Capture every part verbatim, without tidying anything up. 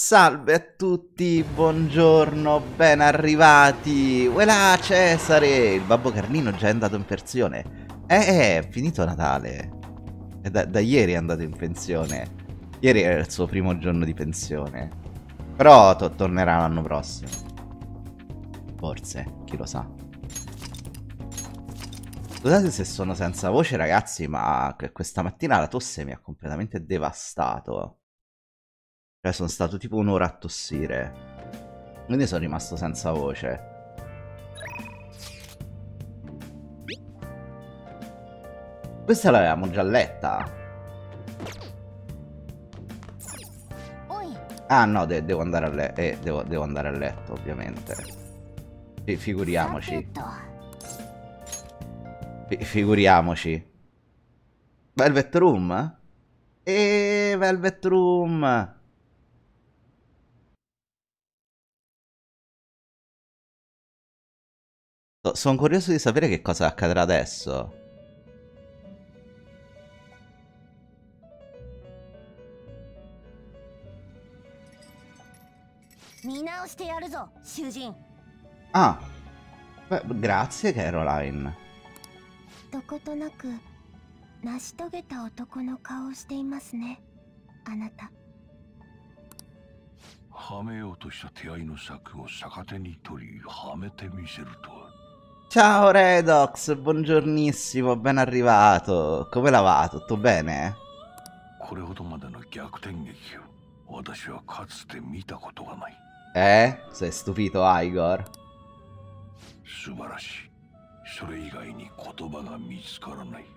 Salve a tutti, buongiorno, ben arrivati. Uela Cesare, il babbo Carlino già è andato in pensione. Eh, è finito Natale. E da, da ieri è andato in pensione. Ieri era il suo primo giorno di pensione. Però to tornerà l'anno prossimo. Forse, chi lo sa. Scusate se sono senza voce ragazzi, ma questa mattina la tosse mi ha completamente devastato. Cioè sono stato tipo un'ora a tossire. Quindi sono rimasto senza voce. Questa l'avevamo già letta. Ah no, de devo andare a letto. Eh, devo, devo andare a letto ovviamente. F figuriamoci. F figuriamoci. Velvet Room? E Velvet Room. Sono curioso di sapere che cosa accadrà adesso. Ah, beh, grazie Caroline. どことなく成し遂げた男の顔をしていますね、あなた。 はめようとした手合いの策を逆手に取りはめてみせるとは。 Ciao Redox, buongiornissimo, ben arrivato. Come la va? Tutto bene? これほどまでの逆転劇を私はかつて見たことがない。 Eh? Sei stupito, Igor? 素晴らしい。それ以外に言葉が見つからない。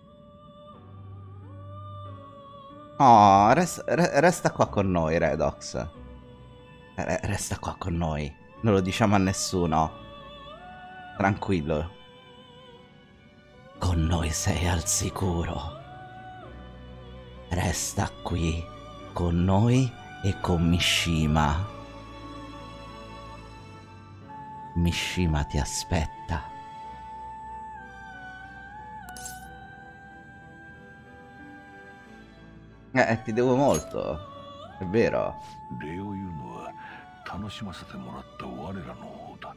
Oh, resta, resta qua con noi, Redox. Resta qua con noi. Non lo diciamo a nessuno. Tranquillo. Con noi sei al sicuro. Resta qui con noi e con Mishima. Mishima ti aspetta. Eh, ti devo molto. È vero. 礼を言うのは楽しませてもらった我らの方だ。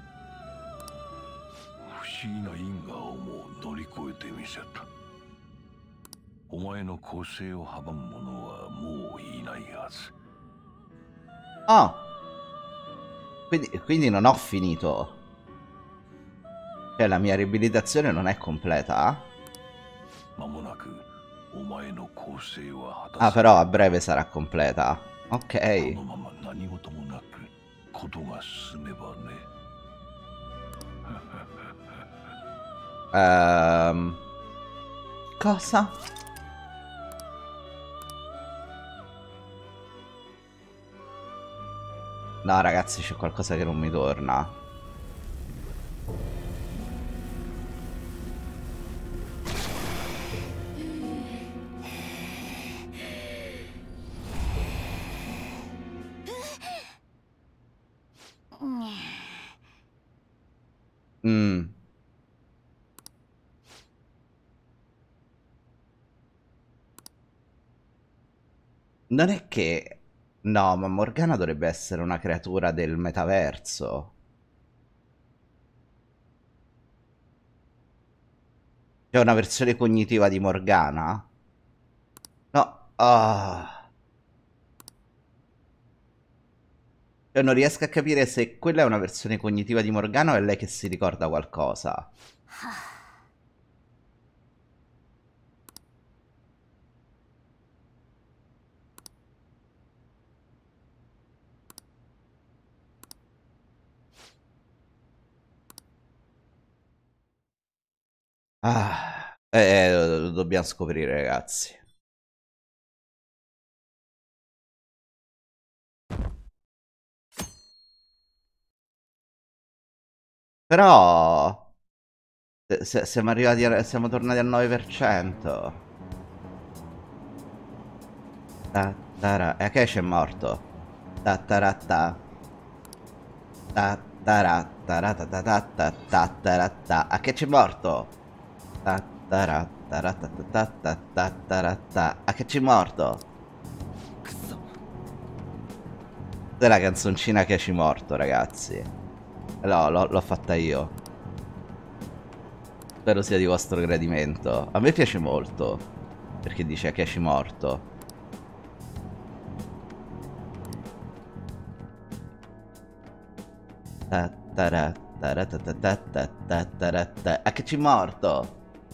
不思議な因果をも乗り越えてみせた。お前の更生を阻む者はもういないはず。 Ah, quindi, quindi non ho finito. Cioè la mia riabilitazione non è completa. Ah, però a breve sarà completa. Ok. Ehm... Cosa? No, ragazzi, c'è qualcosa che non mi torna. Mm. Non è che... No, ma Morgana dovrebbe essere una creatura del metaverso. C'è una versione cognitiva di Morgana? No. Ah. Cioè non riesco a capire se quella è una versione cognitiva di Morgana o è lei che si ricorda qualcosa. Ah, eh, lo dobbiamo scoprire, ragazzi. Però se, siamo arrivati a, siamo tornati al nove per cento. Ta, tara, e che c'è morto? Ta, taratta. Ta, taratta, ta, ta, ta, ta, ta, taratta. A che c'è morto? Ta, taratta, ta, ta, ta, ta, taratta. A che c'è morto? Questa è la canzoncina Keshimorto, ragazzi. No, l'ho fatta io. Spero sia di vostro gradimento. A me piace molto, perché dice Keshimorto. A Keshimorto.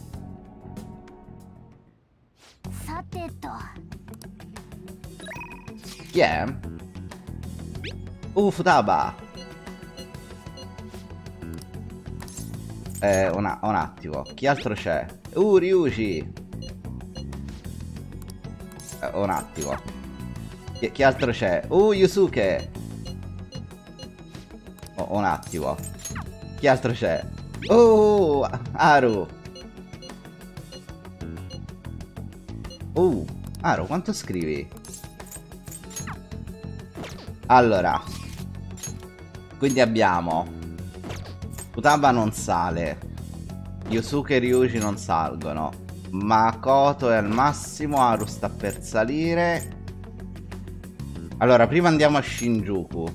Chi è? Uh, Futaba. Eh, una, un attimo. Chi altro c'è? Uh, Ryuji. Eh, un attimo. Chi, chi altro c'è? Uh, Yusuke. Oh, un attimo. Chi altro c'è? Uh, Haru. Uh, Haru, quanto scrivi? Allora, quindi abbiamo Futaba non sale, Yusuke e Ryuji non salgono, Makoto è al massimo, Haru sta per salire. Allora, prima andiamo a Shinjuku.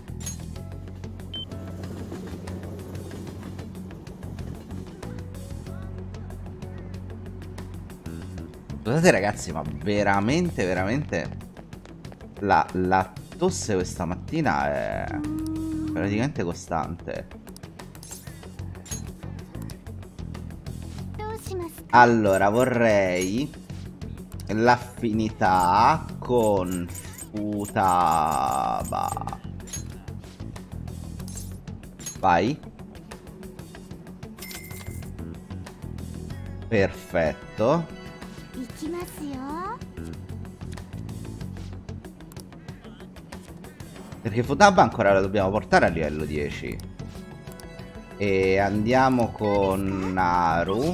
Scusate ragazzi, ma veramente, veramente la, la tosse questa mattina è praticamente costante. Allora, vorrei l'affinità con Futaba. Vai. Perfetto. Perché Futaba ancora la dobbiamo portare a livello dieci. E andiamo con Haru.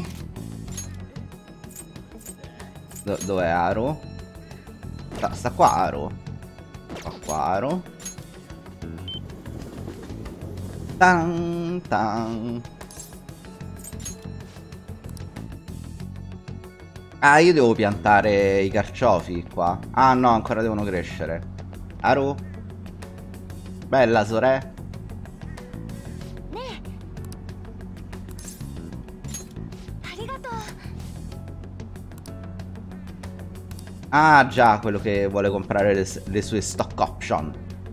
Do Dov'è Haru? Sta, sta qua Haru. Sta qua Haru. Tan tan. Ah, io devo piantare i carciofi qua. Ah no, ancora devono crescere. Haru. Bella Sore. Ah già, quello che vuole comprare le, le sue stock option.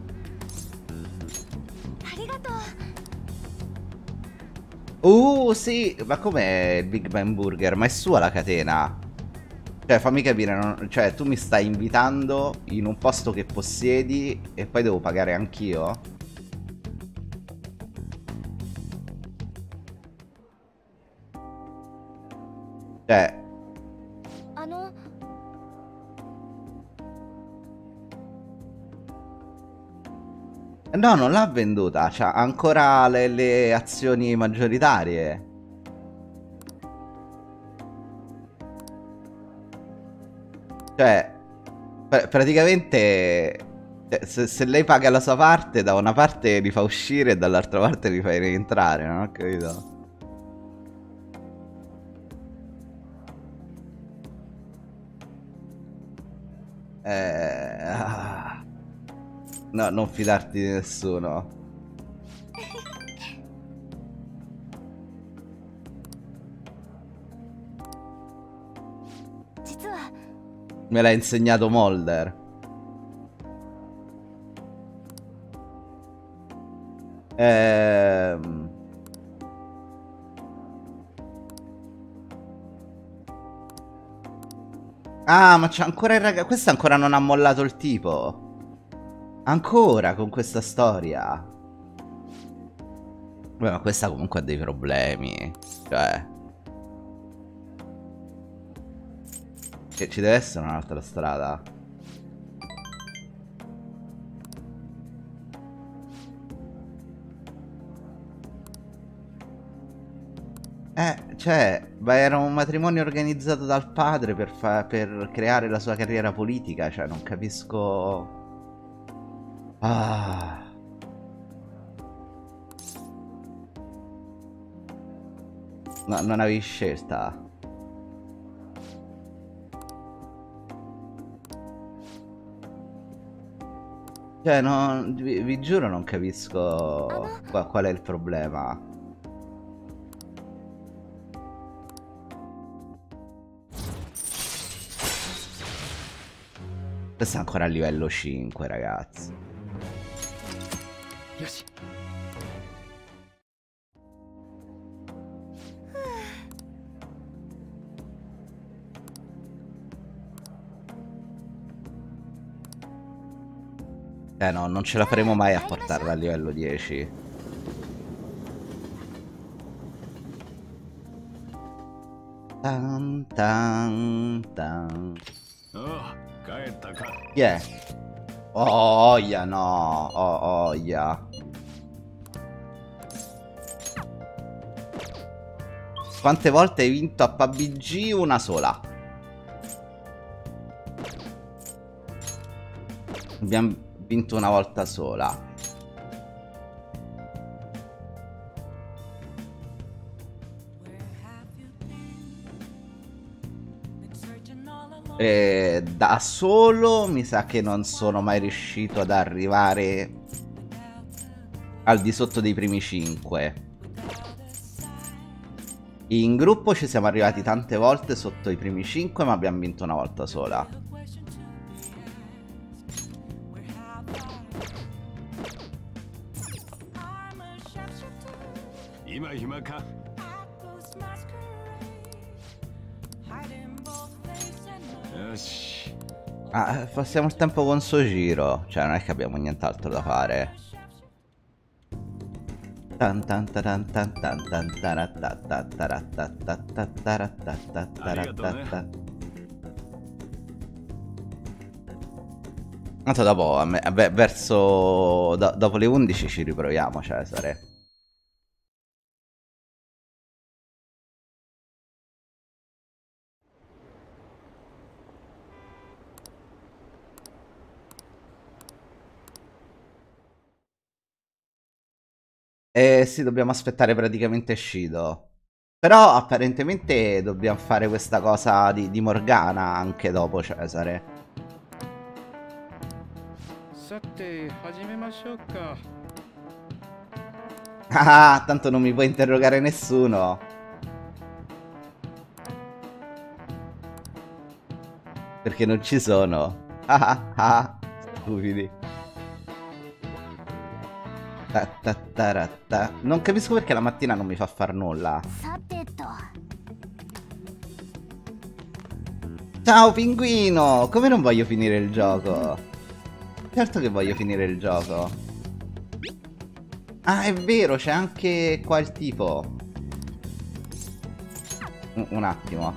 Uh sì, ma com'è il Big Bang Burger? Ma è sua la catena? Cioè fammi capire, non, cioè tu mi stai invitando in un posto che possiedi e poi devo pagare anch'io? Cioè no, non l'ha venduta, c'ha ancora le, le azioni maggioritarie. Cioè, pr praticamente, se, se lei paga la sua parte, da una parte li fa uscire e dall'altra parte li fa rientrare, non ho capito. Eh... ah. No, non fidarti di nessuno. Me l'ha insegnato Molder. Ehm... Ah, ma c'è ancora il ragazzo. Questo ancora non ha mollato il tipo. Ancora con questa storia. Beh, ma questa comunque ha dei problemi. Cioè, che ci deve essere un'altra strada. Eh, cioè, ma era un matrimonio organizzato dal padre per, fa per creare la sua carriera politica. Cioè, non capisco. Ah. No, non avevi scelta. Cioè, non, vi, vi giuro non capisco qua- qual è il problema. Questo è ancora a livello cinque, ragazzi. Yoshi. Eh no, non ce la faremo mai a portarla a livello dieci. Tan tan tan. Ah, caetta ca. Chi è? Oh, Oia, no. Oh, Oia. Quante volte hai vinto a P U B G? Una sola. Abbiamo vinto una volta sola. E da solo mi sa che non sono mai riuscito ad arrivare al di sotto dei primi cinque. In gruppo ci siamo arrivati tante volte sotto i primi cinque, ma abbiamo vinto una volta sola. Ah, passiamo il tempo con Sojiro. Cioè, non è che abbiamo nient'altro da fare. Tan tan taran tan tan tan taratatatatataratatatatataratatatatataratata. Tanto dopo, a me- a ve- verso do- dopo le undici ci riproviamo, Cesare. Eh sì, dobbiamo aspettare praticamente Shido. Però apparentemente dobbiamo fare questa cosa di, di Morgana anche dopo Cesare. さて始めましょうか。 Ah, tanto non mi può interrogare nessuno. Perché non ci sono. Ah ah, stupidi. Ta ta taratta. Non capisco perché la mattina non mi fa far nulla. さてと Ciao pinguino! Come non voglio finire il gioco? Certo che voglio finire il gioco. Ah, è vero, c'è anche qua il tipo. Un, un attimo.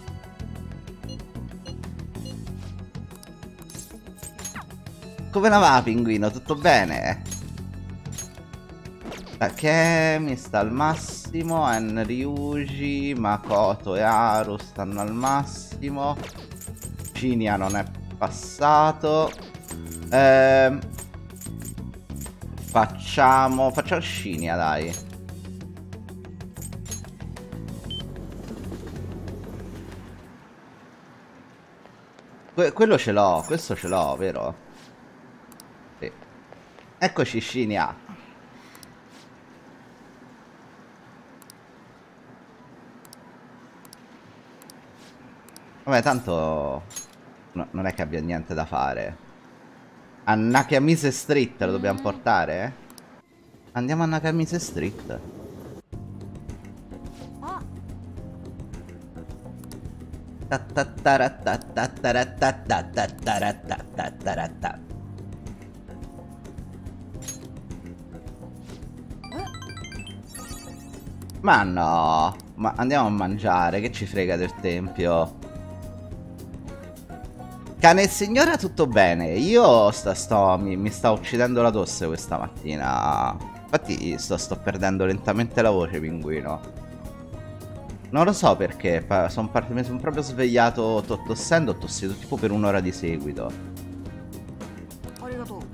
Come la va, pinguino? Tutto bene? Takemi sta al massimo, Enryuji, Makoto e Haru stanno al massimo. Shinya non è passato. Ehm, facciamo... Facciamo Shinya, dai. Que- quello ce l'ho, questo ce l'ho, vero? Sì. Eccoci, Shinya. Vabbè, tanto no, non è che abbia niente da fare. A Nakamise Street lo dobbiamo portare? Andiamo a Nakamise Street. Ta-ta-ta-ra-ta-ta-ta-ra-ta-ta-ta-ta-ta-ta-ta-ta-ta. Ma no, ma andiamo a mangiare, che ci frega del tempio. Cane e signora tutto bene, io sta, sto, mi, mi sta uccidendo la tosse questa mattina. Infatti sto, sto perdendo lentamente la voce, pinguino. Non lo so perché, pa- son part- mi sono proprio svegliato to- tossendo, ho tossito tipo per un'ora di seguito. ありがとう。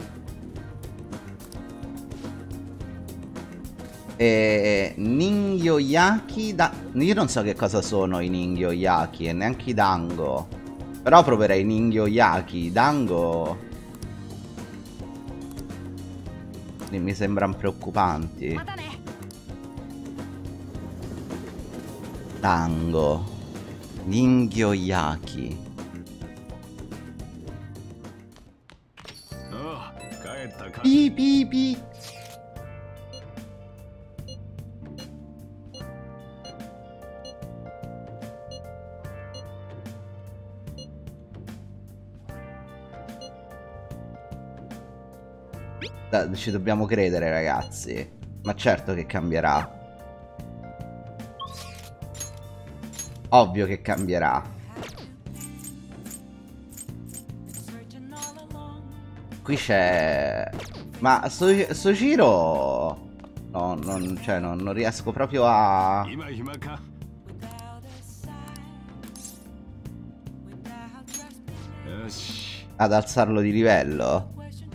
E Ningyoyaki da... Io non so che cosa sono i Ningyoyaki e neanche i Dango. Però proverei Ningyoyaki. Dango... Mi sembrano preoccupanti. Tango. Ninghyo Yaki. Pi pi pi. Da, ci dobbiamo credere, ragazzi. Ma certo che cambierà. Ovvio che cambierà. Qui c'è... Ma sto, sto giro... No, non, cioè, non, non riesco proprio a... ad alzarlo di livello.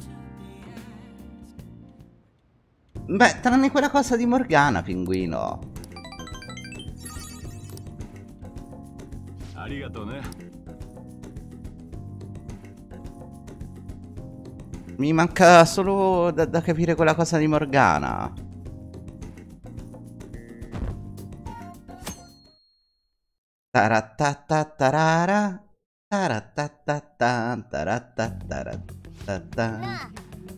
Beh, tranne quella cosa di Morgana, pinguino. Mi manca solo da, da capire quella cosa di Morgana. Taratatatarara. Taratatatarara.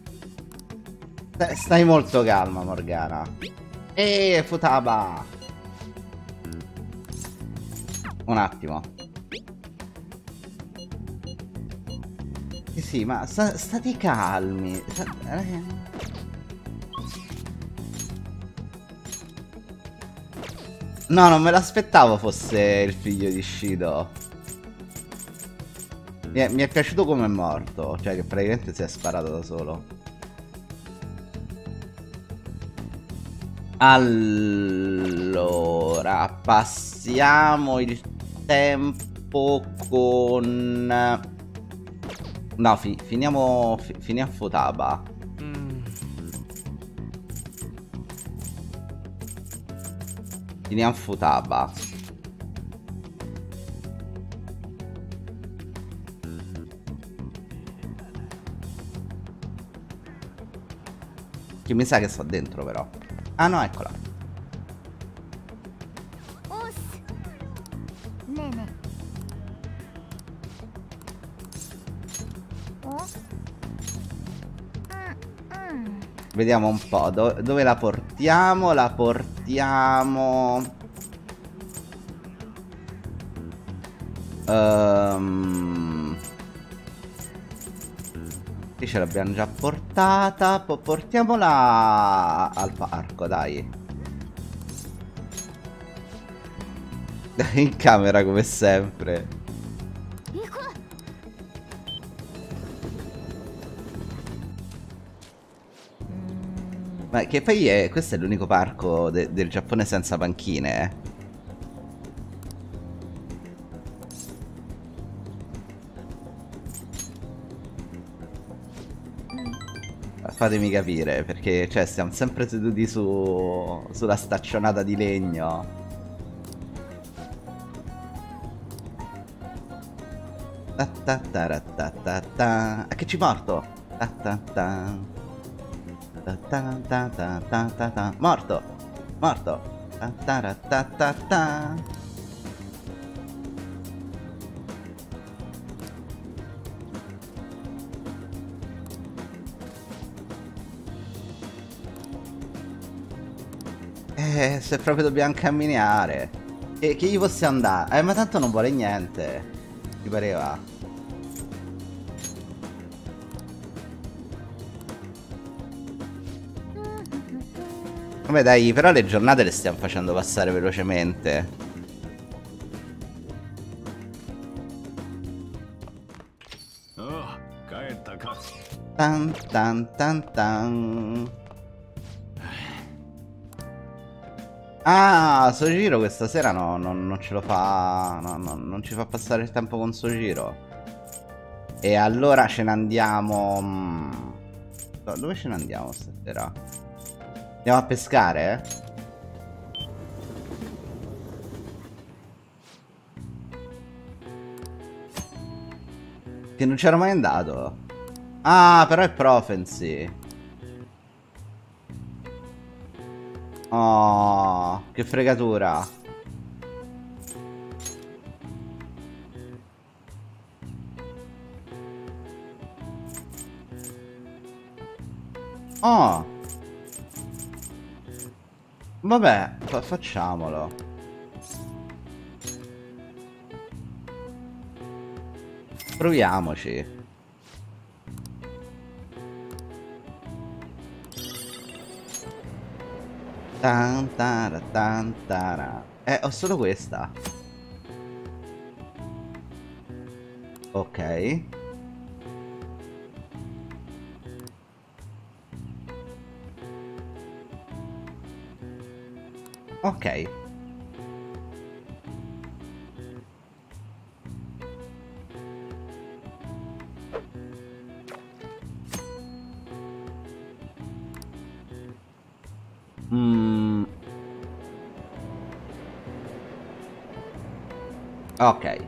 Stai molto calma, Morgana. Eeeh, Futaba. Un attimo. Sì, sì, ma sta, stati calmi. No, non me l'aspettavo fosse il figlio di Shido. Mi è, mi è piaciuto come è morto. Cioè che praticamente si è sparato da solo. Allora, passiamo il tempo con... No, fi finiamo, fi finiamo Futaba. Mm. Finiamo Futaba. Che mi sa che sto dentro però. Ah no, eccola. Vediamo un po', do dove la portiamo? La portiamo... Um... Qui ce l'abbiamo già portata. Po portiamola al parco, dai. In camera come sempre. Ma che poi è, questo è l'unico parco de del Giappone senza panchine, eh. Fatemi capire, perché cioè stiamo sempre seduti su sulla staccionata di legno. Ta ta ta ta ta ta. A che ci porto? Ta ta ta. Ta ta ta ta ta ta ta. Morto! Morto! Ta ta ta ta ta. Eh, se proprio dobbiamo camminare. E che gli possiamo dare? Eh, ma tanto non vuole niente. Mi pareva. Vabbè dai, però le giornate le stiamo facendo passare velocemente. Tan tan tan tan. Ah, Sojiro questa sera no, no, non ce lo fa. No, no, non ci fa passare il tempo con Sojiro. E allora ce ne andiamo. Dove ce ne andiamo stasera? Andiamo a pescare? Che non c'ero mai andato. Ah, però è Prophecy. Oh, che fregatura. Oh. Vabbè, fa facciamolo. Proviamoci. Tan tara tan tara. Eh, ho solo questa. Ok. Ok. Mm. Ok.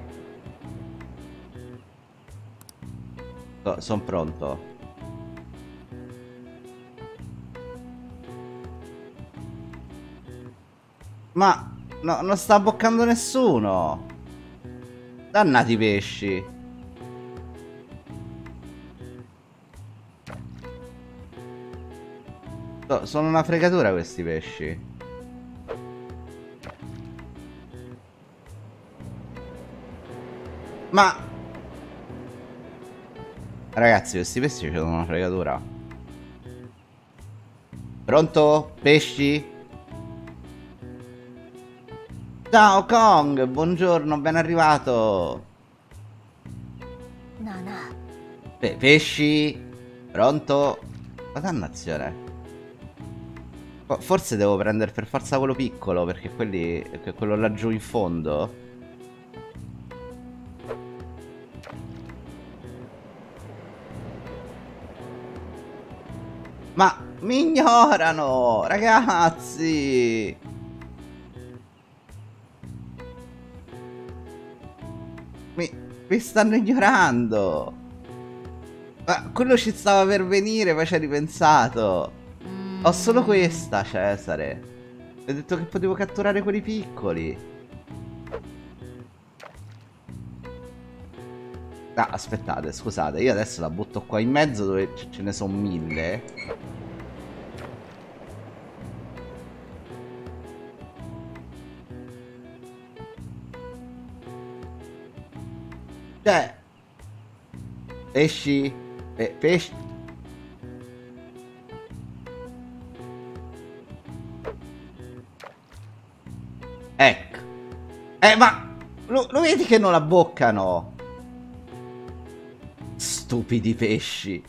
So, sono pronto. Ma no, non sta boccando nessuno. Dannati pesci. So, sono una fregatura questi pesci. Ma ragazzi, questi pesci sono una fregatura. Pronto? Pesci? Ciao Kong, buongiorno, ben arrivato. Nana. Pe pesci? Pronto? Ma dannazione. Forse devo prendere per forza quello piccolo, perché quelli, quello laggiù in fondo. Ma mi ignorano, ragazzi. Mi, mi stanno ignorando. Ma quello ci stava per venire, poi ci hai ripensato. Ho solo questa, Cesare. Mi hai detto che potevo catturare quelli piccoli. Ah, aspettate, scusate, io adesso la butto qua in mezzo dove ce ne sono mille. Cioè, pesci, Pe pesci. Ecco. Eh, ma lo, lo vedi che non la boccano? Stupidi pesci.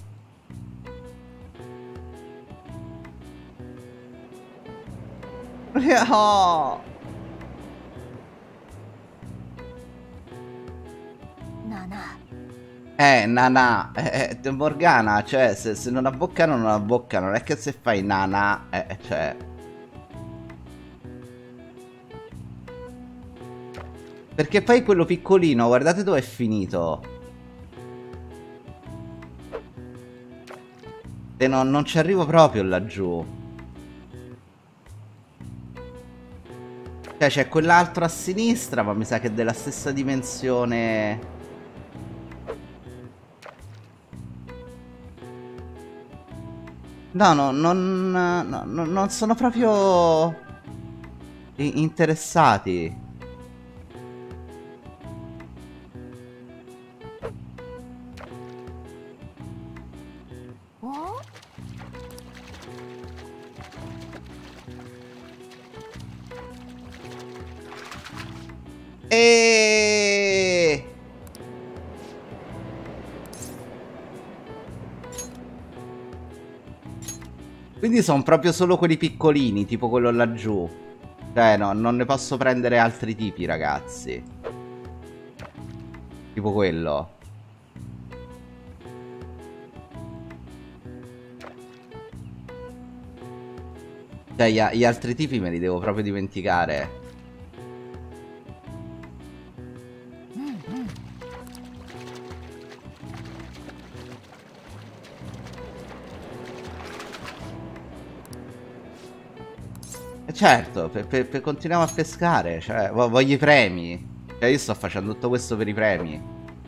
Oh. Nana. Eh, Nana, eh, eh, Morgana, cioè, se, se non abboccano, non abboccano. Non è che se fai Nana, eh, cioè... Perché poi quello piccolino, guardate dove è finito. E non, non ci arrivo proprio laggiù. Cioè, c'è quell'altro a sinistra, ma mi sa che è della stessa dimensione... No, no, non, no, no, non sono proprio interessati. Oh? E... Quindi sono proprio solo quelli piccolini, tipo quello laggiù. Cioè, no, non ne posso prendere altri tipi, ragazzi. Tipo quello. Cioè, gli, gli altri tipi me li devo proprio dimenticare. Certo, per, per, per continuiamo a pescare, cioè, voglio i premi. Cioè, io sto facendo tutto questo per i premi.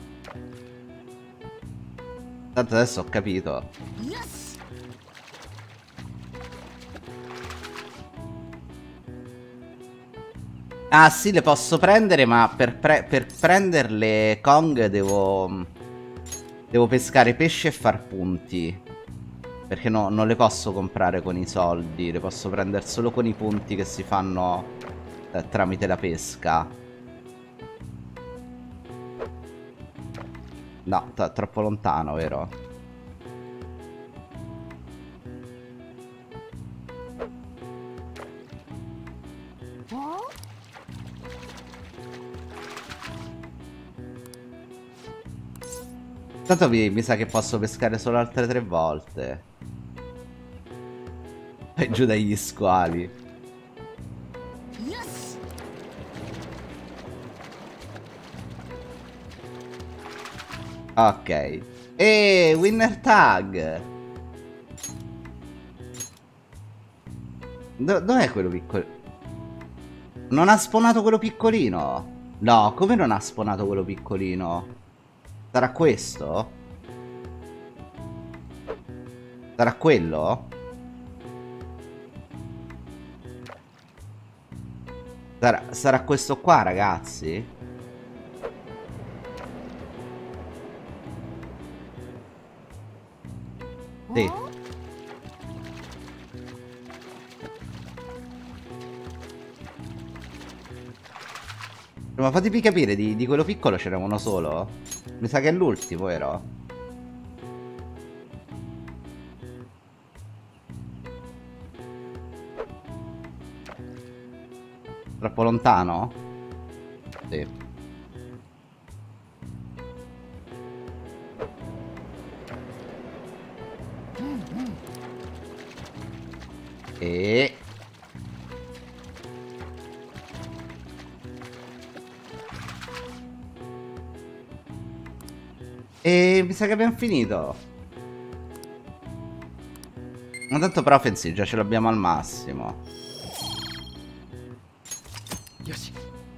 Tanto adesso ho capito. Ah sì, le posso prendere, ma per, pre per prenderle Kong devo... Devo pescare pesce e far punti. Perché no, non le posso comprare con i soldi. Le posso prendere solo con i punti che si fanno eh, tramite la pesca. No, troppo lontano, vero? Tanto mi, mi sa che posso pescare solo altre tre volte. E giù dagli squali. Yes. Ok. E winner tag. Do dov'è quello piccolo? Non ha spawnato quello piccolino? No, come non ha spawnato quello piccolino? Sarà questo? Sarà quello? Sarà, sarà questo qua, ragazzi? Sì. Ma fatemi capire, di, di quello piccolo ce n'è uno solo? Mi sa che è l'ultimo, vero? Troppo lontano? Sì. E... E mi sa che abbiamo finito. Ma tanto Prophecy già ce l'abbiamo al massimo. Yoshi.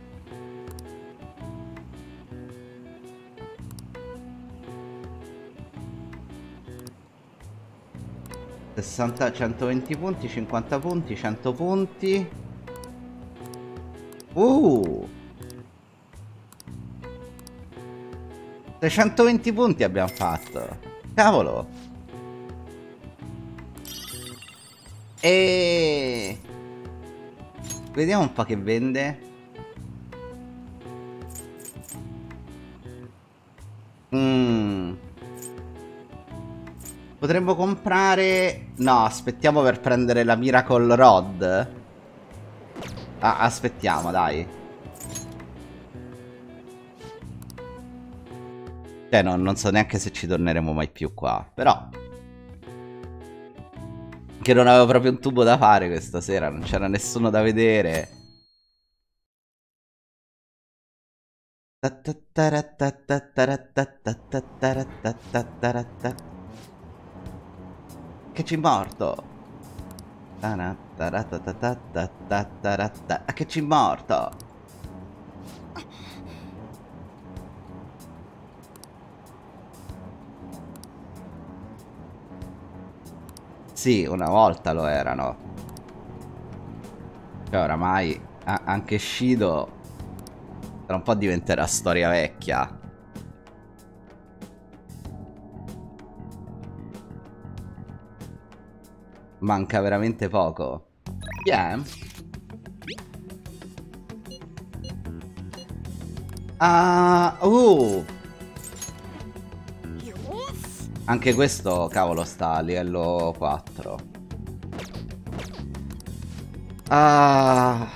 sessanta, centoventi punti, cinquanta punti, cento punti. Uh! trecentoventi punti abbiamo fatto. Cavolo. E... vediamo un po' che vende. Mm. Potremmo comprare... no, aspettiamo per prendere la Miracle Rod. Ah, aspettiamo, dai. Cioè, no, non so neanche se ci torneremo mai più qua. Però... che non avevo proprio un tubo da fare questa sera. Non c'era nessuno da vedere. Che ci morto. Che ci morto. Sì, una volta lo erano. Cioè, oramai anche Shido tra un po' diventerà storia vecchia. Manca veramente poco. Yeah. Ah, uh. Anche questo, cavolo, sta a livello quattro. Ah.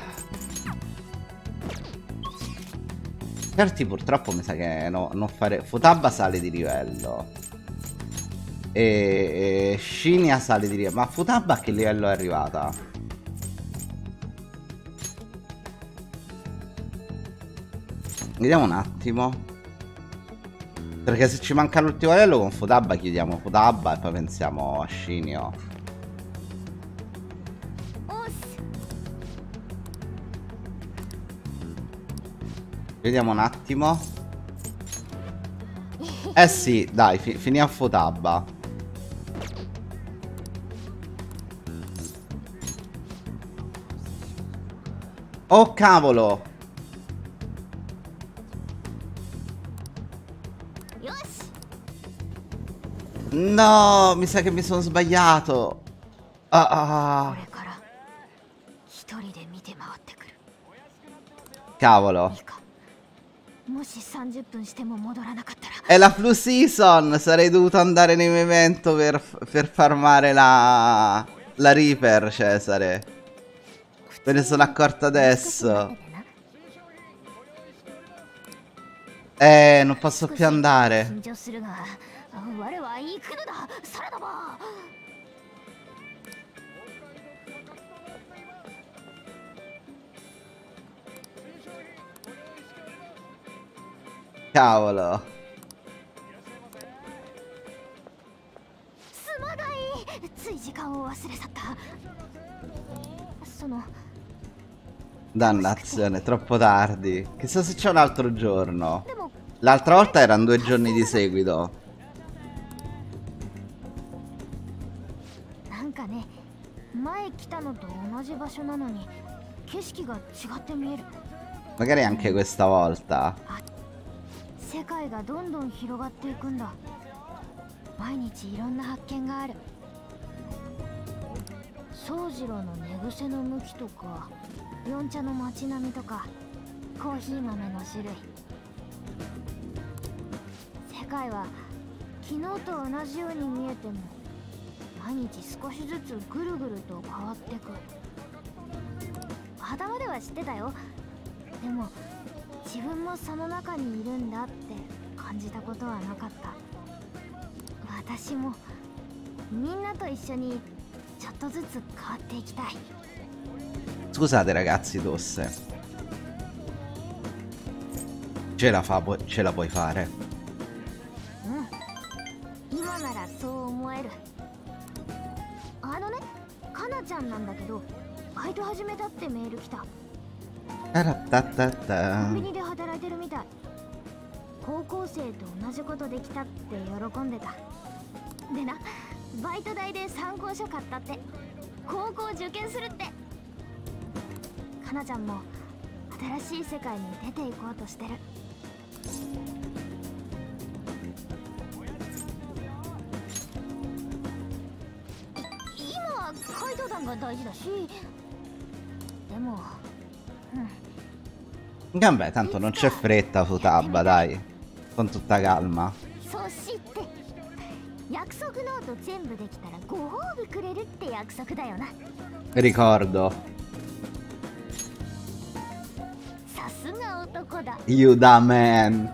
Certi purtroppo mi sa che no, non fare... Futaba sale di livello. E, e Shinya sale di livello. Ma Futaba a che livello è arrivata? Vediamo un attimo. Perché se ci manca l'ultimo livello con Futaba chiediamo Futaba e poi pensiamo a Shinio. Vediamo un attimo. Eh sì, dai, fi finiamo a Futaba. Oh cavolo! No, mi sa che mi sono sbagliato. Ah, ah. Cavolo. È la flu season. Sarei dovuto andare nei memento per, per farmare la, la Reaper, Cesare. Me ne sono accorto adesso. Eh, non posso più andare. Cavolo. Dannazione, troppo tardi. Chissà se c'è un altro giorno. L'altra volta erano due giorni di seguito. Magari anche questa volta. Scusate ragazzi, tosse. Ce la fa, ce la puoi fare. Vabbè, tanto non c'è fretta Futaba, dai. Con tutta calma. Ricordo. You da man.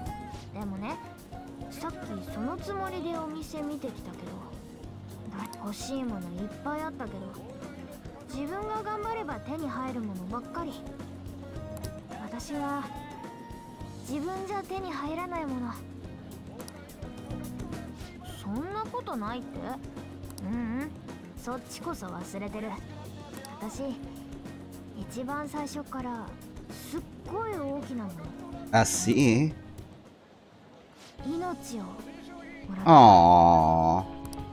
Ah sì? Oh.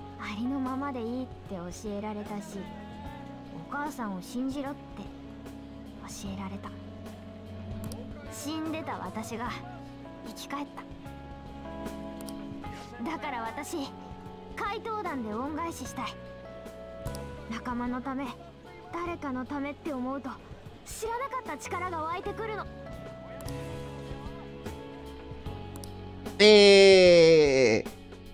E...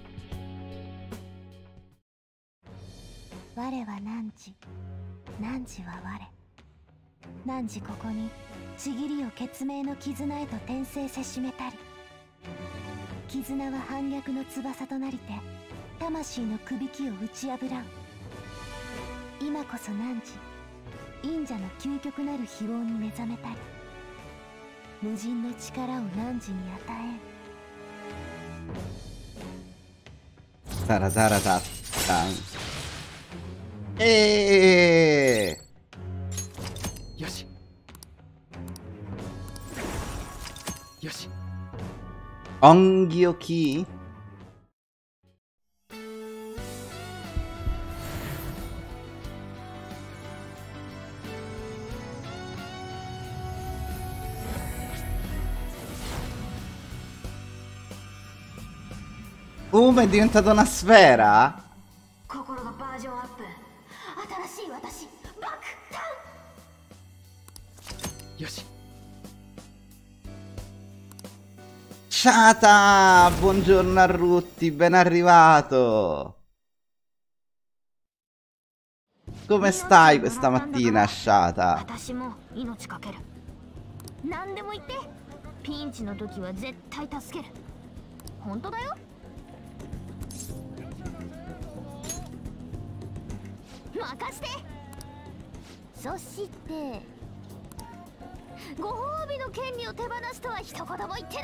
我は汝、汝は我。汝ここにちぎりを血明の絆へと転生せしめたり。絆は反逆の翼となりて魂のくびきを打ち破らん。今こそ汝、忍者の究極なる非王に目覚めたり。無尽の力を汝に与えん。 タラタラタッタン。えー。 よし。よ Ongyoki? Uh, ma è diventata una sfera? 心がバージョンアップ。新しい私爆誕。 よし。 Shata! Buongiorno a Rutti, ben arrivato! Come stai questa mattina, Shata? 私も命かける。何でも言って。ピンチの時は絶対助ける。本当だよ。任して。そしてご褒美の権利を手放すとは一言も言ってない。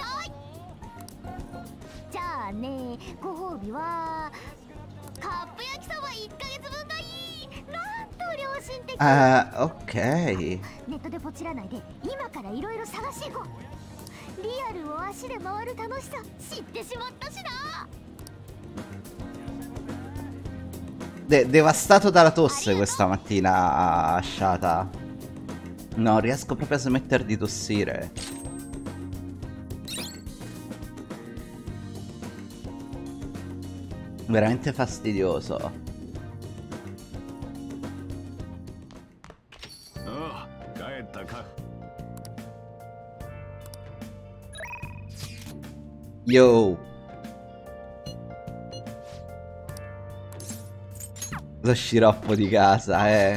じゃあね、ご褒美はカップ焼きそばいっかげつぶんがいい。なんと良心的。 ああ、ok。 ネットでポチらないで今からいろいろ探していこう。リアルを足で回る楽しさ知ってしまったしな。 De devastato dalla tosse questa mattina, Shata. Non riesco proprio a smettere di tossire. Veramente fastidioso. Oh, Yo. Lo sciroppo di casa, eh.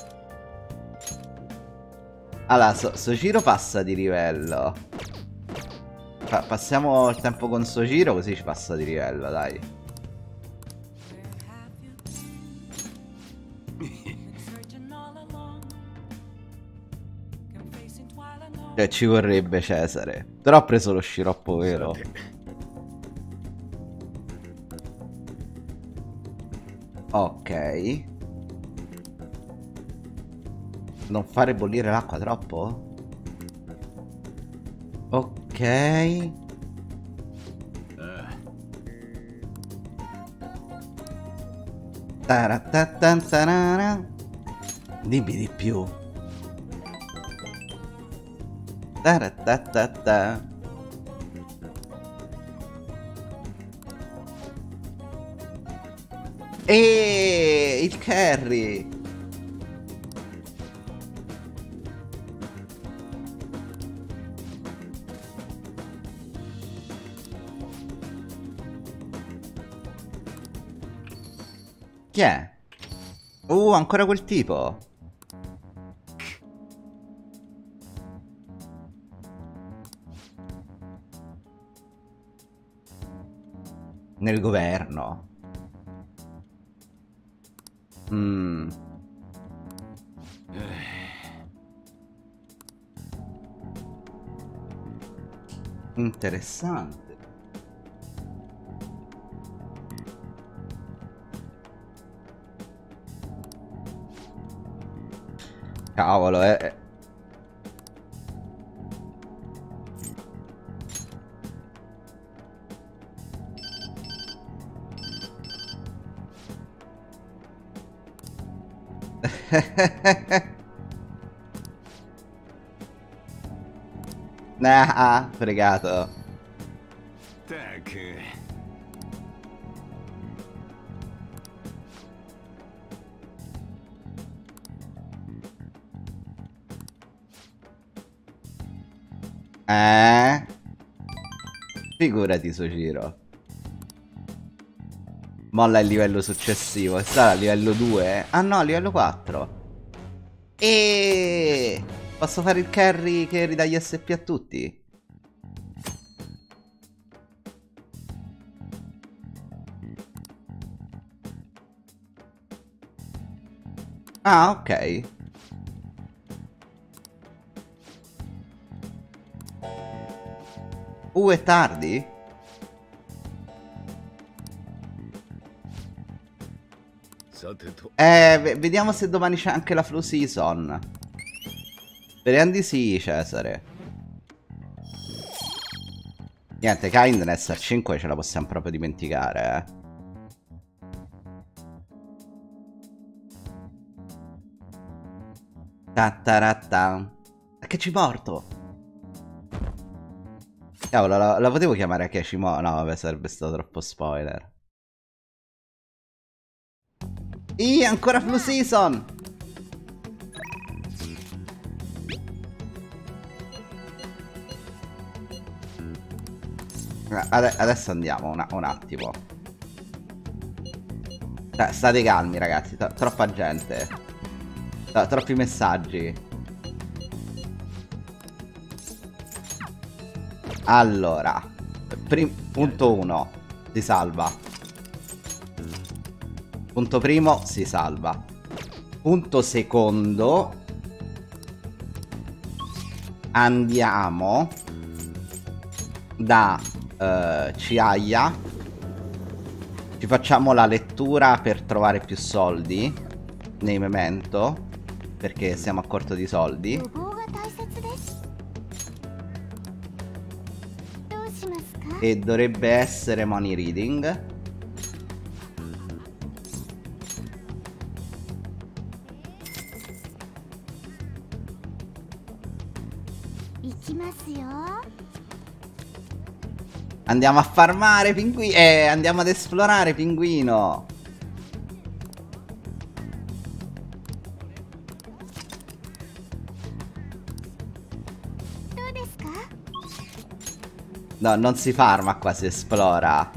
Allora, so Sojiro passa di livello. Pa passiamo il tempo con Sojiro così ci passa di livello, dai. Cioè, ci vorrebbe Cesare. Però ho preso lo sciroppo vero. Ok. Non fare bollire l'acqua troppo? Ok. Taratatatarara. Dimmi di più. Taratatata. E il carry. Chi è? Uh, ancora quel tipo. Nel governo. Mm. Interessante. Cavolo, eh. Nah, fregato. Tac. Eh? Figurati, Sojiro. Molla il livello successivo. E sarà a livello due? Ah no, a livello quattro. E posso fare il carry che ridà gli S P a tutti? Ah, ok. Uh, è tardi? Eh, vediamo se domani c'è anche la Flu Season. Speriamo di sì, Cesare. Niente, Kindness a cinque ce la possiamo proprio dimenticare, eh. Ta-ta-ra-ta. Che ci porto? Cavolo, la, la potevo chiamare Keshimo? No, vabbè, sarebbe stato troppo spoiler. Ih, ancora Flu Season! Ade adesso andiamo un, un attimo. Eh, state calmi, ragazzi. T troppa gente. T troppi messaggi. Allora, punto uno, si salva. Punto primo, si salva. Punto secondo, andiamo da uh, Ciaia. Ci facciamo la lettura per trovare più soldi nei memento, perché siamo a corto di soldi. E dovrebbe essere money reading. Andiamo a farmare pinguino. Eh, andiamo ad esplorare pinguino. No, non si farma qua, si esplora.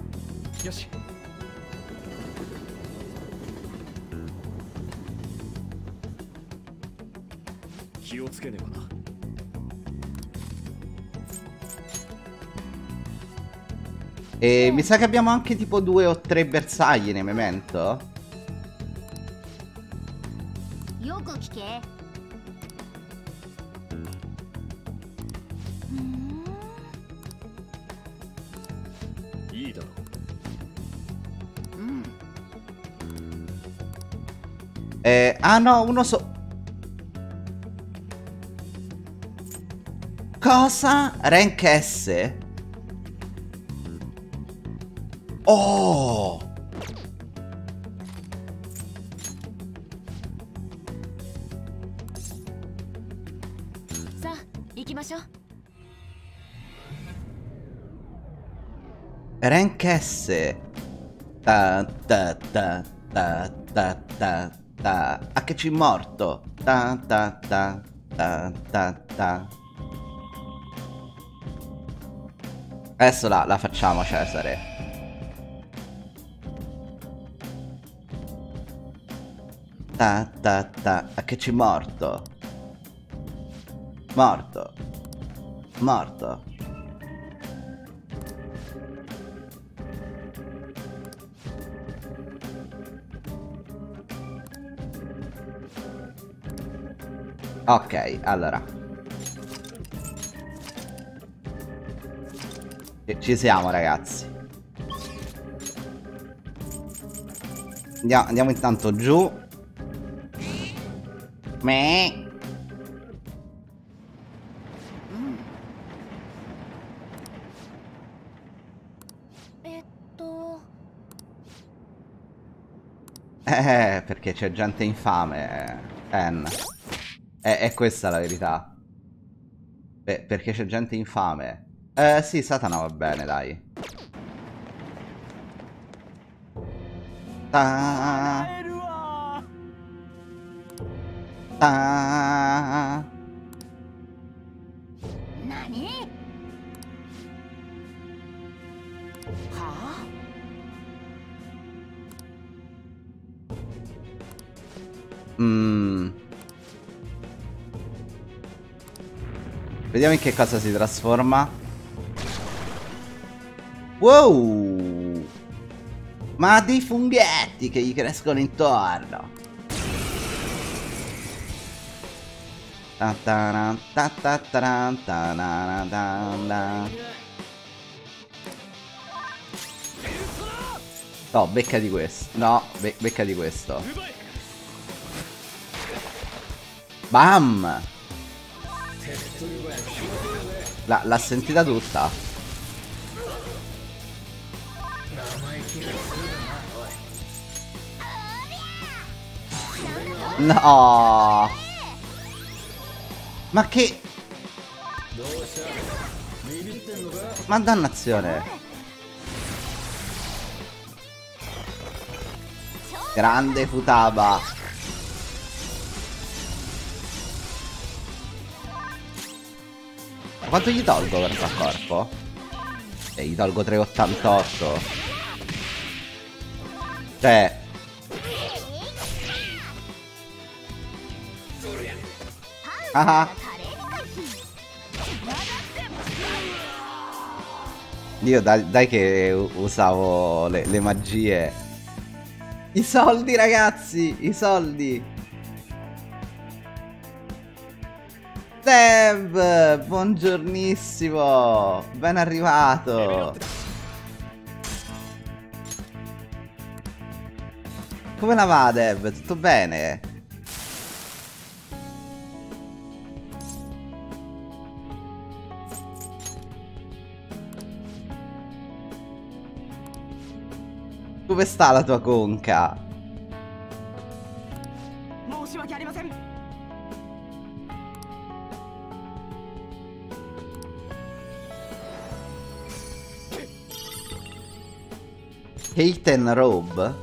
E mi sa che abbiamo anche tipo due o tre bersagli nei memento. Eh, ah no, uno so... Cosa? Rank S? Oh! Rank S. Ta ta ta ta ta ta ta. A che ci morto. Ta ta ta ta ta ta. Adesso la, la facciamo, Cesare. Ta ta ta. A che ci morto. Morto. Morto. Ok, allora. Ci siamo, ragazzi. Andiamo, andiamo intanto giù. Meh. Eh, perché c'è gente infame, En. È, è questa la verità. Beh, perché c'è gente infame. Eh, sì, Satana va bene, dai. Ta ta. Nani? Mm. Vediamo in che cosa si trasforma. Wow! Ma dei funghetti che gli crescono intorno. No, becca di questo. No, be becca di questo. Bam! L'ha sentita tutta. No! Ma che... Ma dannazione! Grande Futaba! Ma quanto gli tolgo corpo a corpo? E gli tolgo tre virgola ottantotto. Cioè... Ah. Io dai, dai che usavo le, le magie. I soldi, ragazzi, i soldi. Dev, buongiornissimo, ben arrivato. Come la va, Dev? Tutto bene? Come sta la tua conca? Hate and Robe?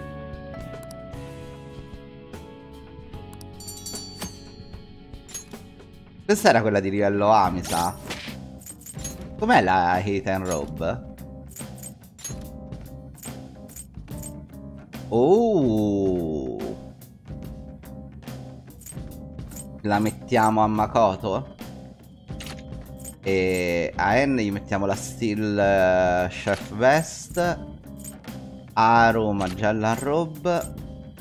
Questa era quella di livello A, mi sa. Com'è la Hate and Robe? Oh, la mettiamo a Makoto. E a N gli mettiamo la Steel uh, Chef Vest. A Roma Gialla Robe.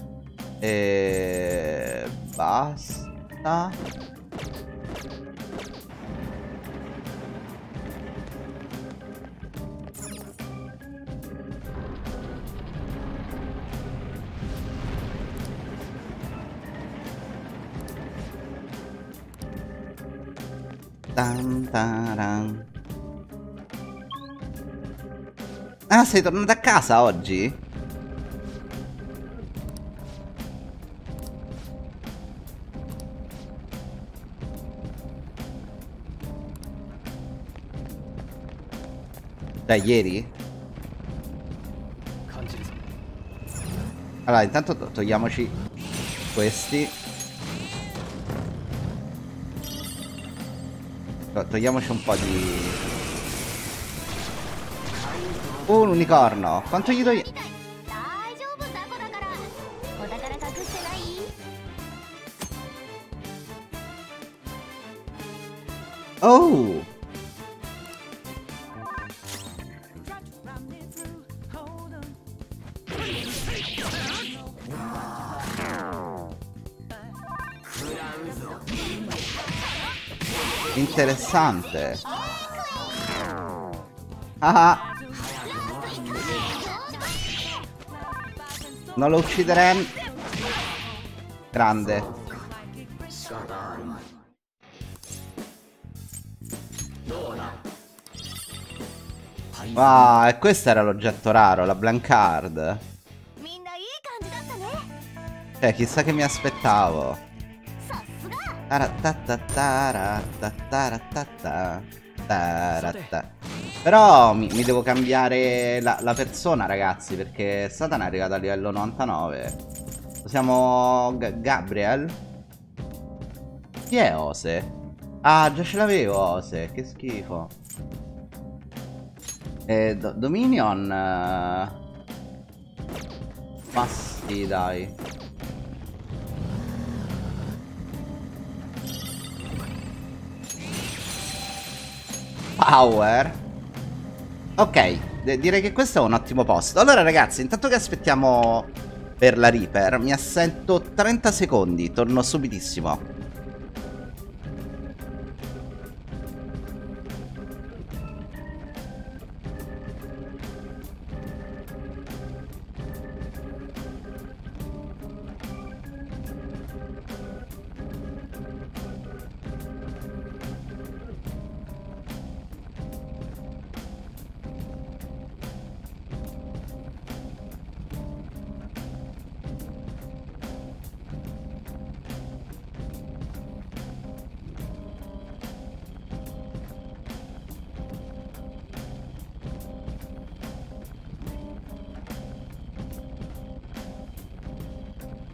E basta. Tan taran. Ah, sei tornato a casa oggi? Da ieri? Allora, intanto to togliamoci questi. Togliamoci un po' di... Uh, un unicorno. Quanto gli togli... Oh! Interessante. Ah, non lo ucciderei. Grande. Wow, e questo era l'oggetto raro, la Blancard. Cioè, chissà che mi aspettavo. Però mi, mi devo cambiare la, la persona, ragazzi, perché Satana è arrivato a livello novantanove. Siamo G Gabriel. Chi è Ose? Ah, già ce l'avevo Ose, che schifo. E Do Dominion uh... Ma sì, dai. Power. Ok, direi che questo è un ottimo posto. Allora ragazzi, intanto che aspettiamo per la Reaper, mi assento trenta secondi, torno subitissimo.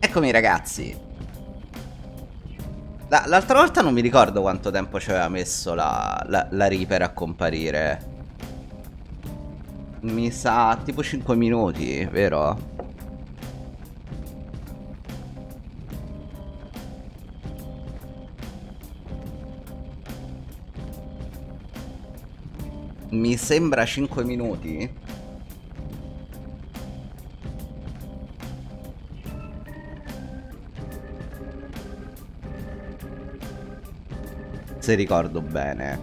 Eccomi ragazzi. La, l'altra volta non mi ricordo quanto tempo ci aveva messo la, la, la Reaper a comparire. Mi sa tipo cinque minuti, vero? Mi sembra cinque minuti. Se ricordo bene.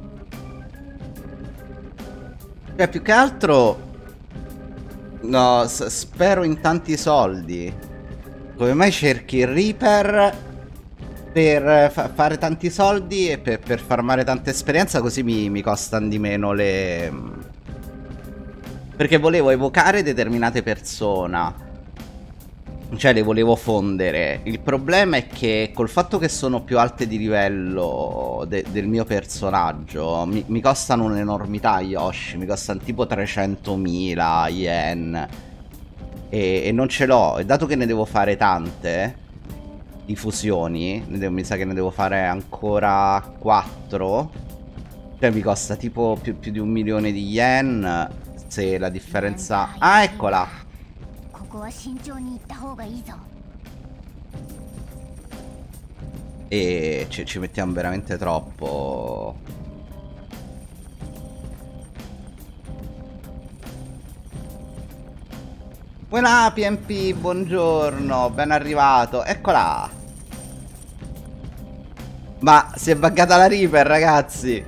Cioè, più che altro, no, s- spero in tanti soldi. Come mai cerchi il Reaper? Per fa- fare tanti soldi e per, per farmare tanta esperienza, così mi, mi costano di meno le... Perché volevo evocare determinate persone. Cioè le volevo fondere. Il problema è che col fatto che sono più alte di livello de- del mio personaggio, mi, mi costano un'enormità Yoshi. Mi costano tipo trecentomila yen. E, e non ce l'ho. E dato che ne devo fare tante di fusioni, ne devo- mi sa che ne devo fare ancora quattro. Cioè mi costa tipo più, più di un milione di yen. Se la differenza... Ah, eccola! E ci, ci mettiamo veramente troppo. Buona P M P, buongiorno, ben arrivato, eccola. Ma si è buggata la Reaper, ragazzi.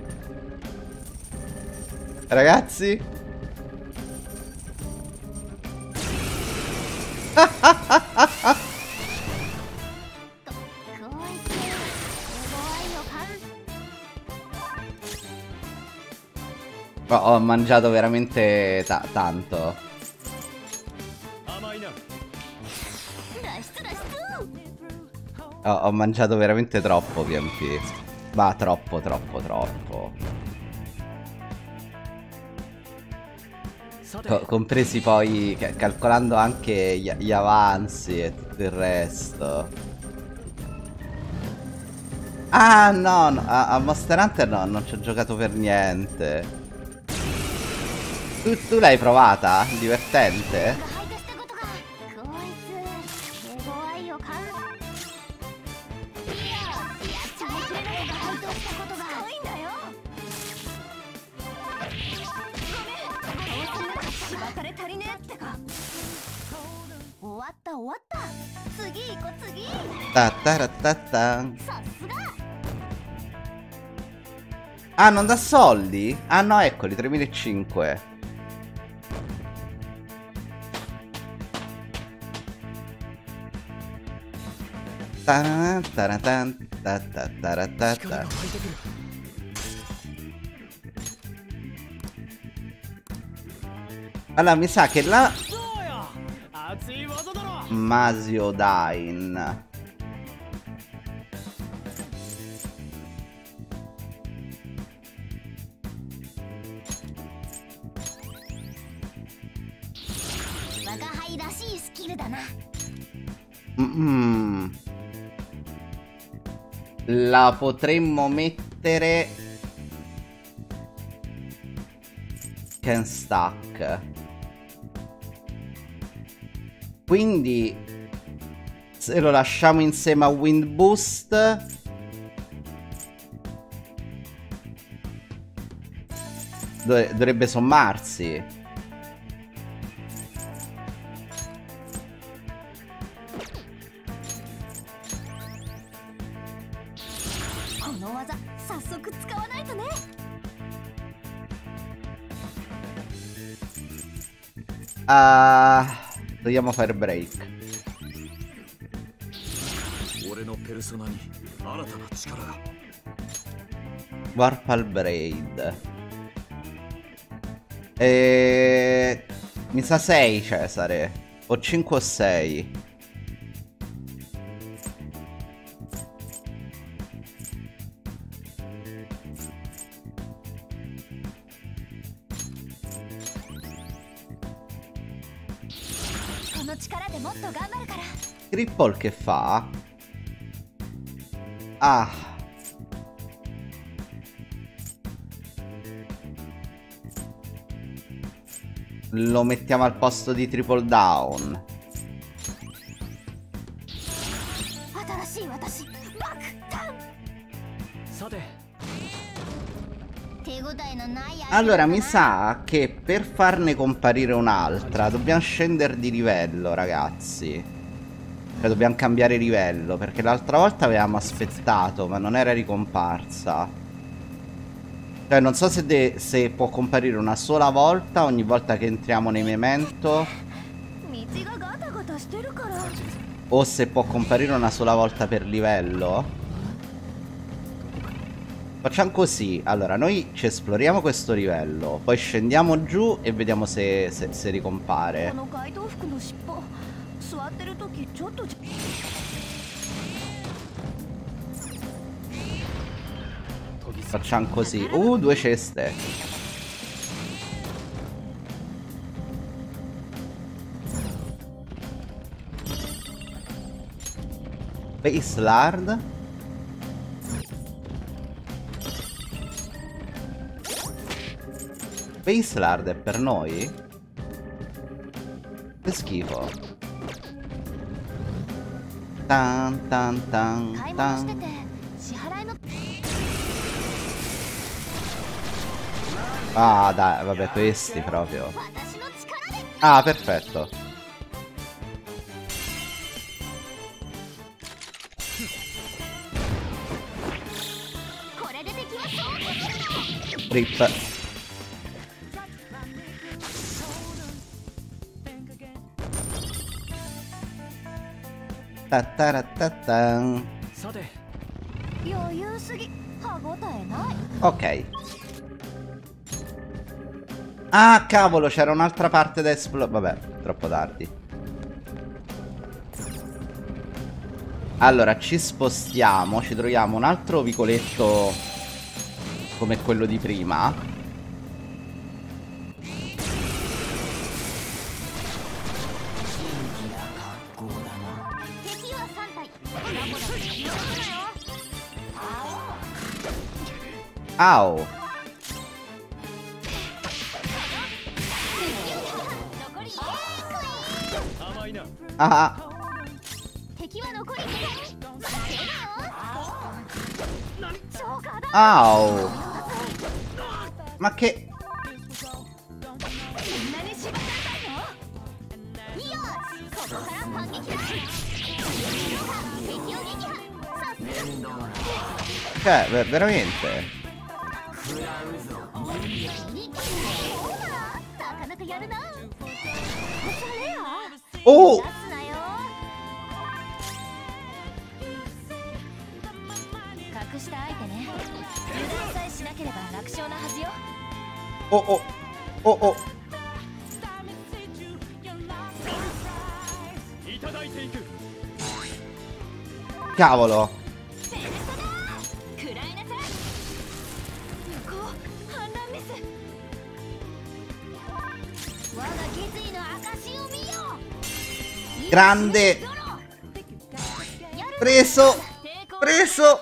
Ragazzi ho, ho mangiato veramente ta tanto. Ho, ho mangiato veramente troppo P M P. Ma troppo, troppo, troppo. Co compresi poi, ca calcolando anche gli, gli avanzi e tutto il resto. Ah no, no a, a Monster Hunter no, non ci ho giocato per niente. Tu, tu l'hai provata? Divertente? Ta ta ta ta. Ah, non dà soldi? Ah no, eccoli, tremilacinquecento. Ta ta ta ta ta ta ta ta. Allora, mi sa che la Masio Dain. Mm-mm. La potremmo mettere Can stack. Quindi se lo lasciamo insieme a Wind Boost dov- dovrebbe sommarsi. Uh, dobbiamo fare break. Warpal Braid. E... mi sa sei, Cesare. O cinque o sei. の力でもっと頑張るから。 Cripple che fa? Ah. Lo mettiamo al posto di Triple Down. 新しい私爆弾。 さて手応えのない。 Allora mi sa che per farne comparire un'altra dobbiamo scendere di livello, ragazzi. Cioè dobbiamo cambiare livello, perché l'altra volta avevamo aspettato ma non era ricomparsa. Cioè non so se, de se può comparire una sola volta ogni volta che entriamo nei memento, o se può comparire una sola volta per livello. Facciamo così. Allora noi ci esploriamo questo livello, poi scendiamo giù e vediamo se, se, se ricompare. Facciamo così. Uh, due ceste. Base Lard. Base Lard è per noi? Che schifo. Tan tan tan tan. Ah dai, vabbè, questi proprio. Ah, perfetto. Rip. Ta-ta-ra-ta-tan. Ok. Ah, cavolo, c'era un'altra parte da esplorare. Vabbè, troppo tardi. Allora, ci spostiamo. Ci troviamo un altro vicoletto come quello di prima. Au. Ah. Au. Ma che... Cioè, ver veramente? Oh! Oh oh oh oh. Cavolo. Grande. Preso. Preso.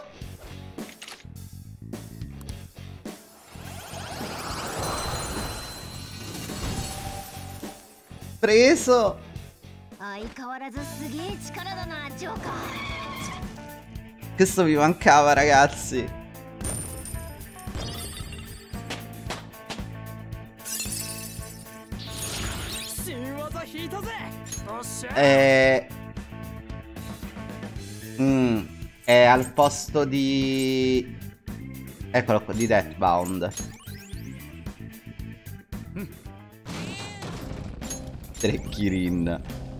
Preso. Questo mi mancava, ragazzi. Eh... Mm, è al posto di... Eccolo qua, di Deathbound. Tre Kirin.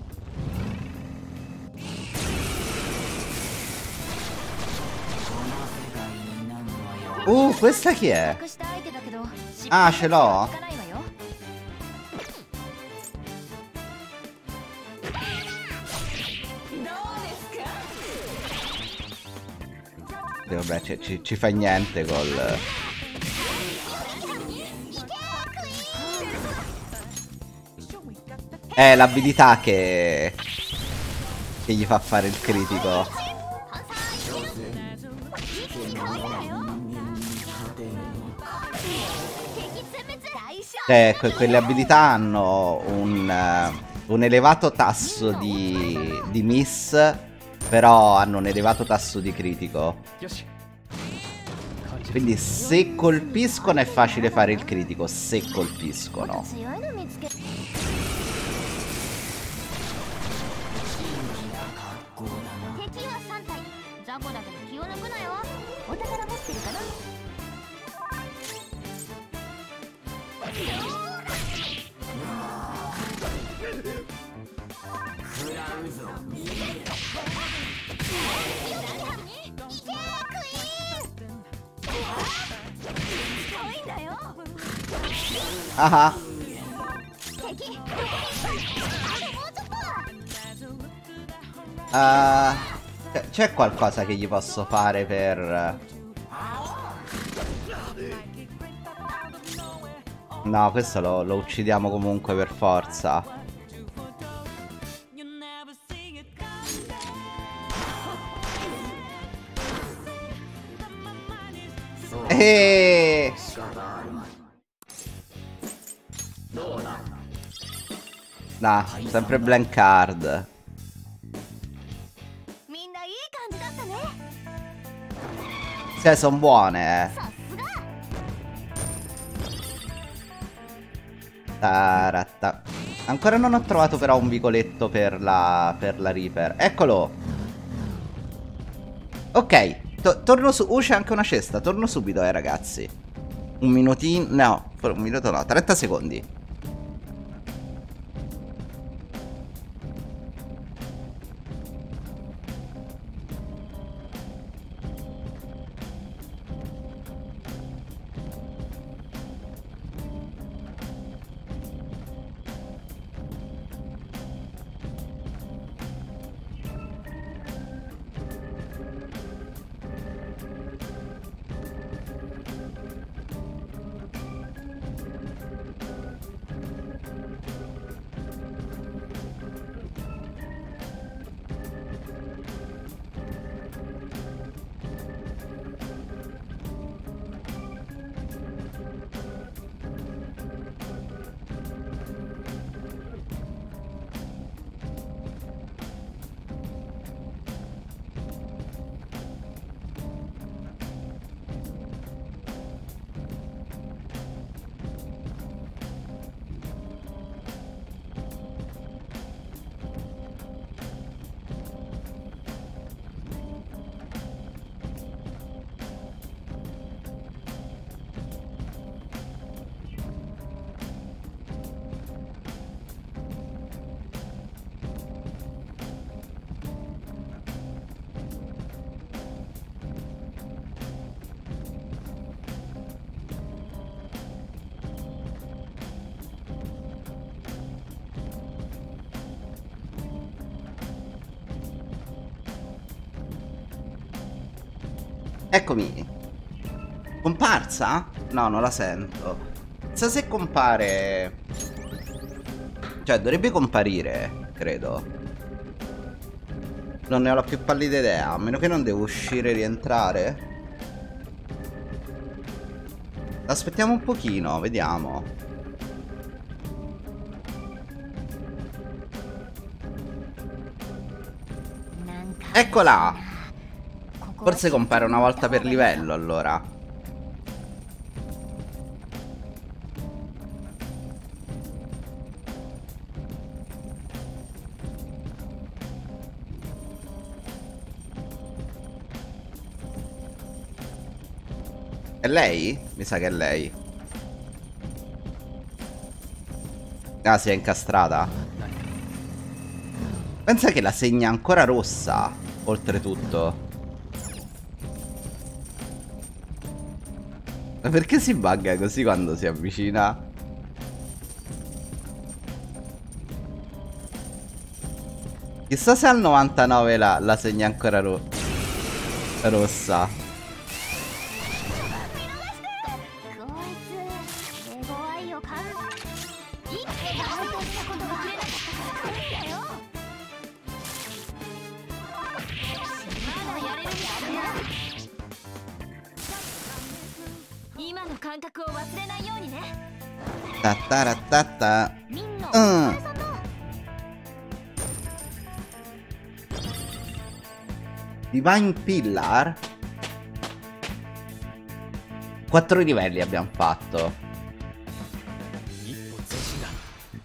Uh, questa chi è? Ah, ce l'ho? E vabbè, ci, ci, ci fa niente col... È l'abilità che... che gli fa fare il critico. Cioè, que quelle abilità hanno un, uh, un elevato tasso di, di miss, però hanno un elevato tasso di critico. Quindi se colpiscono è facile fare il critico, se colpiscono. Ah, uh, c'è qualcosa che gli posso fare per... No, questo lo, lo uccidiamo comunque per forza. Eeeh! Nah, sempre blank card. Sì, sono buone, eh. Taratta. Ancora non ho trovato però un vicoletto per la, per la Reaper. Eccolo. Ok, to torno su. Uh, c'è anche una cesta. Torno subito, eh, ragazzi. Un minutino. No, un minuto no, trenta secondi. Eccomi. Comparsa? No, non la sento. Chissà se compare. Cioè, dovrebbe comparire, credo. Non ne ho la più pallida idea. A meno che non devo uscire e rientrare. Aspettiamo un pochino, vediamo. Eccola! Forse compare una volta per livello, allora. È lei? Mi sa che è lei. Ah, si è incastrata. Pensa che la segna ancora rossa, oltretutto. Ma perché si bugga così quando si avvicina? Chissà se al novantanove la, la segna ancora ro rossa. 感覚を忘れないようにね。 Tattaratata. みんなお Mm. 疲れさんだ。 Divine Pillar. Quattro livelli abbiamo fatto. 一歩前進だ。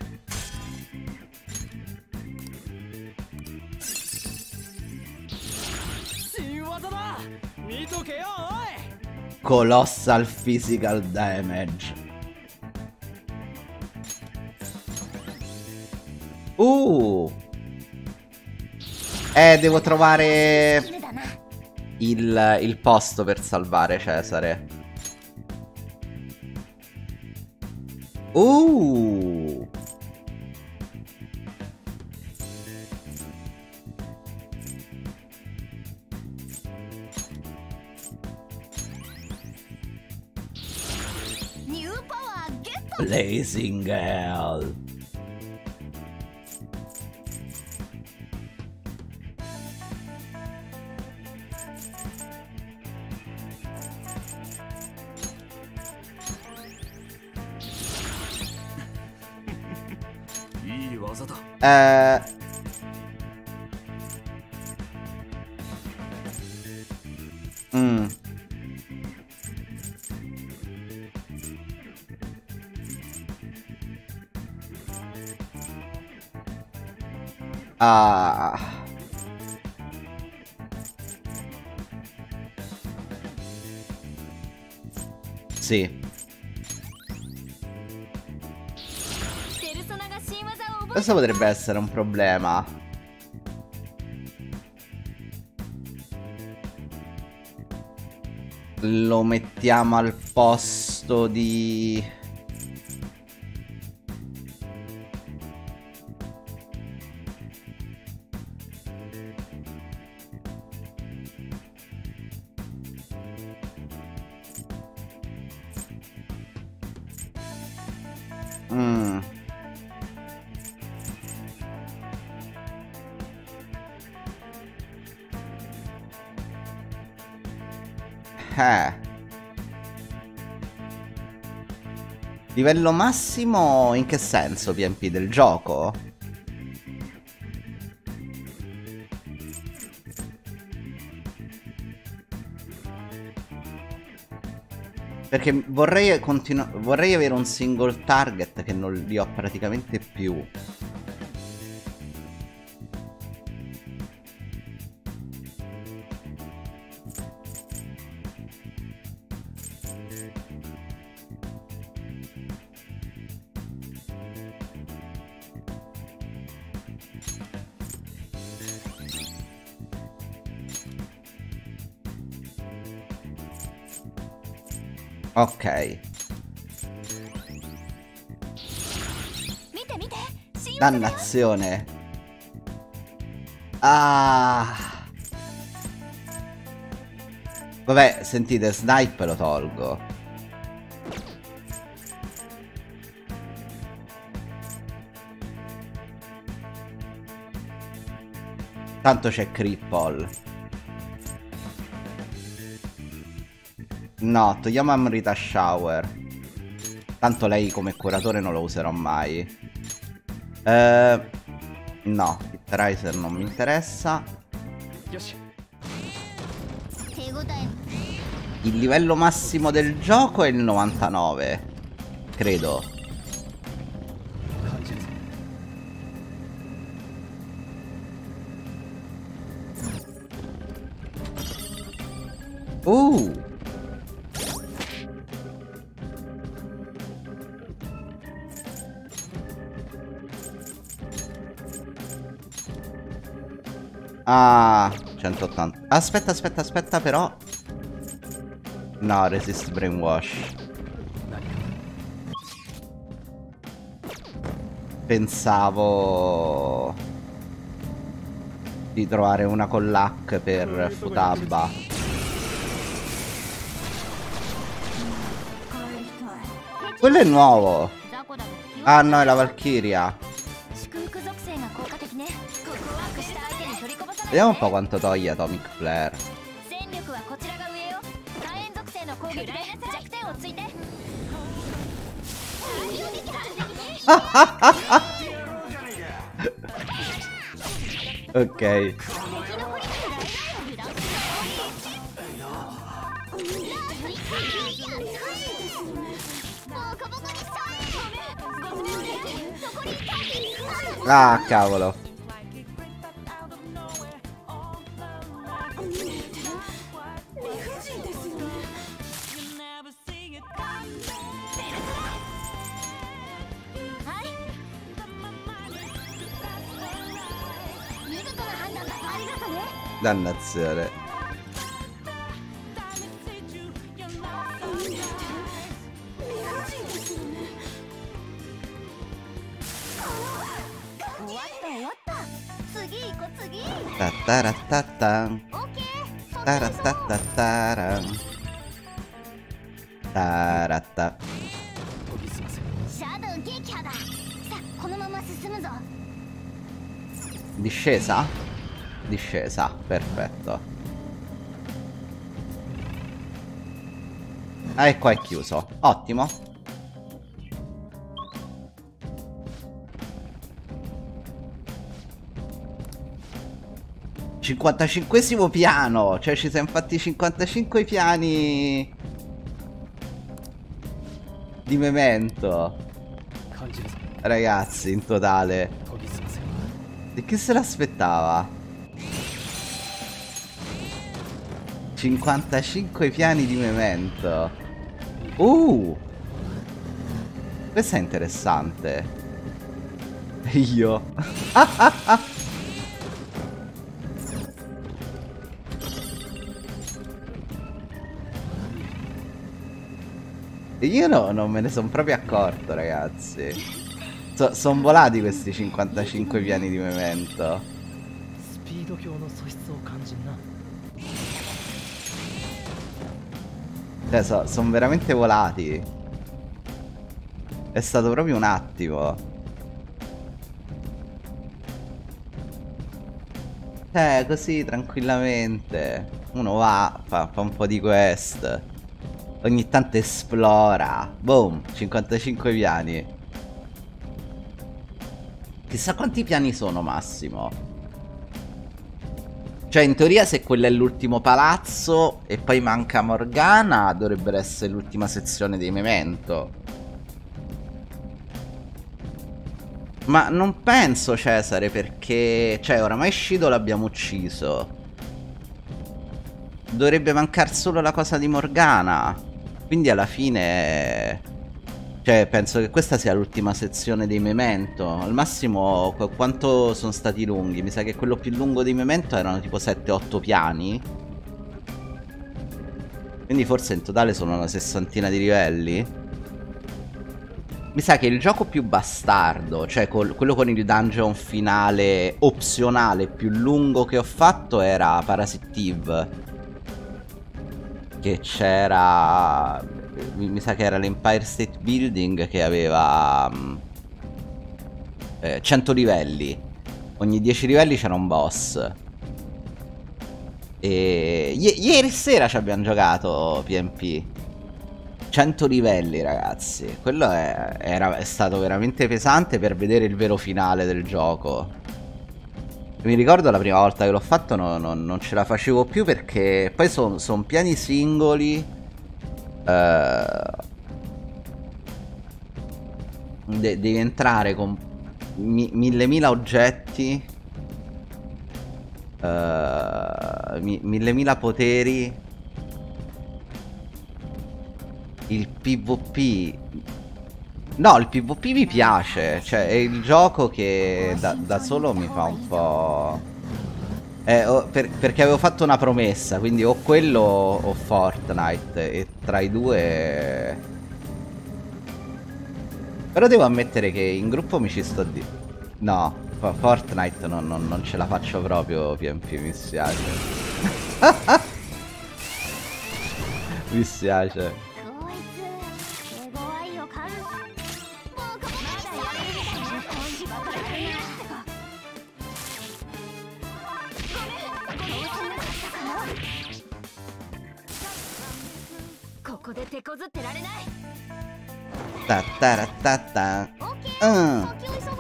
新技だ。見とけよおい。 Colossal Physical Damage. Uh. Eh, devo trovare キルだな。 il, il posto per salvare Cesare. Uh. New power get. Blazing Hell. Eh... Mm. Ah. Sì. Questo potrebbe essere un problema. Lo mettiamo al posto di... Mm. Eh. Livello massimo in che senso, P M P del gioco? Perché vorrei continuare, vorrei avere un single target che non li ho praticamente più. Ok. Dannazione. Ah. Vabbè, sentite, snipe lo tolgo. Tanto c'è Cripple. No, togliamo Amrita Shower. Tanto lei come curatore non lo userò mai. Eh, no, Hit Riser non mi interessa. Il livello massimo del gioco è il novantanove. Credo. Uh. Ah, centottanta. Aspetta, aspetta, aspetta, però. No, resist brainwash. Pensavo di trovare una con l'hack per Futaba. Quello è nuovo. Ah no, è la Valkyria. Vediamo un po' quanto toglie Atomic Flare. Ok. Ah, cavolo. Dannazione. Tataratattan. Taratatattaran. Taratta. Discesa? Discesa, perfetto. Ah, e qua è chiuso. Ottimo. cinquantacinquesimo piano. Cioè ci siamo fatti cinquantacinque piani di Memento. Ragazzi, in totale. Di chi se l'aspettava? cinquantacinque piani di Memento. Uh! Questo è interessante. Io. Io no, non me ne sono proprio accorto, ragazzi. So, sono volati questi cinquantacinque piani di Memento. Cioè, so, sono veramente volati. È stato proprio un attimo. Cioè, così, tranquillamente. Uno va, fa, fa un po' di quest. Ogni tanto esplora. Boom, cinquantacinque piani. Chissà quanti piani sono, Massimo. Cioè, in teoria, se quello è l'ultimo palazzo e poi manca Morgana, dovrebbe essere l'ultima sezione dei Memento. Ma non penso, Cesare, perché... Cioè, oramai Shido l'abbiamo ucciso. Dovrebbe mancare solo la cosa di Morgana. Quindi alla fine... Cioè, penso che questa sia l'ultima sezione dei Memento. Al massimo, qu quanto sono stati lunghi? Mi sa che quello più lungo dei Memento erano tipo sette otto piani. Quindi forse in totale sono una sessantina di livelli. Mi sa che il gioco più bastardo, cioè col quello con il dungeon finale opzionale più lungo che ho fatto, era Parasite Eve. Che c'era... Mi sa che era l'Empire State Building, che aveva um, eh, cento livelli. Ogni dieci livelli c'era un boss. E ieri sera ci abbiamo giocato P M P. cento livelli, ragazzi. Quello è, era, è stato veramente pesante per vedere il vero finale del gioco. Mi ricordo la prima volta che l'ho fatto no, no, non ce la facevo più, perché poi sono son piani singoli. Uh, de devi entrare con mi mille mila oggetti, uh, mi mille mila poteri. Il PvP, no, il PvP mi piace, cioè è il gioco che da, da solo mi fa un po'... Eh, oh, per, perché avevo fatto una promessa, quindi o quello o Fortnite, e tra i due... Però devo ammettere che in gruppo mi ci sto di... No, Fortnite non, non, non ce la faccio proprio, P M P, mi spiace. Mi spiace. Ta ta ta ta ta. Ah.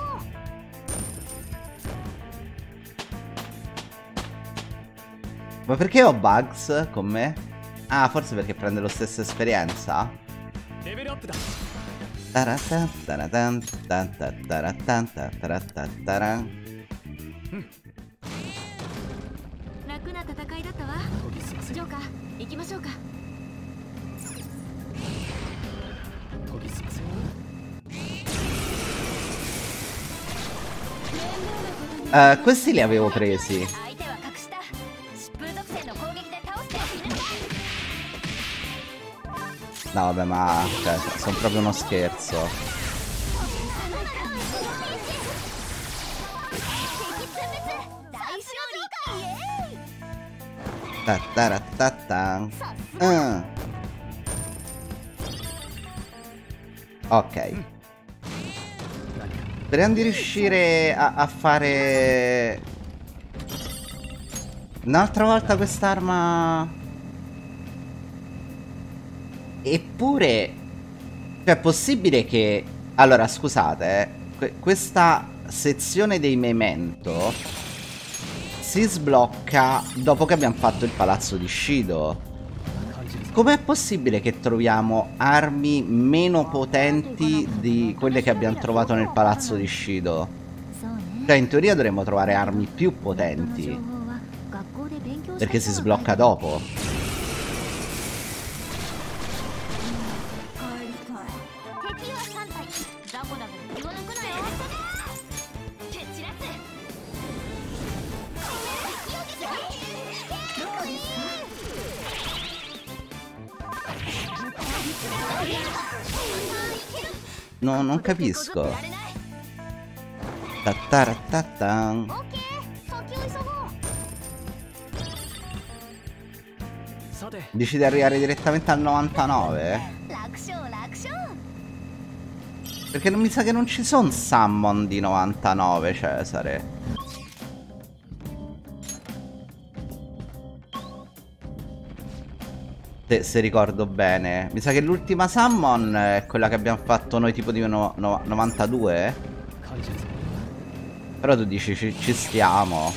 Ma perché ho Bugs con me? Ah, forse perché prende lo stesso esperienza? Taratan, taratan, taratan, taratan, taratan, taratan. 楽な戦いだったわ。ジョーカー、行きましょうか。 Uh, questi li avevo presi. No vabbè, ma cioè, sono proprio uno scherzo. Uh. Ok. Speriamo di riuscire a, a fare un'altra volta quest'arma. Eppure, cioè, è possibile che... Allora, scusate, eh, que questa sezione dei memento si sblocca dopo che abbiamo fatto il palazzo di Shido. Com'è possibile che troviamo armi meno potenti di quelle che abbiamo trovato nel palazzo di Shido? Cioè, in teoria dovremmo trovare armi più potenti, perché si sblocca dopo. No, non capisco. Tattaratatan. Dici di arrivare direttamente al novantanove? Perché non mi sa che non ci sono summon di novantanove, Cesare. Se, se ricordo bene. Mi sa che l'ultima summon è quella che abbiamo fatto noi tipo di no, no, novantadue. Però tu dici ci, ci stiamo.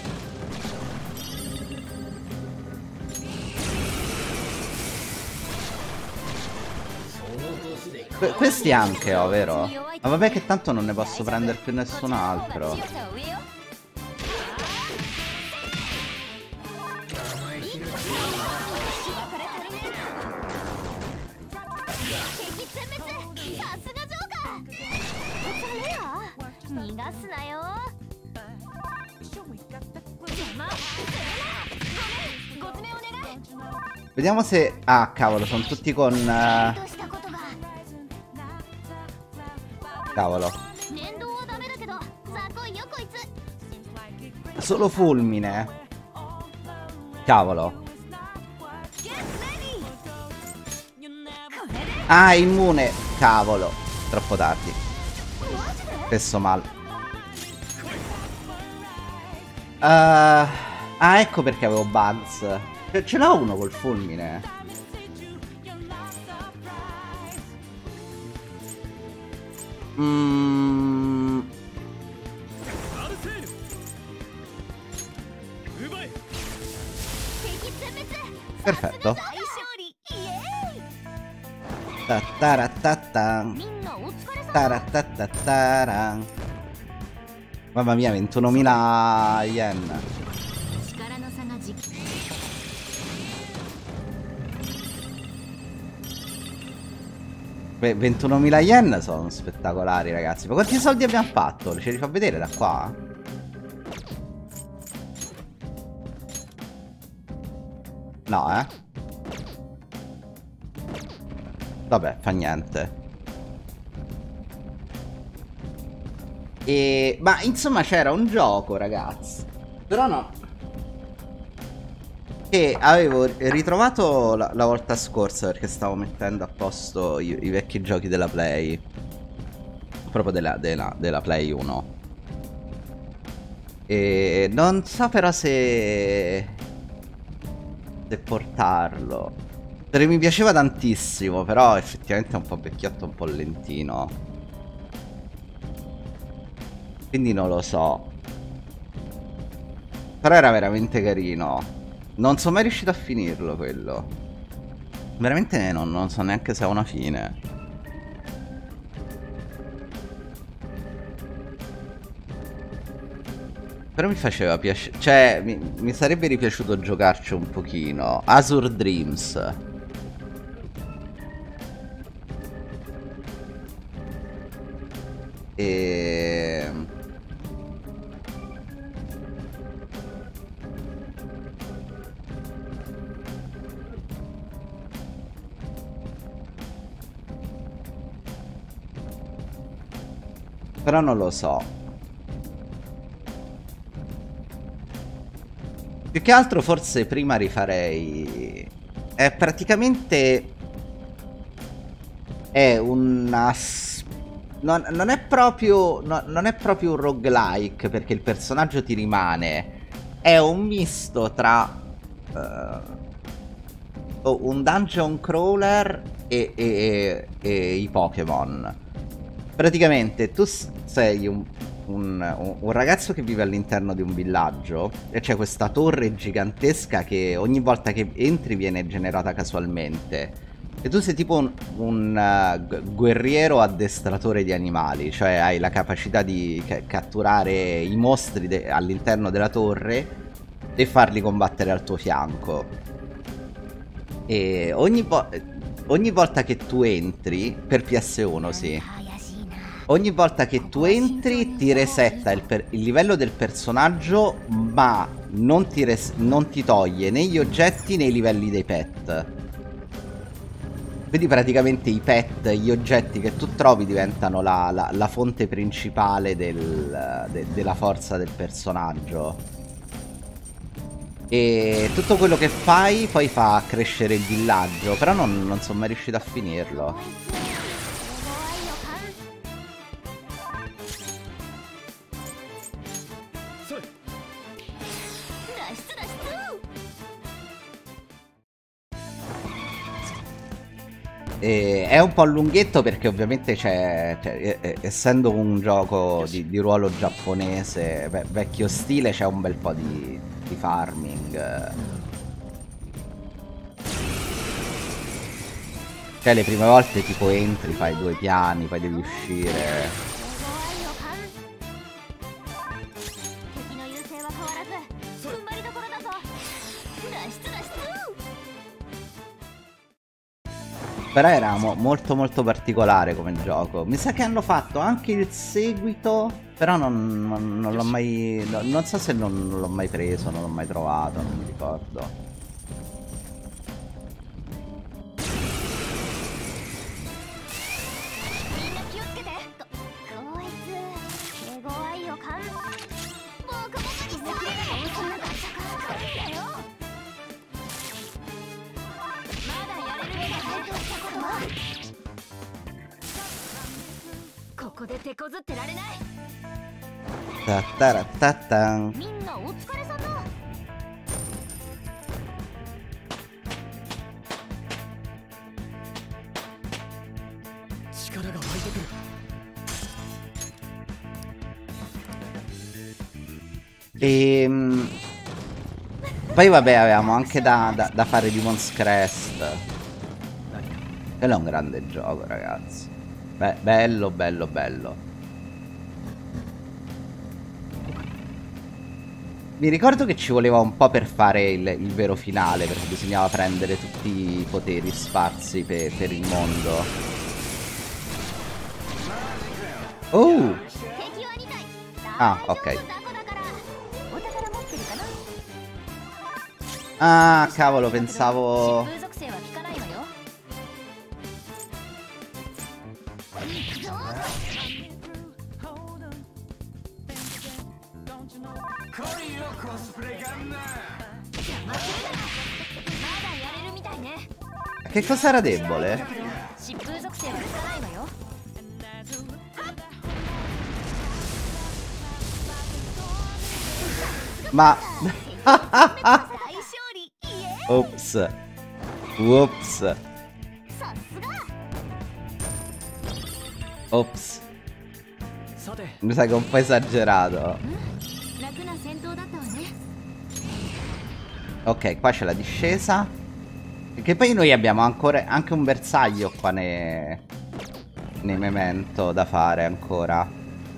Que questi anche ho, vero? Ma vabbè che tanto non ne posso prendere più nessun altro. Vediamo se... Ah, cavolo, sono tutti con... Uh... Cavolo. Solo fulmine. Cavolo. Ah, immune. Cavolo. Troppo tardi. Spesso mal. Uh... Ah, ecco perché avevo bugs. Cioè, ce l'ho uno col fulmine. Mm. Perfetto. Mamma mia, ventunomila yen. Beh, ventunomila yen sono spettacolari, ragazzi. Ma quanti soldi abbiamo fatto? Ce li fa vedere da qua? No, eh. Vabbè, fa niente. E... Ma insomma c'era un gioco, ragazzi. Però no. Che avevo ritrovato la, la volta scorsa, perché stavo mettendo a posto i, i vecchi giochi della Play. Proprio della, della, della Play uno. E non so però se... se portarlo. Perché mi piaceva tantissimo, però effettivamente è un po' vecchiotto, un po' lentino. Quindi non lo so. Però era veramente carino. Non sono mai riuscito a finirlo quello. Veramente non, non so neanche se ha una fine. Però mi faceva piacere. Cioè, mi, mi sarebbe ripiaciuto giocarci un pochino. Azure Dreams. E... Però non lo so. Più che altro forse prima rifarei... È praticamente... È una... Non, non è proprio... No, non è proprio un roguelike, perché il personaggio ti rimane. È un misto tra... Uh, un dungeon crawler e, e, e, e i Pokémon. Praticamente tu sei un, un, un ragazzo che vive all'interno di un villaggio e c'è questa torre gigantesca che ogni volta che entri viene generata casualmente. E tu sei tipo un, un uh, guerriero addestratore di animali, cioè hai la capacità di ca catturare i mostri all'interno della torre e farli combattere al tuo fianco. E ogni, vo ogni volta che tu entri, per P S uno sì, ogni volta che tu entri ti resetta il, il livello del personaggio, ma non ti, non ti toglie né gli oggetti né i livelli dei pet. Quindi praticamente i pet, gli oggetti che tu trovi diventano la, la, la fonte principale del, de, della forza del personaggio. E tutto quello che fai poi fa crescere il villaggio. Però non, non sono mai riuscito a finirlo. E è un po' lunghetto perché ovviamente c'è, essendo un gioco di, di ruolo giapponese ve vecchio stile, c'è un bel po' di, di farming. Cioè le prime volte tipo entri, fai due piani, poi devi uscire. Però era mo molto molto particolare come gioco. Mi sa che hanno fatto anche il seguito, però non, non, non l'ho mai... No, non so se non, non l'ho mai preso, non l'ho mai trovato, non mi ricordo. Ta-ta-ra-ta-tan. Ehm... Poi vabbè avevamo anche da, da, da fare Demon's Crest. Quello è un grande gioco, ragazzi. Beh, bello, bello, bello. Mi ricordo che ci voleva un po' per fare il, il vero finale, perché bisognava prendere tutti i poteri sparsi per, per il mondo. Oh! Ah, ok. Ah, cavolo, pensavo... Che cosa era debole? Ma... Ops. Whoops. Ops. Mi sa che è un po' esagerato. Ok, qua c'è la discesa. Che poi noi abbiamo ancora anche un bersaglio qua nei, nei Memento da fare ancora.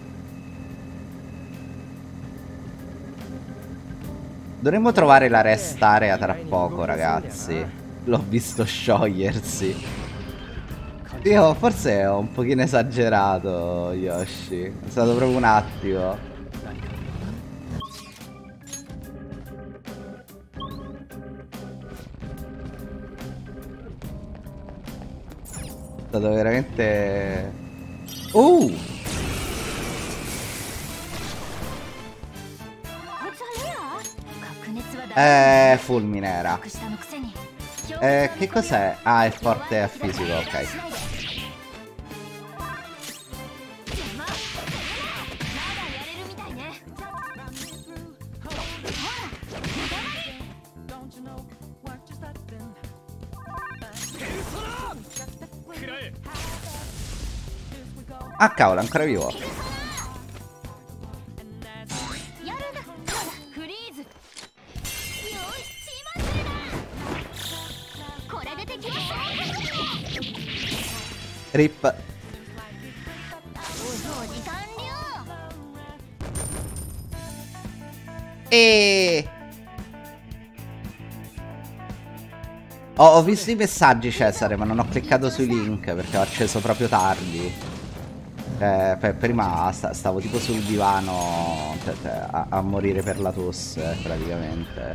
Dovremmo trovare la rest area tra poco, ragazzi. L'ho visto sciogliersi. Io forse ho un pochino esagerato, Yoshi. È stato proprio un attimo. È stato veramente... Uh! Eh, fulminera. Eh, che cos'è? Ah, è forte a fisico, ok. Ah, cavolo, ancora vivo. Rip. E ho, ho visto i messaggi, Cesare, ma non ho cliccato sui link perché ho acceso proprio tardi. Eh, per, prima sta, stavo tipo sul divano te, te, a, a morire per la tosse, praticamente.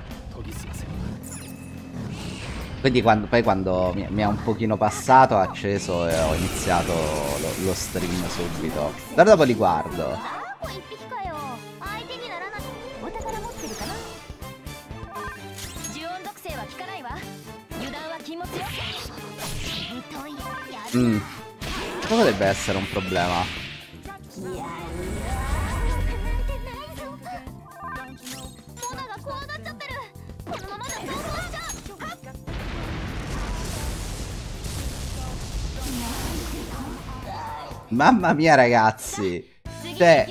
Quindi quando, poi quando mi, mi è un pochino passato ho acceso e ho iniziato lo, lo stream subito. Da dopo li guardo. Mm. Potrebbe essere un problema. Mamma mia, ragazzi. Cioè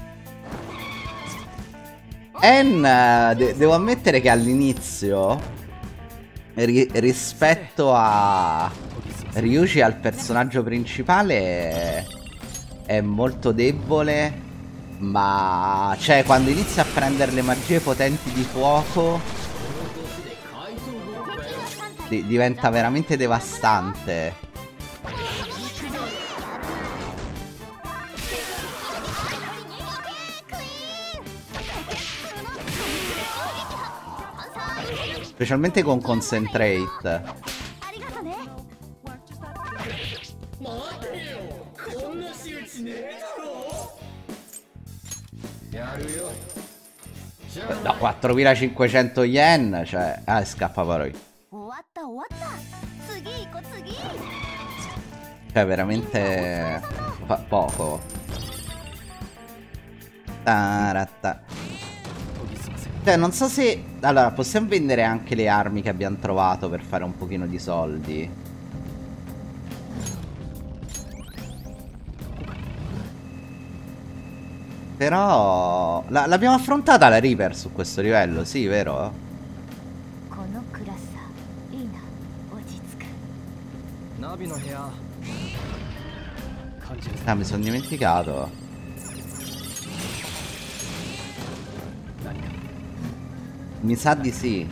En, de devo ammettere che all'inizio ri rispetto a Ryuji, al personaggio principale, è molto debole. Ma cioè quando inizia a prendere le magie potenti di fuoco di diventa veramente devastante. Specialmente con Concentrate. Da quattromilacinquecento yen, cioè... Ah, scappa poi. Cioè, veramente... Fa poco. Taratta. Cioè, non so se... Allora, possiamo vendere anche le armi che abbiamo trovato per fare un pochino di soldi. Però... L'abbiamo affrontata la Reaper su questo livello, sì, vero? Ah, mi sono dimenticato. Mi sa di sì.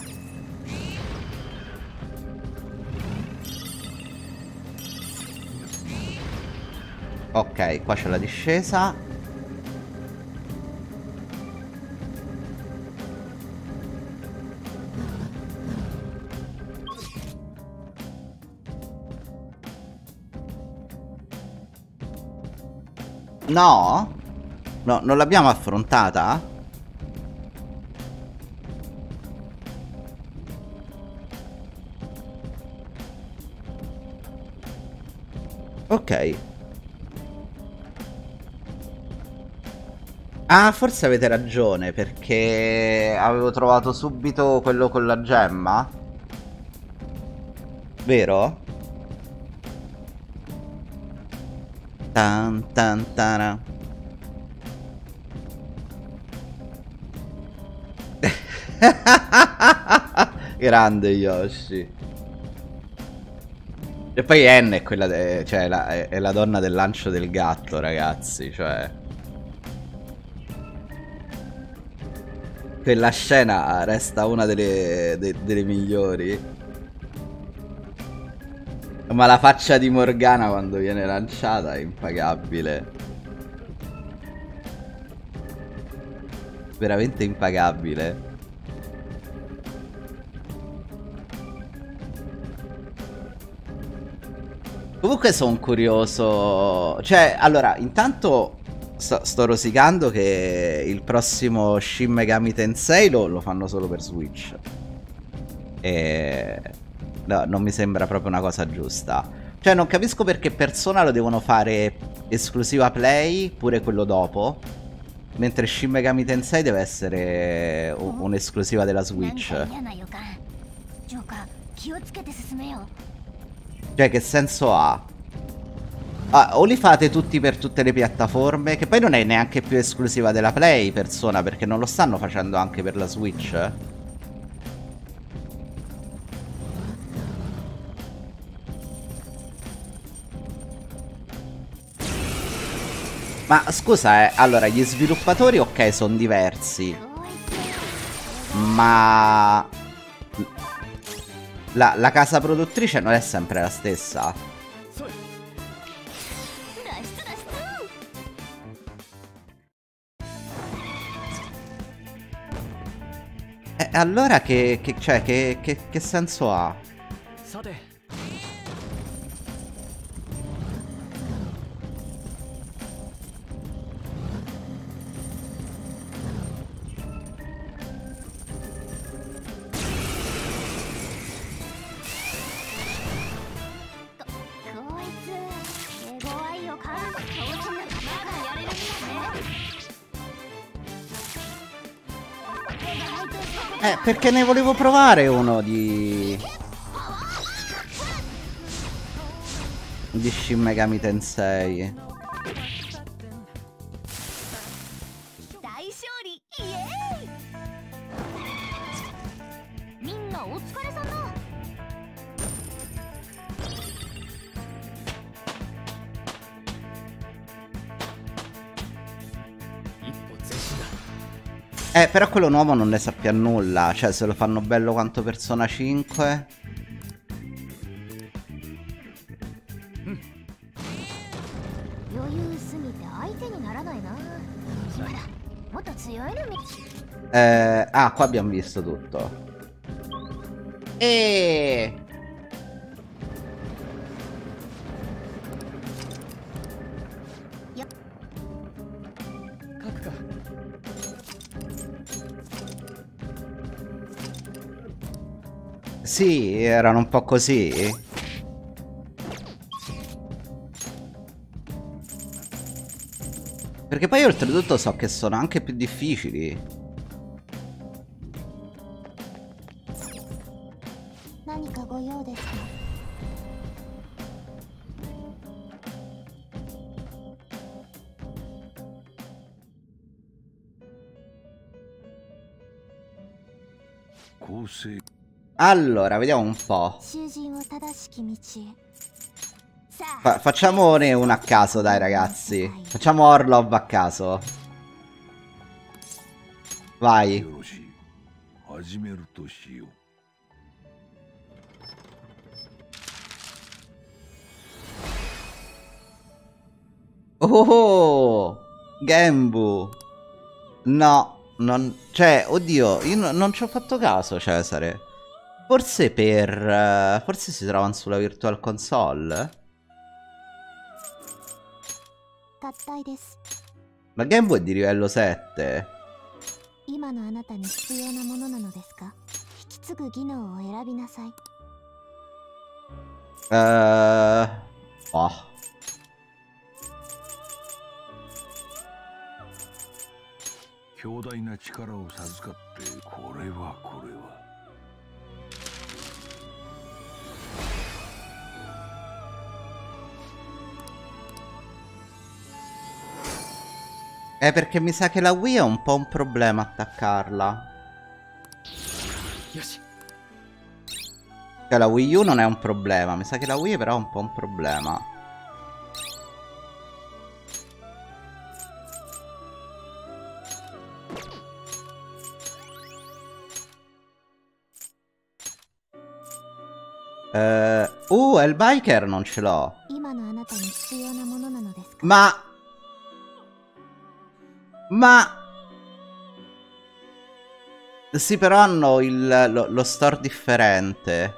Ok, qua c'è la discesa. No? No, non l'abbiamo affrontata? Ok. Ah, forse avete ragione, perché avevo trovato subito quello con la gemma. Vero? Tan tan tara. Grande Yoshi. E poi N è quella de, cioè la, è, è la donna del lancio del gatto, ragazzi, cioè quella scena resta una delle, de, delle migliori. Ma la faccia di Morgana quando viene lanciata è impagabile. Veramente impagabile. Comunque sono curioso. Cioè, allora, intanto sto, sto rosicando che il prossimo Shin Megami Tensei lo, lo fanno solo per Switch. E... no, non mi sembra proprio una cosa giusta. Cioè, non capisco perché Persona lo devono fare esclusiva Play, pure quello dopo, mentre Shin Megami Tensei deve essere un'esclusiva della Switch. Cioè, che senso ha? Ah, o li fate tutti per tutte le piattaforme, che poi non è neanche più esclusiva della Play, Persona, perché non lo stanno facendo anche per la Switch? Ma scusa, eh, allora, gli sviluppatori, ok, sono diversi, ma... La, la casa produttrice non è sempre la stessa. E allora che, che, cioè, che, che, che senso ha? Eh, perché ne volevo provare uno di... di Shin Megami Tensei. Eh, però quello nuovo non ne sappia nulla. Cioè, se lo fanno bello quanto Persona cinque. Eh, ah, qua abbiamo visto tutto. E... sì, erano un po' così. Perché poi oltretutto so che sono anche più difficili. Allora, vediamo un po'. Fa facciamone uno a caso, dai ragazzi. Facciamo Orlov a caso. Vai. Oh, Genbu. No, non... cioè, oddio, io no, non ci ho fatto caso, Cesare. Forse per... Uh, forse si trovano sulla Virtual Console? Ma Genbu è di livello sette. Uh, oh. 強大な力を授かってこれはこれは Eh, perché mi sa che la Wii è un po' un problema attaccarla. よし Cioè la Wii U non è un problema. Mi sa che la Wii però è un po' un problema. Uh, uh, il biker non ce l'ho. Ma... Ma... Sì, però hanno il, lo, lo store differente.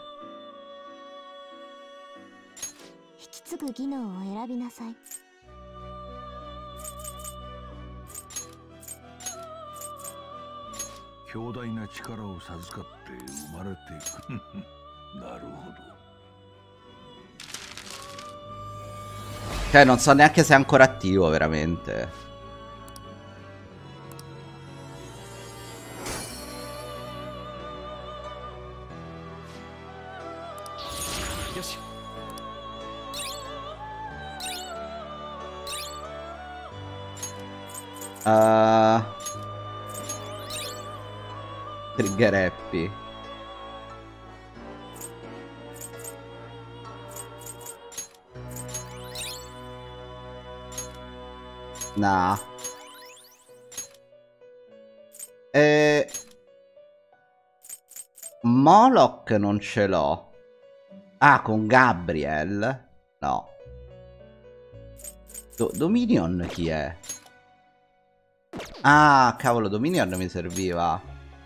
Cioè, non so neanche se è ancora attivo, veramente. Uh, Trigger happy. Nah. E... Moloch non ce l'ho. Ah, con Gabriel? No. Do Dominion chi è? Ah, cavolo, Dominion mi serviva.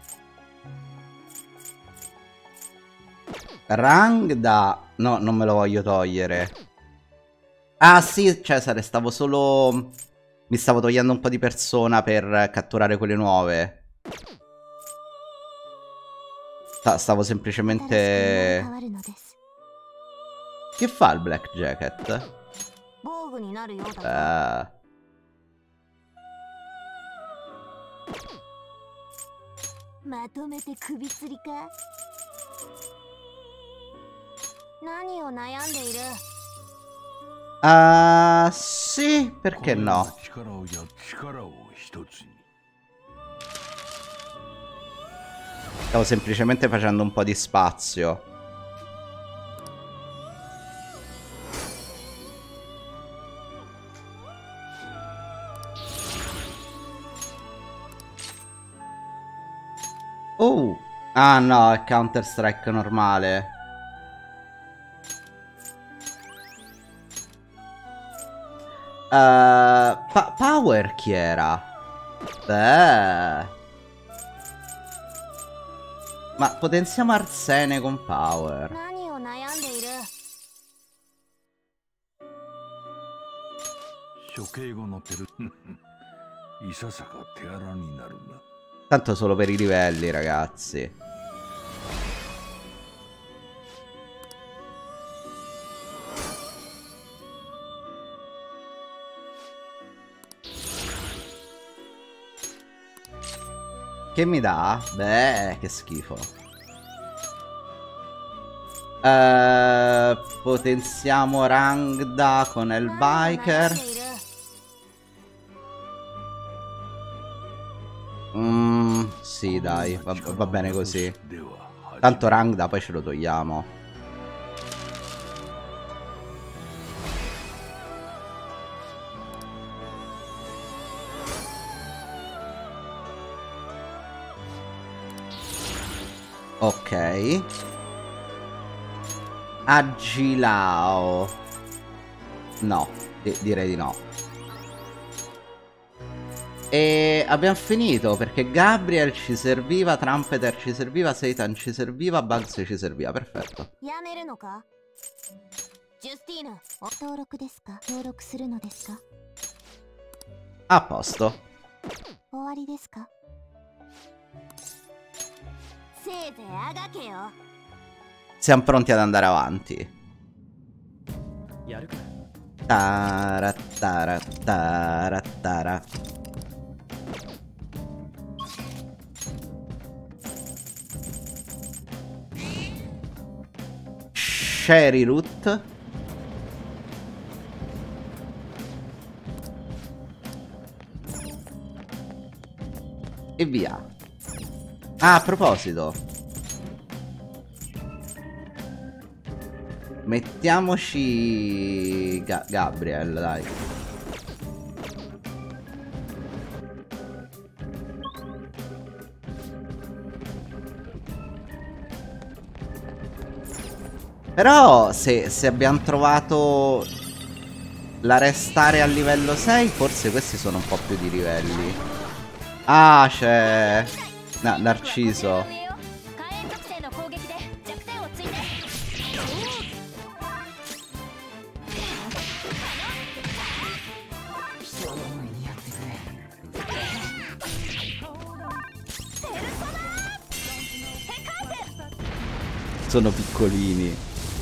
Rangda... No, non me lo voglio togliere. Ah, sì, Cesare, stavo solo... Mi stavo togliendo un po' di persona per catturare quelle nuove. Sta stavo semplicemente... Che fa il Black Jacket? Eh... Uh, sì, perché no? Stavo semplicemente facendo un po' di spazio. Oh! Ah no, è Counter Strike normale. Uh, pa Power chi era? Beh. Ma potenziamo Arsene con Power. Tanto solo per i livelli, ragazzi. Che mi dà? Beh, che schifo. Uh, potenziamo Rangda con il biker. Mm, sì, dai, va, va bene così. Tanto Rangda poi ce lo togliamo. Ok. Agilao. No, di direi di no. E abbiamo finito perché Gabriel ci serviva, Trumpeter ci serviva, Satan ci serviva, Bugs ci serviva, perfetto. A posto. Siamo pronti ad andare avanti. Tara, tara, tara, tara. Sherry Root. E via. Ah, a proposito, Mettiamoci Ga Gabriel, dai. Però se, se abbiamo trovato la restare a livello sei, forse questi sono un po' più di livelli. Ah, c'è... No, Narciso. Sono piccolini.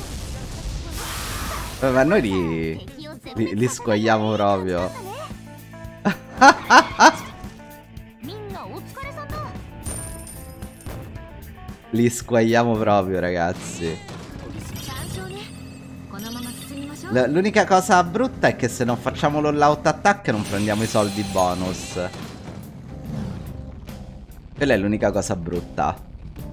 Ma noi li, li, li squagliamo proprio. Li squagliamo proprio, ragazzi. L'unica cosa brutta è che se non facciamo l'all-out attack non prendiamo i soldi bonus. Quella è l'unica cosa brutta.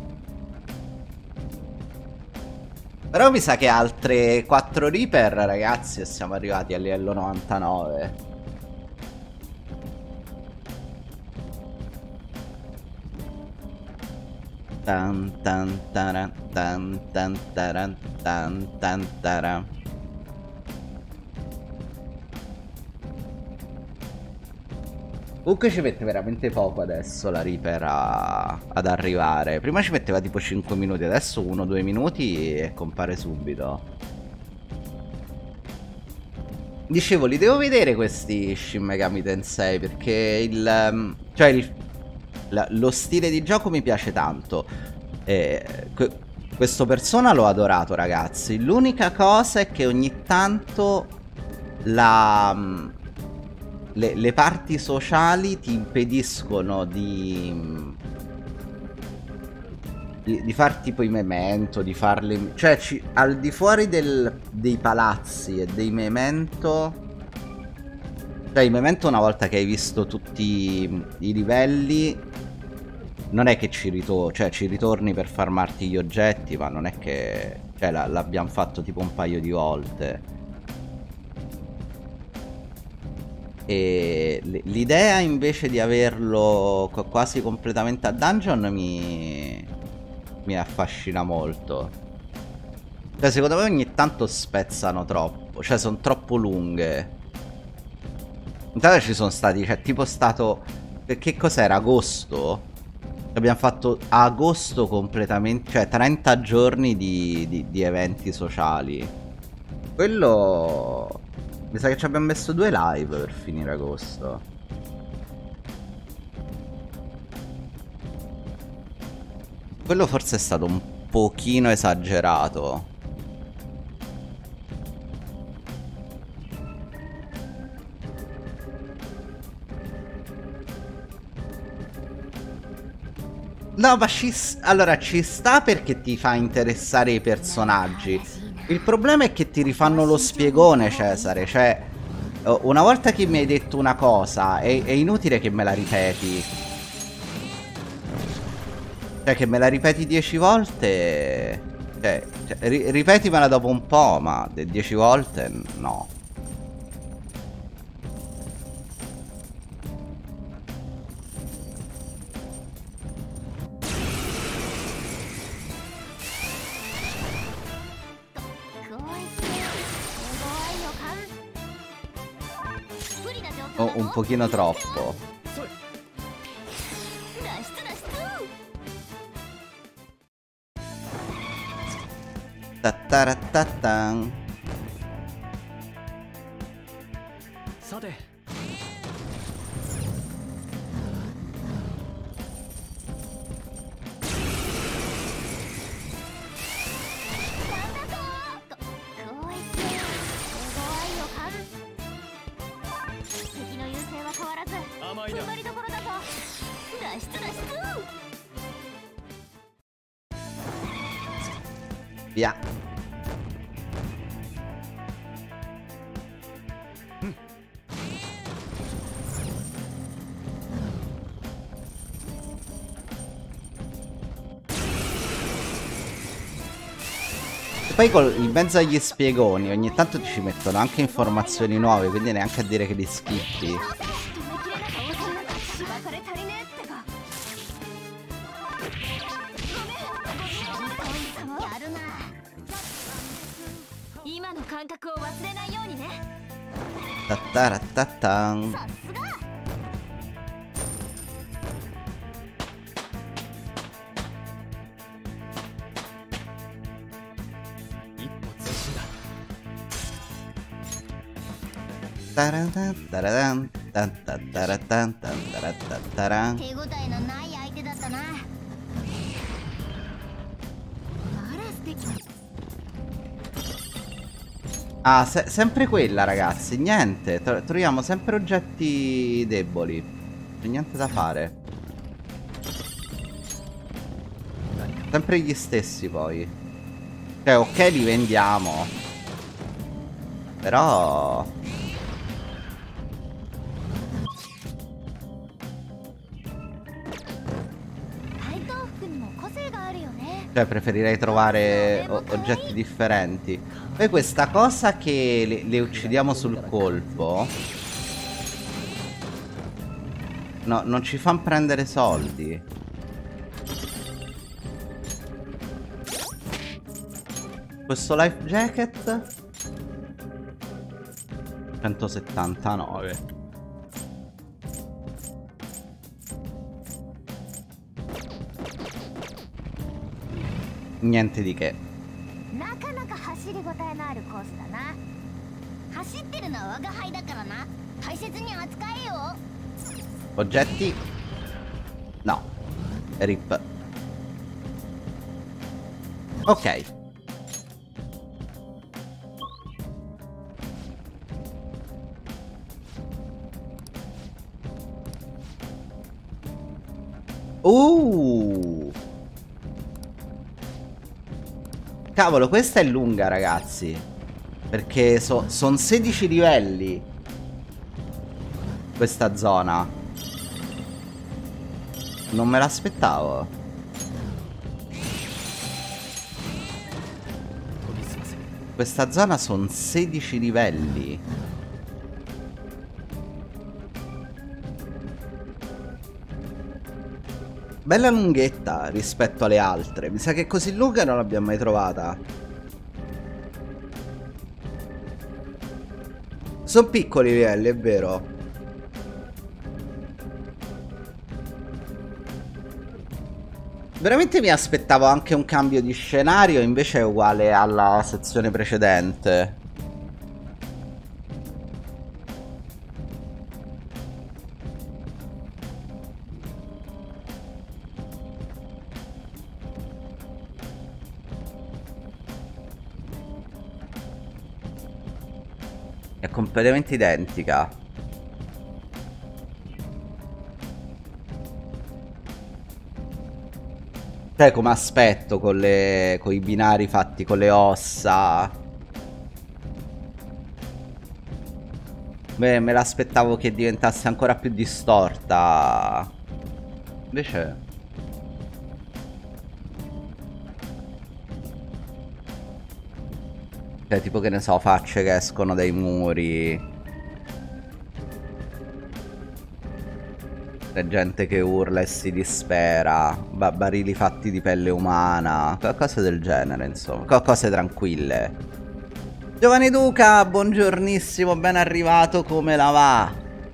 Però mi sa che altre quattro Reaper, ragazzi, e siamo arrivati a livello novantanove. Tan tan taran, tan tan taran, tan tan taran. Comunque ci mette veramente poco adesso la Reaper a, ad arrivare. Prima ci metteva tipo cinque minuti, adesso uno due minuti e compare subito. Dicevo, li devo vedere questi Shin Megami Tensei perché il... Cioè il, la, lo stile di gioco mi piace tanto. E, que, questo Persona l'ho adorato, ragazzi. L'unica cosa è che ogni tanto la... Le, le parti sociali ti impediscono di, di, di far tipo i memento, di farle... Cioè, ci, al di fuori del, dei palazzi e dei memento... Cioè, i memento una volta che hai visto tutti i livelli, non è che ci ritorni, cioè ci ritorni per farmarti gli oggetti, ma non è che... Cioè, la, l'abbiamo fatto tipo un paio di volte. E l'idea invece di averlo quasi completamente a dungeon mi, mi affascina molto. Cioè secondo me ogni tanto spezzano troppo, cioè sono troppo lunghe. Intanto ci sono stati, cioè tipo stato... Che cos'era? Agosto? Abbiamo fatto agosto completamente, cioè trenta giorni di, di, di eventi sociali. Quello... Mi sa che ci abbiamo messo due live per finire agosto. Quello forse è stato un pochino esagerato. No, ma ci... Allora, ci sta perché ti fa interessare i personaggi. Il problema è che ti rifanno lo spiegone, Cesare. Cioè, una volta che mi hai detto una cosa, è, è inutile che me la ripeti. Cioè, che me la ripeti dieci volte... Cioè, cioè ri ripetimela dopo un po', ma dieci volte no. Oh, un pochino troppo. Tattaratatan. Via. Mm. poi col, in mezzo agli spiegoni ogni tanto ci mettono anche informazioni nuove, quindi neanche a dire che li schippi. Tattaratatan. Taran, taran, tan, tan, taran, tan, taran, tan, taran. Ah, se sempre quella, ragazzi. Niente, tro troviamo sempre oggetti deboli. C'è niente da fare. Sempre gli stessi, poi. Cioè, ok, li vendiamo. Però... Cioè, preferirei trovare oggetti differenti. Poi questa cosa che le, le uccidiamo sul colpo, no, non ci fanno prendere soldi. Questo life jacket centosettantanove. Niente di che. Oggetti? No. Rip. Ok. Uh. Cavolo, questa è lunga, ragazzi. Perché so, sono sedici livelli questa zona. Non me l'aspettavo. Questa zona sono sedici livelli. Bella lunghetta rispetto alle altre. Mi sa che così lunga non l'abbiamo mai trovata. Sono piccoli i livelli, è vero. Veramente mi aspettavo anche un cambio di scenario, invece è uguale alla sezione precedente. È completamente identica. Cioè, come aspetto, con le, con i binari fatti con le ossa. Beh, me l'aspettavo che diventasse ancora più distorta. Invece... Cioè, tipo, che ne so, facce che escono dai muri. C'è gente che urla e si dispera. Ba barili fatti di pelle umana. Cose del genere, insomma. Co cose tranquille. Giovane Duca, buongiornissimo, ben arrivato, come la va?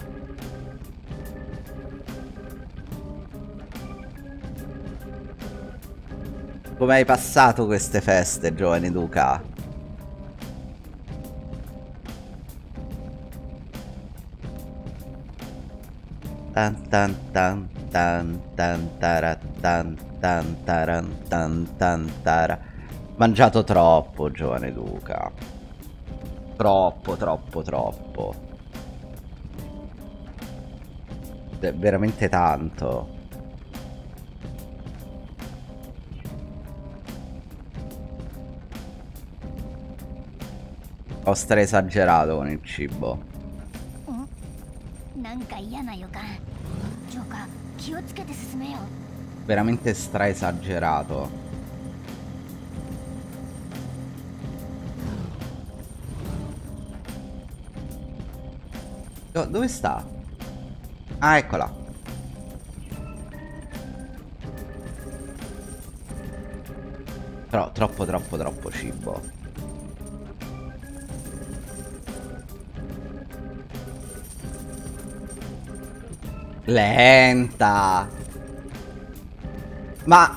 Come hai passato queste feste, giovane Duca? Tan tan tan tan tan tara tan tan taran tan tan tara. Mangiato troppo, giovane Duca. Troppo, troppo, troppo. È veramente tanto. Ho stra esagerato con il cibo. Veramente stra esagerato. Do- dove sta? Ah, eccola. Però troppo troppo troppo cibo. Lenta. Ma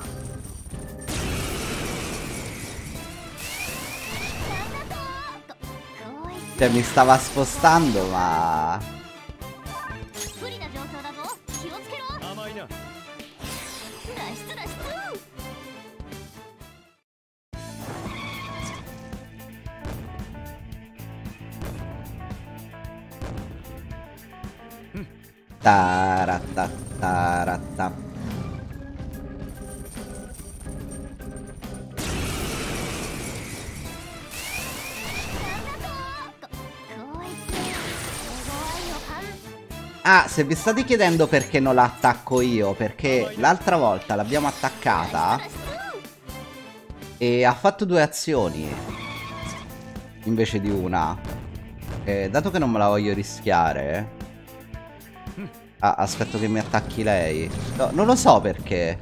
cioè mi stava spostando, ma 不利な状況だぞ、気をつけろ。 甘いな。 脱出脱出。 Taratta, taratta. Ah, se vi state chiedendo perché non la attacco io, perché l'altra volta l'abbiamo attaccata e ha fatto due azioni invece di una. E dato che non me la voglio rischiare, ah, aspetto che mi attacchi lei. No, non lo so perché.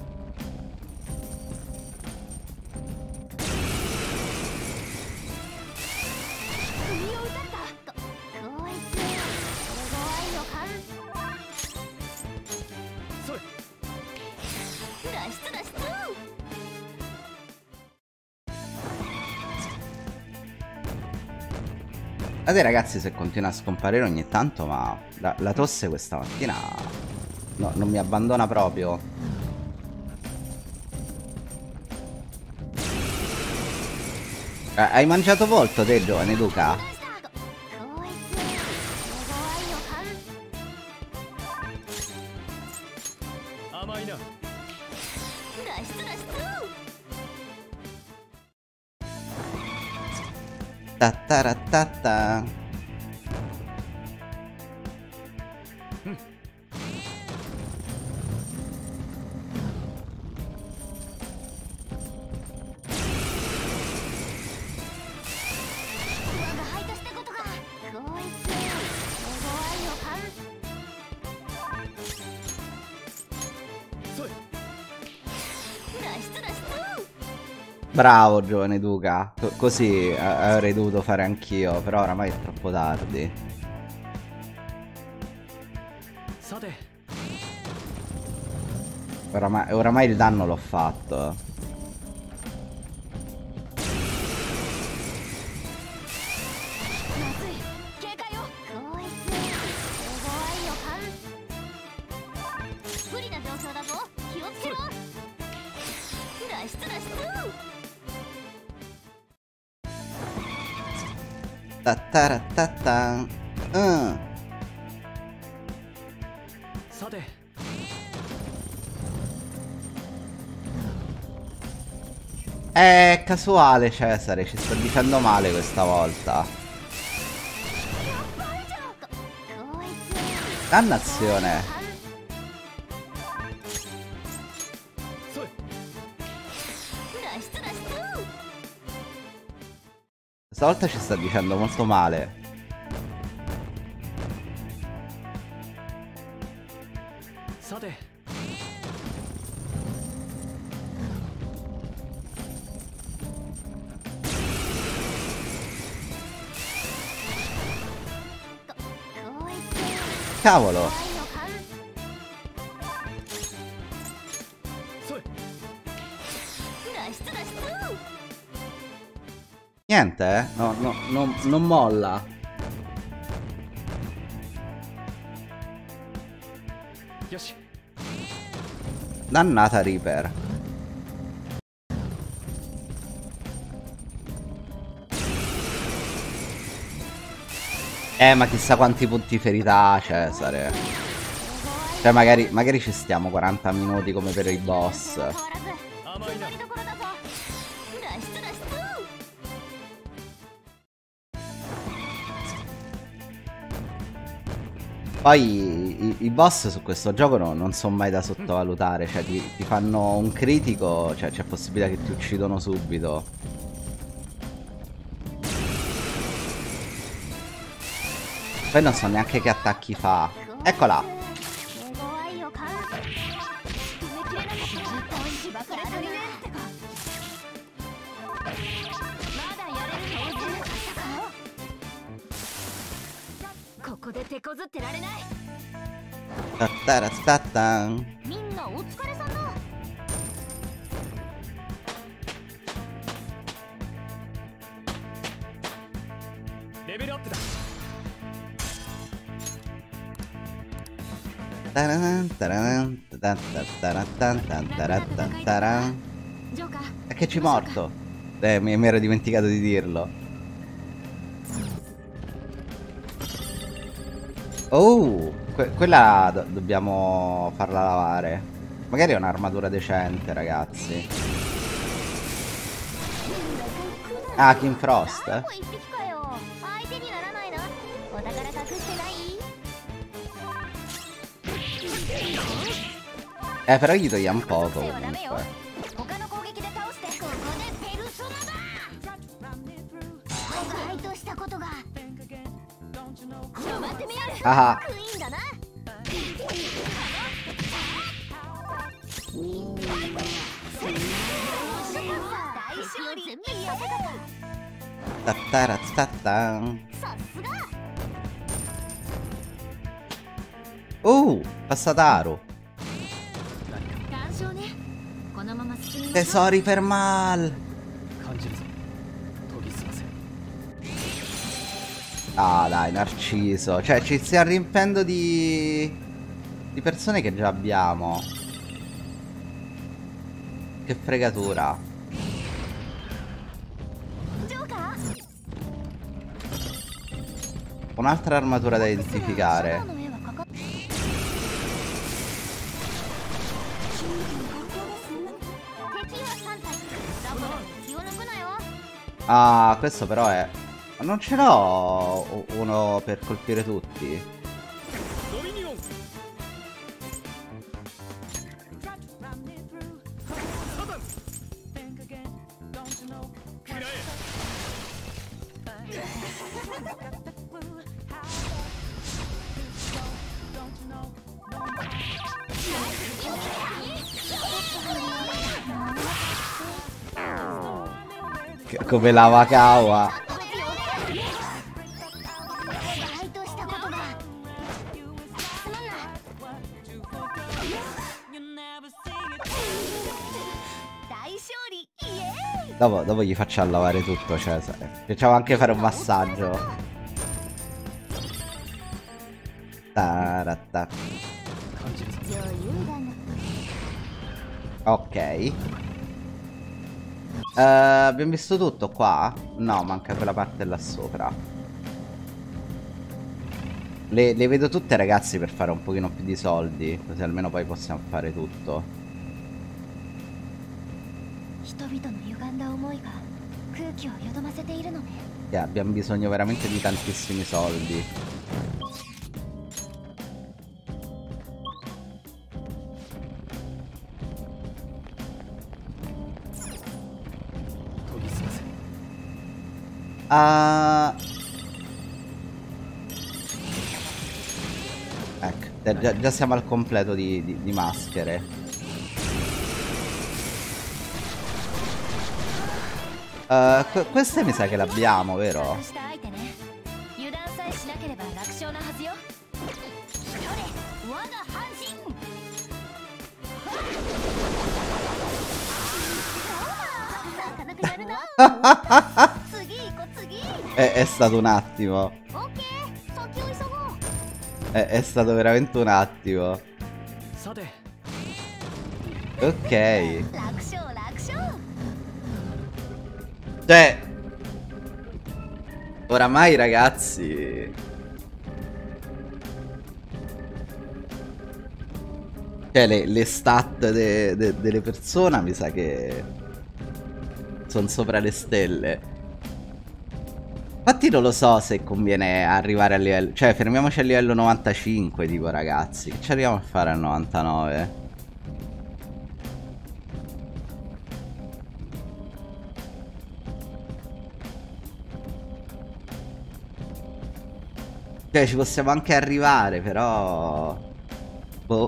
Guardate ragazzi, se continua a scomparire ogni tanto, ma la, la tosse questa mattina no, non mi abbandona proprio. Eh, hai mangiato molto te, giovane Luca? 甘いな。 Ta-ta-ra-ta-ta. Bravo giovane Duca, Co- così eh, avrei dovuto fare anch'io, però oramai è troppo tardi. さて、 Oramai, oramai il danno l'ho fatto. Ta-ta-ra-ta-ta. Mm. さて、 È casuale Cesare, ci sto dicendo male questa volta. Dannazione. そい。 Stavolta ci sta dicendo molto male. さて、 Cavolo. そい。 Niente, eh? No, no, no, non molla. よし。 Dannata Reaper. Eh, ma chissà quanti punti ferita ha Cesare. Cioè, magari, magari ci stiamo quaranta minuti come per i boss. 甘いな。 Poi i, i boss su questo gioco no, non sono mai da sottovalutare. Cioè, ti, ti fanno un critico, cioè c'è possibilità che ti uccidono subito. Poi non so neanche che attacchi fa. Eccola. Tattaratatan. みんなお疲れさんだ。 レベルアップだ。 Taran, taran, taran, taran, taran, taran, taran. ジョーカー E che ci morto. Eh, mi, mi ero dimenticato di dirlo. Oh, que quella do dobbiamo farla lavare. Magari è un'armatura decente, ragazzi. Ah, King Frost. Eh? 一匹かよ。相手にならないな。お宝隠してない？ Eh, però gli togliamo poco comunque. 他の攻撃で倒してここでペルソナだ。バイトしたことが。待ってみやる。 Ah, クイーンだな。大勝利。全面やせた。 tattaratatan. さすが。 Oh, Passataro. 干渉ね。このまま進みましょう。 Tesori per mal. 感じるぞ。研ぎ澄ませ。 Ah, dai, Narciso. Cioè, ci stiamo riempendo di... di persone che già abbiamo. Che fregatura. ジョーカー。 Un'altra armatura da identificare. シャワーの絵はかかっ敵はさん体。だから気を抜くなよ。 Ah, questo però è... Ma non ce l'ho uno per colpire tutti. ドミニオン。サタン。くらえ。 Come la Wakawa. バイトしたことが。すまんな。大勝利。イエーイ。 Dopo, dopo gli facciamo lavare tutto, cioè, facciamo anche fare un massaggio. Taratta. 感じるぞ。 余裕だな。 Ok. Eh, abbiamo visto tutto qua? No, manca quella parte là sopra. Le, le vedo tutte, ragazzi, per fare un pochino più di soldi. Così almeno poi possiamo fare tutto. 人々の歪んだ思いが空気をよどませているのね。 Yeah, abbiamo bisogno veramente di tantissimi soldi. Ah, ecco, eh, già, già siamo al completo di, di, di maschere. Uh, que queste mi sa che l'abbiamo, vero? した相手ね。油断さえしなければ楽勝なはずよ。それ我が半身。なかなかやるな。次行こう次。 È, è stato un attimo. オッケー。先を急ごう。 È, è stato veramente un attimo. さて。 Ok. 楽勝楽勝。 Cioè, oramai, ragazzi, cioè le, le stat de, de, delle persone mi sa che sono sopra le stelle. Infatti non lo so se conviene arrivare a livello, cioè fermiamoci a livello novantacinque, tipo, ragazzi, che ci arriviamo a fare al novantanove? Cioè ci possiamo anche arrivare, però... Boh.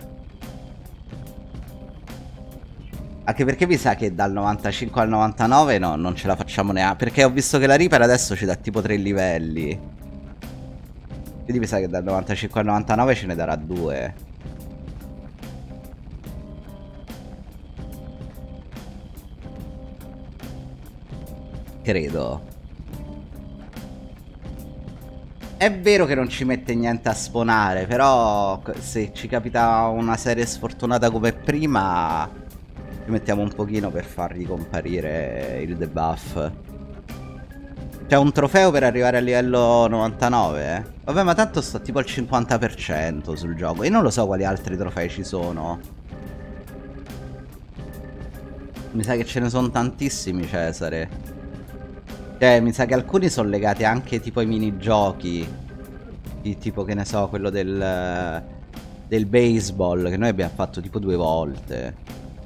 Anche perché mi sa che dal novantacinque al novantanove no, non ce la facciamo neanche. Perché ho visto che la Reaper adesso ci dà tipo tre livelli. Quindi mi sa che dal novantacinque al novantanove ce ne darà due. Credo. È vero che non ci mette niente a spawnare, però se ci capita una serie sfortunata come prima, ci mettiamo un pochino per far ricomparire il debuff. C'è un trofeo per arrivare a livello novantanove, eh? Vabbè, ma tanto sto tipo al cinquanta per cento sul gioco. Io non lo so quali altri trofei ci sono. Mi sa che ce ne sono tantissimi, Cesare. Cioè, mi sa che alcuni sono legati anche tipo ai minigiochi. Di, tipo, che ne so, quello del... del baseball, che noi abbiamo fatto tipo due volte.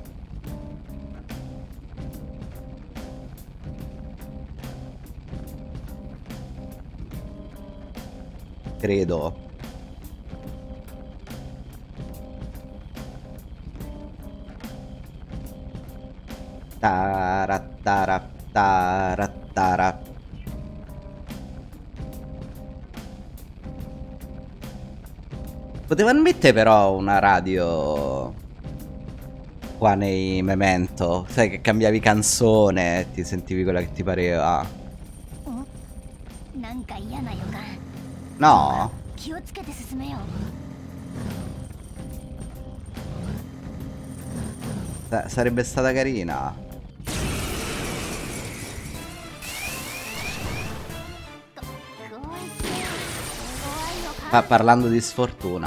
Credo. Tarattara, tarattara. Potevano mettere però una radio qua nei Memento. Sai che cambiavi canzone e ti sentivi quella che ti pareva. No. Sa- sarebbe stata carina. Pa- parlando di sfortuna.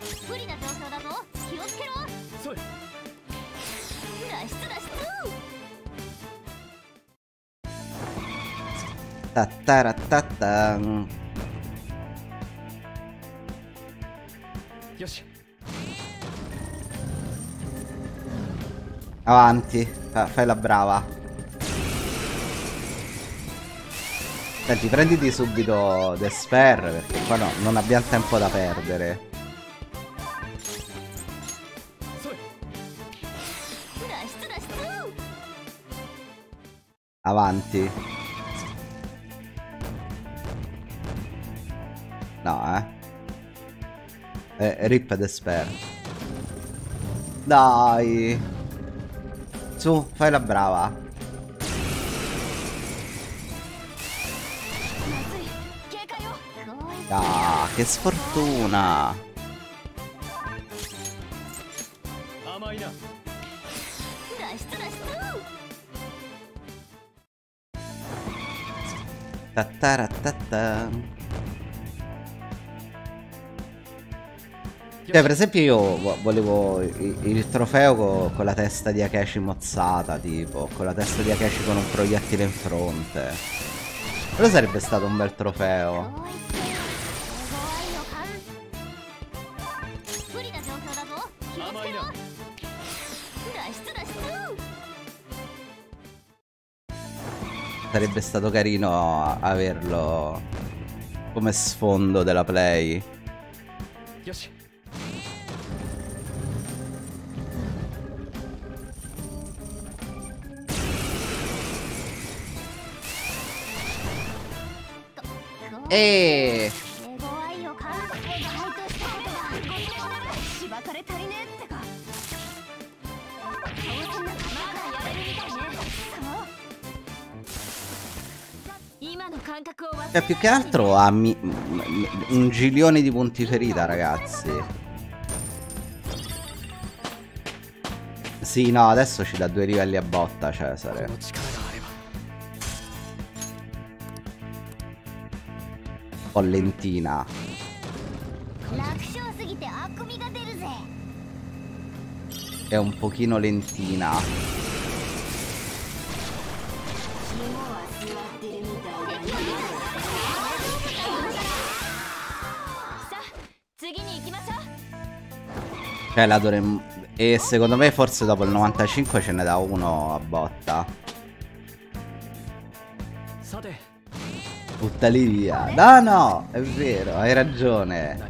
Ta-ta-ra-ta-ta. Avanti, Fa- fai la brava. Senti, prenditi subito The Spare, perché qua no, non abbiamo tempo da perdere. Avanti. No, eh. eh Rip The Spare. Dai. Su, fai la brava. Ah, che sfortuna. Ta-ta-ra-ta-ta. Cioè, per esempio, io volevo il, il trofeo co, con la testa di Akechi mozzata, tipo, con la testa di Akechi con un proiettile in fronte. Quello sarebbe stato un bel trofeo. Sarebbe stato carino averlo come sfondo della play. E cioè, più che altro ha mi un gilione di punti ferita, ragazzi. Sì, no, adesso ci dà due livelli a botta, Cesare. Un po' lentina. È un pochino lentina. Cioè la dovremmo... E secondo me forse dopo il novantacinque ce ne dà uno a botta. Buttali via. No, no, è vero, hai ragione.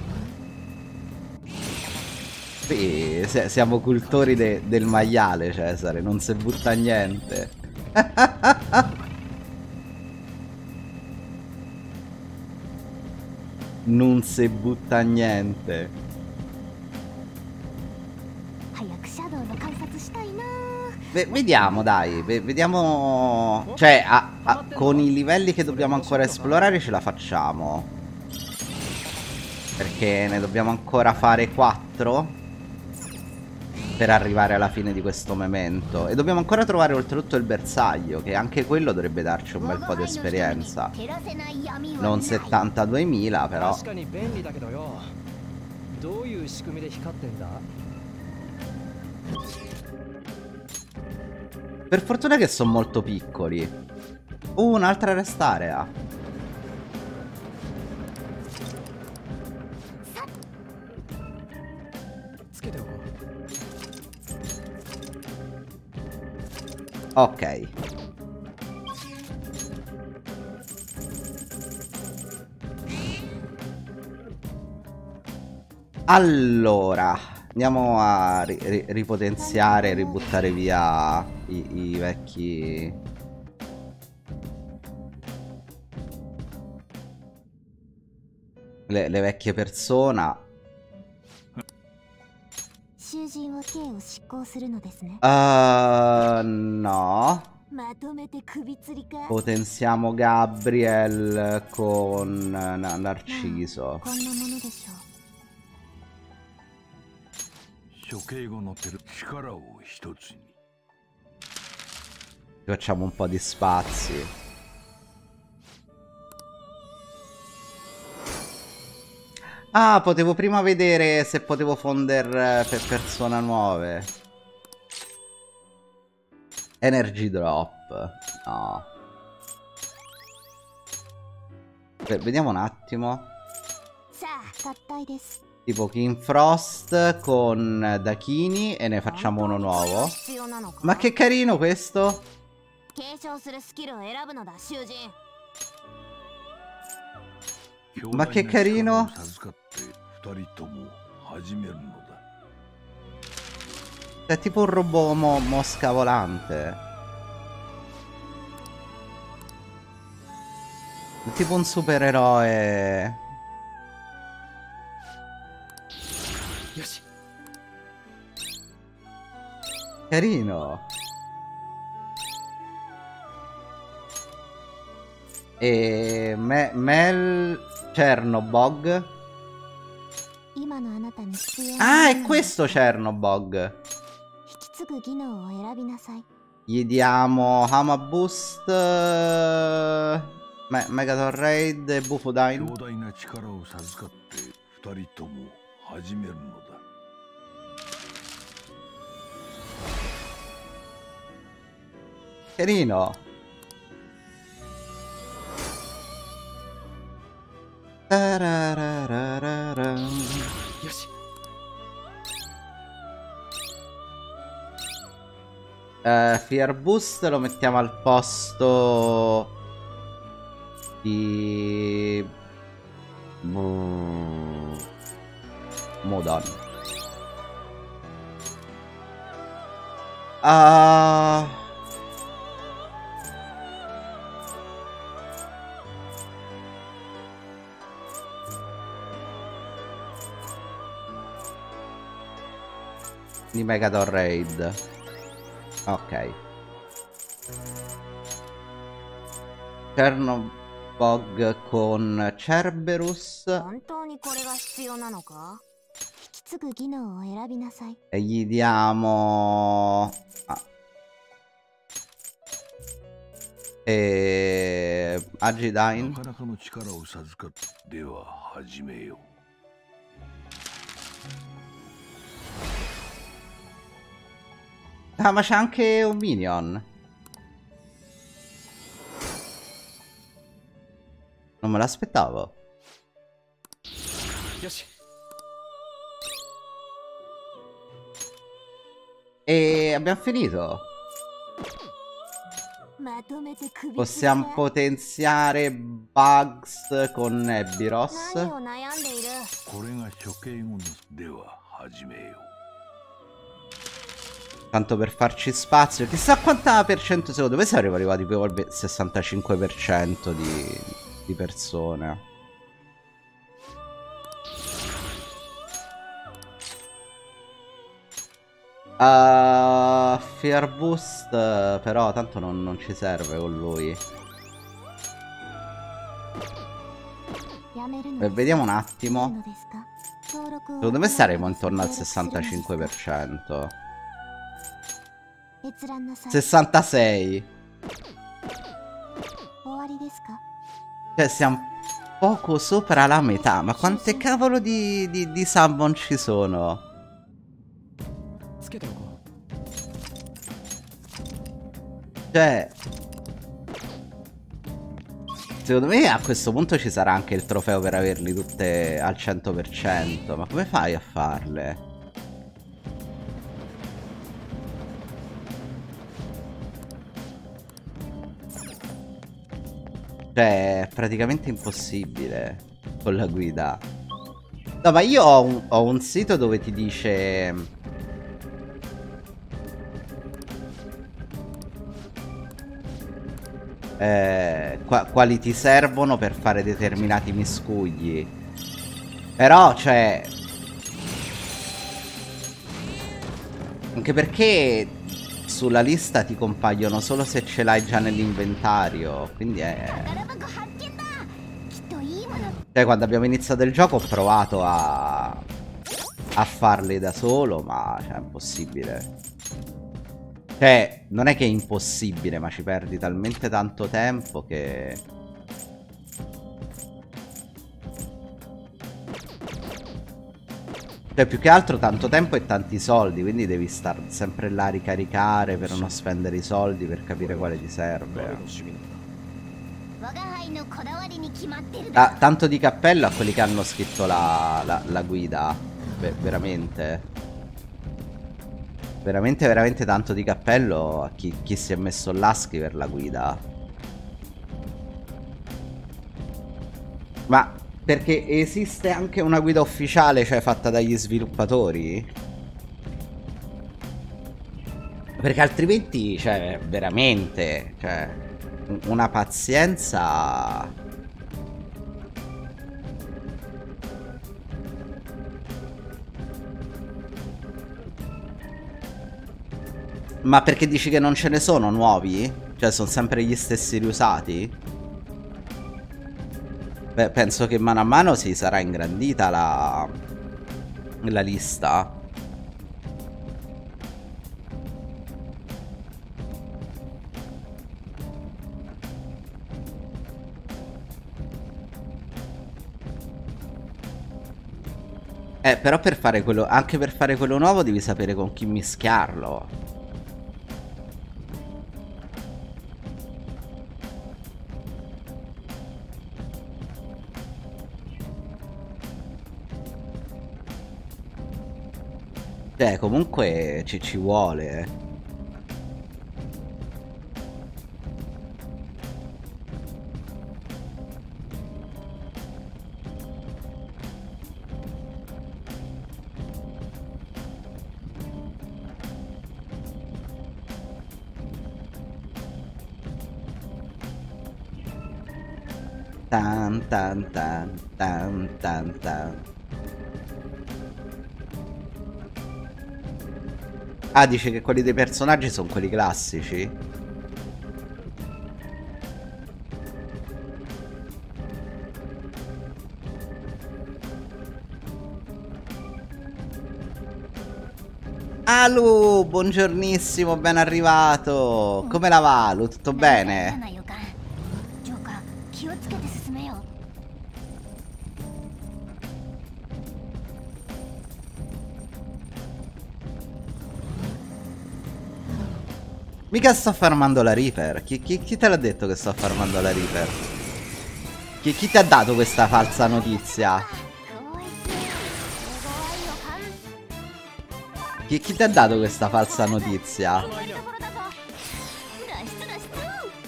Sì, se- siamo cultori de- del maiale, Cesare, non si butta niente. Non si butta niente. 早くシャドウの観察したいな。 Ve- vediamo, dai, ve- vediamo. Cioè, a- a- con i livelli che dobbiamo ancora esplorare ce la facciamo. Perché ne dobbiamo ancora fare quattro per arrivare alla fine di questo memento. E dobbiamo ancora trovare oltretutto il bersaglio, che anche quello dovrebbe darci un bel po' di esperienza. Non settantaduemila, però. 確かに便利だけどよ。どういう仕組みで光ってんだ？ Per fortuna che sono molto piccoli. Uh, un'altra rest area. Ok. Allora, andiamo a ri- ri- ripotenziare e ributtare via i, i vecchi. Le, le vecchie persona. 囚人は刑を執行するのですね。 Uh, no. まとめて首吊りか。 Potenziamo Gabriel con Na- Narciso. こんなものでしょう。 処刑後のテル力を一つに Facciamo un po' di spazi. Ah, potevo prima vedere se potevo fonder eh, per persone nuove. Energy drop. No. Beh, vediamo un attimo. さあ、合体です。 Tipo King Frost con Dakini e ne facciamo uno nuovo. 必要なのか。 Ma che carino questo. 継承するスキルを選ぶのだ、囚人。 Ma che carino. 授かって二人とも始めるのだ È tipo un robot mo- mosca volante. È tipo un supereroe. よし。 Carino. E Me- Mel Chernobog. 今のあなたに必要 Ah, な è questo Chernobog. 引き継ぐ技能を選びなさい。 Gli diamo Hama Boost, eh, Me- Megaton Raid e Bufudine. 強大な力を授かって二人とも始めるのだ Carino. Tarararararam. よし。 Eh, Fear Boost lo mettiamo al posto di Mm. Modon. Ah. Di Megaton Raid. Ok. Chernobog con Cerberus 本当にこれが必要なのか。引き継ぐ技能を選びなさい。 e gli diamo ah. e な Agidine. かなかの力を授かってでは始めよう Ah, ma c'è anche un minion. Non me l'aspettavo. よし。 E abbiamo finito. まとめて首 Possiamo potenziare Bugs con Nebbiros. 何を悩んでいる。 これが処刑後では始めよう。 Tanto per farci spazio. Chissà quanta per cento secondo me saremmo arrivati poi al sessantacinque per cento di, di persone. Uh, Fear Boost però tanto non, non ci serve con lui. E vediamo un attimo. Secondo me saremo intorno al sessantacinque per cento. sessantasei. Cioè siamo poco sopra la metà. Ma quante cavolo di, di, di summon ci sono? Cioè secondo me a questo punto ci sarà anche il trofeo per averli tutte al cento per cento. Ma come fai a farle? Cioè, è praticamente impossibile con la guida. No, ma io ho un, ho un sito dove ti dice... Eh, qua, quali ti servono per fare determinati miscugli. Però, cioè... Anche perché... sulla lista ti compaiono solo se ce l'hai già nell'inventario. Quindi è... Cioè quando abbiamo iniziato il gioco ho provato a... a farli da solo, ma cioè, è impossibile. Cioè non è che è impossibile, ma ci perdi talmente tanto tempo che... Cioè più che altro tanto tempo e tanti soldi, quindi devi stare sempre là a ricaricare per non spendere i soldi per capire quale ti serve. Ah, tanto di cappello a quelli che hanno scritto la, la, la guida. Beh, veramente. Veramente, veramente tanto di cappello a chi, chi si è messo là a scrivere la guida. Ma... perché esiste anche una guida ufficiale, cioè fatta dagli sviluppatori? Perché altrimenti, cioè, veramente, cioè, una pazienza... Ma perché dici che non ce ne sono nuovi? Cioè, sono sempre gli stessi riusati? Beh, penso che mano a mano si sarà ingrandita la, la lista. Eh, però per fare quello, anche per fare quello nuovo devi sapere con chi mischiarlo. Cioè, comunque ci, ci vuole. Tan tan tan tan tan tan. Ah, dice che quelli dei personaggi sono quelli classici? Alu, buongiornissimo, ben arrivato. Come la va, Alu? Tutto bene? Mica sto farmando la Reaper. Chi, chi, chi te l'ha detto che sto farmando la Reaper? Chi, chi ti ha dato questa falsa notizia? Chi, chi ti ha dato questa falsa notizia?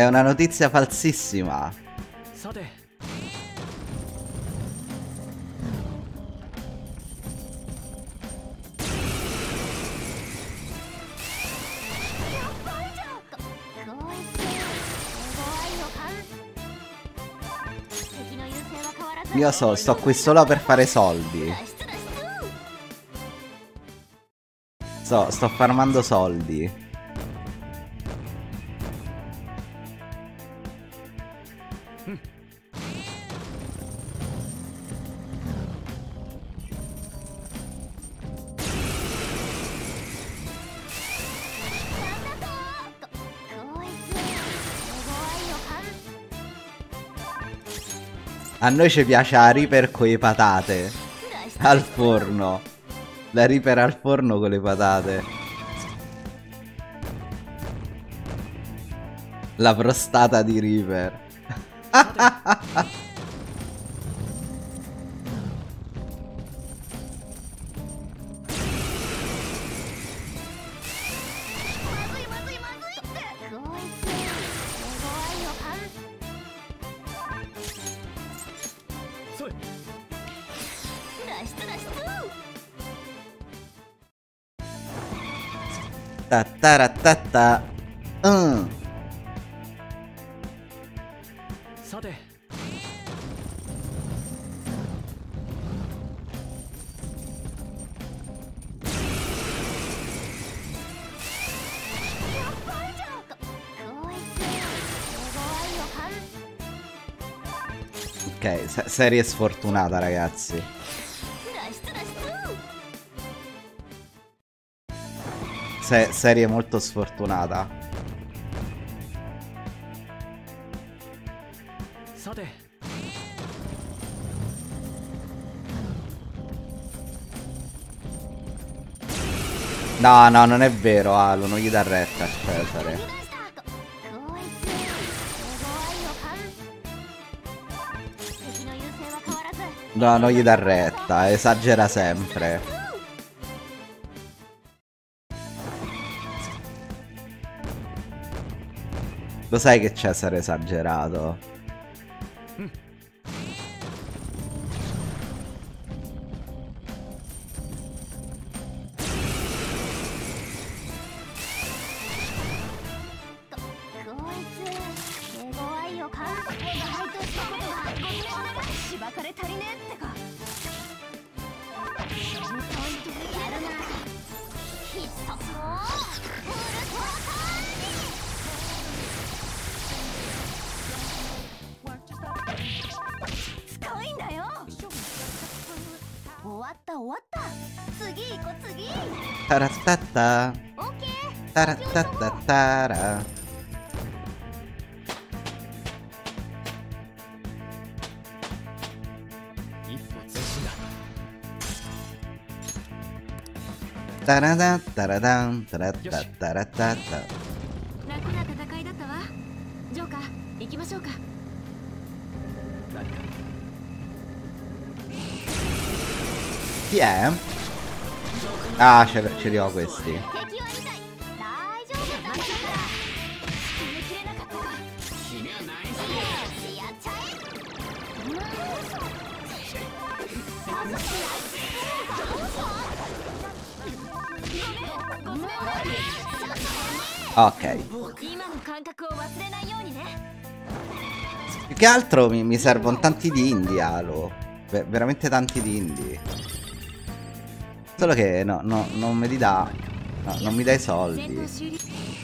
È una notizia falsissima. さて Io so, sto qui solo per fare soldi. So, sto farmando soldi. A noi ci piace la Reaper con le patate. Al forno. La Reaper al forno con le patate. La prostata di Reaper. Ta-ta-ra-ta-ta. Mm. さて Ok, se serie sfortunata, ragazzi. Se serie molto sfortunata. さて No, no, non è vero, Alo, non gli dà retta a Cesare. No, non gli dà retta, esagera sempre. Lo sai che Cesare è esagerato. Taratata. Taratatara. Taradan, taradan, taratataratata. 楽な戦いだったわ。ジョーカー、行きましょうか。 Chi è? Ah, ce, ce li ho questi. Ok. Più che altro mi, mi servono tanti dindi, Alo. Ver veramente tanti dindi. Solo che no, no, non mi dà. No, non mi dai soldi.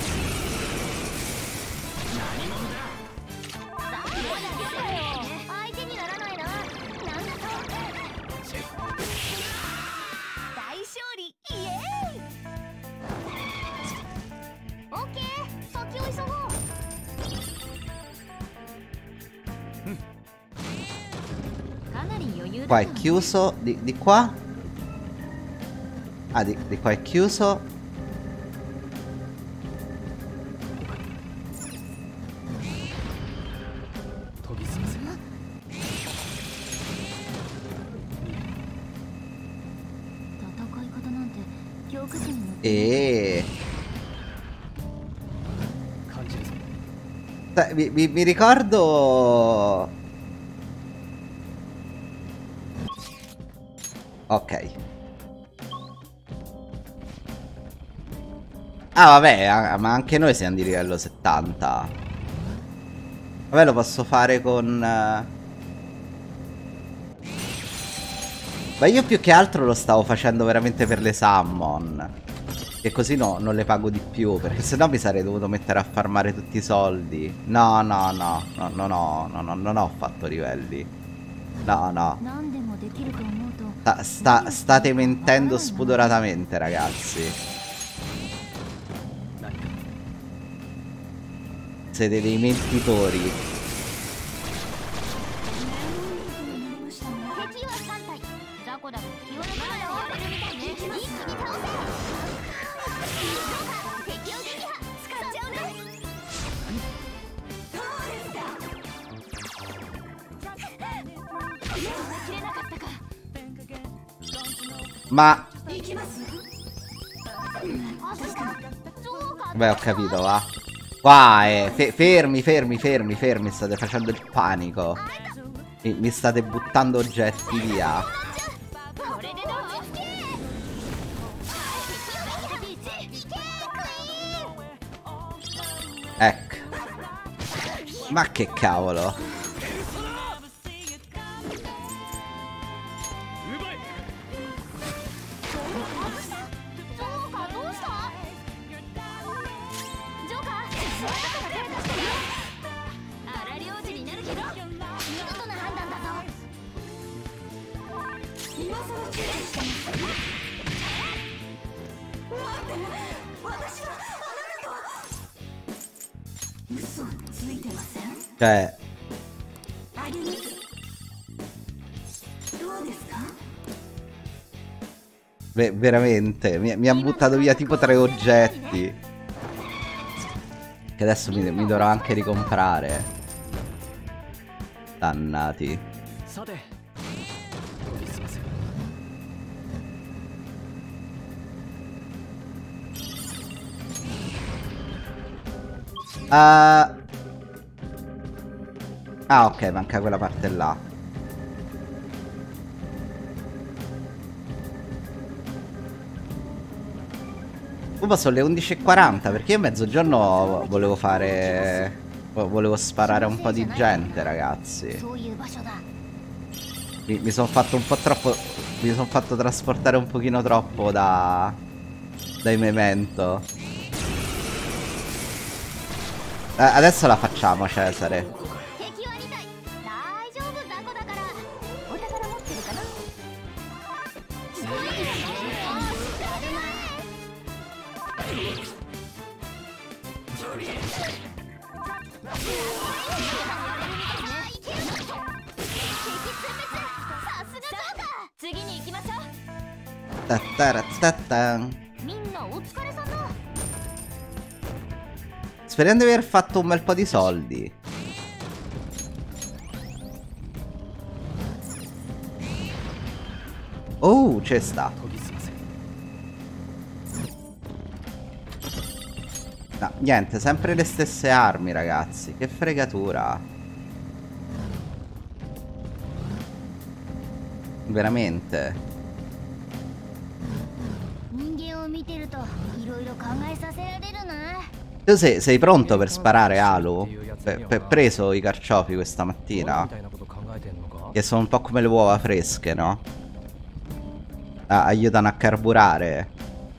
Qua è chiuso, di, di qua. Ah, di, di qua è chiuso. E Mi, mi, mi ricordo... Ok. Ah vabbè, ma anche noi siamo di livello settanta. Vabbè, lo posso fare con... Ma io più che altro lo stavo facendo veramente per le summon. E così no, non le pago di più. Perché sennò mi sarei dovuto mettere a farmare tutti i soldi. No, no, no, no, no, no, no, no, non ho fatto livelli. No, no. Sta, sta, state mentendo spudoratamente, ragazzi. Siete dei mentitori. Ma... Beh, ho capito, va. Qua è... Fe fermi, fermi, fermi, fermi. State facendo il panico. Mi, mi state buttando oggetti via. Ecco. Ma che cavolo. Cioè... Beh, veramente, mi, mi ha buttato via tipo tre oggetti. Che adesso mi, mi dovrò anche ricomprare. Dannati. Uh... Ah, ok, manca quella parte là. Upa, sono le undici e quaranta, perché io a mezzogiorno volevo fare... Volevo sparare un po' di gente, ragazzi. Mi, mi sono fatto un po' troppo... Mi sono fatto trasportare un pochino troppo da... Dai Memento. Eh, adesso la facciamo, Cesare. Speriamo di aver fatto un bel po' di soldi. Oh, c'è sta. No, niente, sempre le stesse armi, ragazzi. Che fregatura. Veramente. Tu sei, sei pronto per sparare, Alu? Per, per preso i carciofi questa mattina? Che sono un po' come le uova fresche, no? Ah, aiutano a carburare.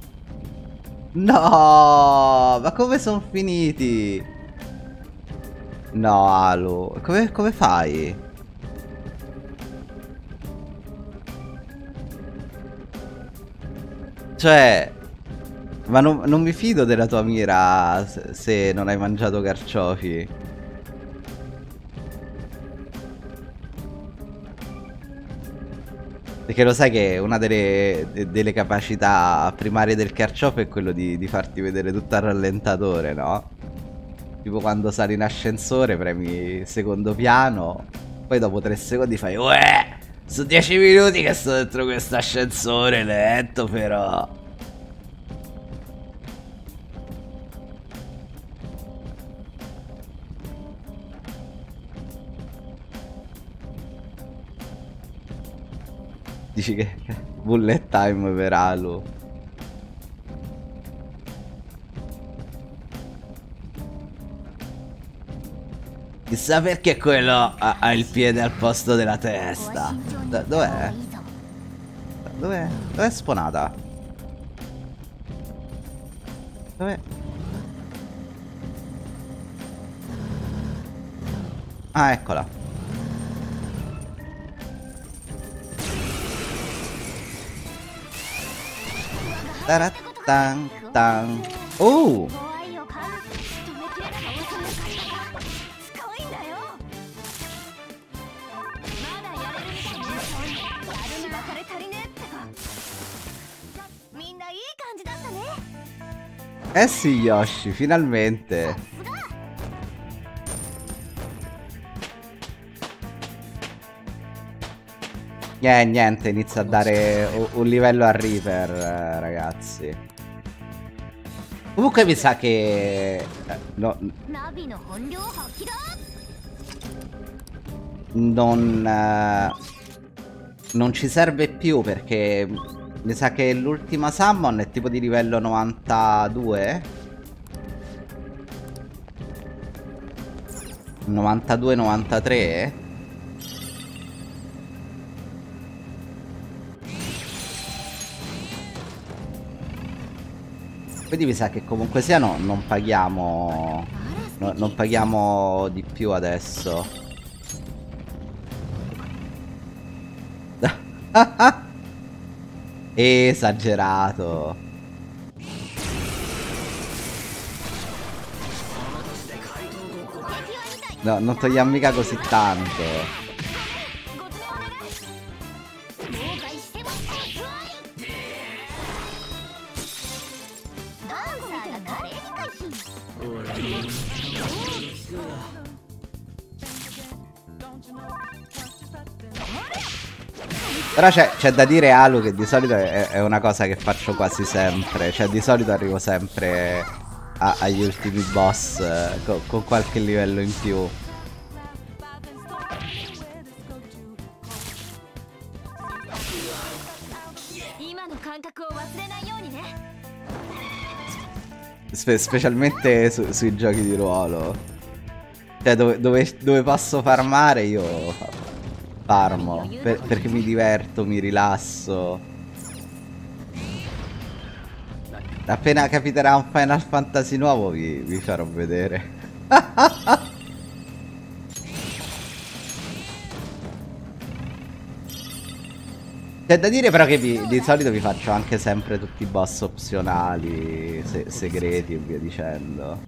No, ma come sono finiti? No, Alu, come, come fai? Cioè, ma non, non mi fido della tua mira se, se non hai mangiato carciofi. Perché lo sai che una delle, de, delle capacità primarie del carciofo è quello di, di farti vedere tutto al rallentatore, no? Tipo quando sali in ascensore, premi secondo piano, poi dopo tre secondi fai uè, sono dieci minuti che sto dentro questo ascensore lento però. Dici che bullet time per Alu. Chissà perché quello ha, ha il piede al posto della testa. Do- dov'è? Dov'è? Dov'è spawnata? Dov'è? Ah, eccola. Tarattan tan. Oh! Eh sì, Yoshi, finalmente. Eh, niente, inizia a dare un livello a Reaper, eh, ragazzi. Comunque mi sa che... Eh, no, non... Eh, non ci serve più perché... Mi sa che l'ultima summon è tipo di livello novantadue. novantadue novantatré. Quindi mi sa che comunque sia no, non paghiamo no, non paghiamo di più adesso. Esagerato. No, non togliamo mica così tanto. Però c'è da dire, Alu, che di solito è, è una cosa che faccio quasi sempre. Cioè di solito arrivo sempre a, agli ultimi boss eh, con, con qualche livello in più. Spe specialmente su, sui giochi di ruolo. Cioè dove, dove, dove posso farmare io farmo, per, perché mi diverto, mi rilasso. Appena capiterà un Final Fantasy nuovo vi, vi farò vedere. C'è da dire però che vi, di solito vi faccio anche sempre tutti i boss opzionali, se, segreti e via dicendo.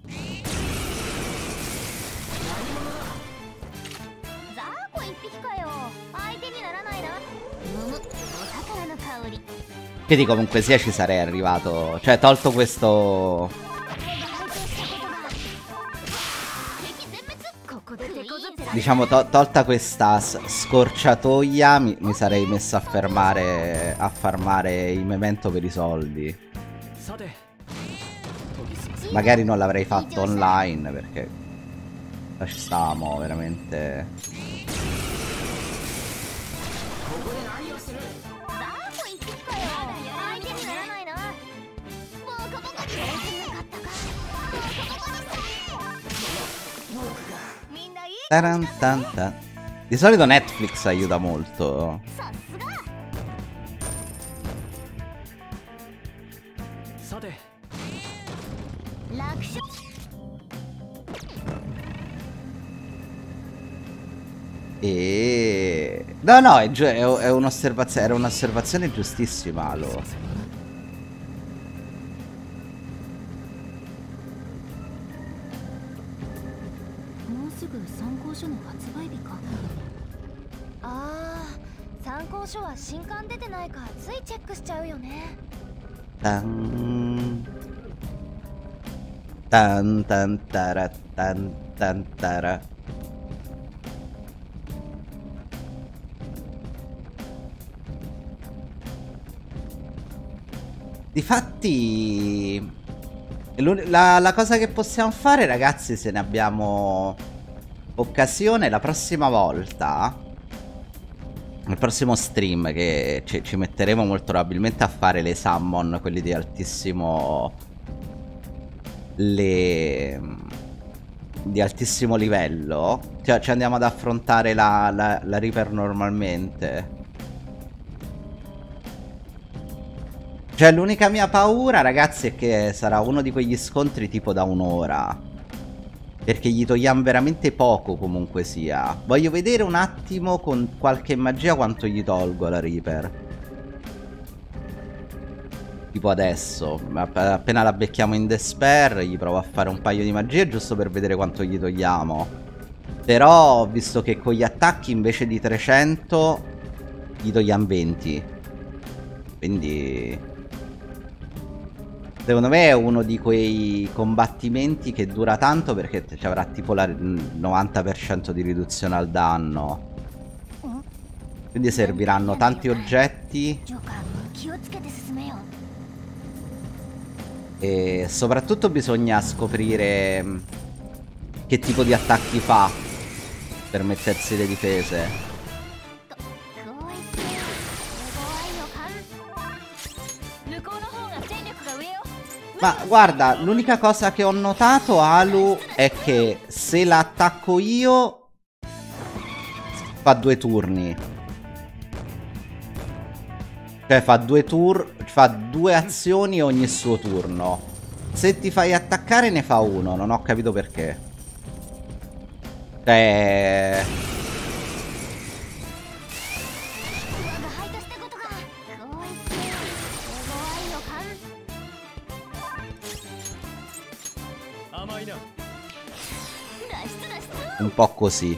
Quindi comunque sia ci sarei arrivato. Cioè tolto questo... Diciamo to tolta questa scorciatoia mi, mi sarei messo a fermare, a farmare il memento per i soldi. Magari non l'avrei fatto online perché ci stavamo veramente... Tarantanta. Di solito Netflix aiuta molto. E... No, no, è, è, è un'osservazione, era un'osservazione giustissima, lo. Tan tan tan tara tan tan tara. Difatti la, la cosa che possiamo fare, ragazzi, se ne abbiamo occasione, la prossima volta, prossimo stream, che ci, ci metteremo molto probabilmente a fare le summon, quelli di altissimo... Le... di altissimo livello. Cioè ci andiamo ad affrontare la, la, la Reaper normalmente. Cioè l'unica mia paura, ragazzi, è che sarà uno di quegli scontri tipo da un'ora, perché gli togliamo veramente poco comunque sia. Voglio vedere un attimo con qualche magia quanto gli tolgo alla Reaper. Tipo adesso, appena la becchiamo in Despair, gli provo a fare un paio di magie giusto per vedere quanto gli togliamo. Però, visto che con gli attacchi invece di trecento gli togliamo venti. Quindi... secondo me è uno di quei combattimenti che dura tanto, perché ci avrà tipo il novanta per cento di riduzione al danno. Quindi serviranno tanti oggetti. E soprattutto bisogna scoprire che tipo di attacchi fa per mettersi le difese. Ma guarda, l'unica cosa che ho notato, Alu, è che se la attacco io fa due turni. Cioè fa due tur fa due azioni ogni suo turno. Se ti fai attaccare ne fa uno, non ho capito perché. Cioè... un po' così.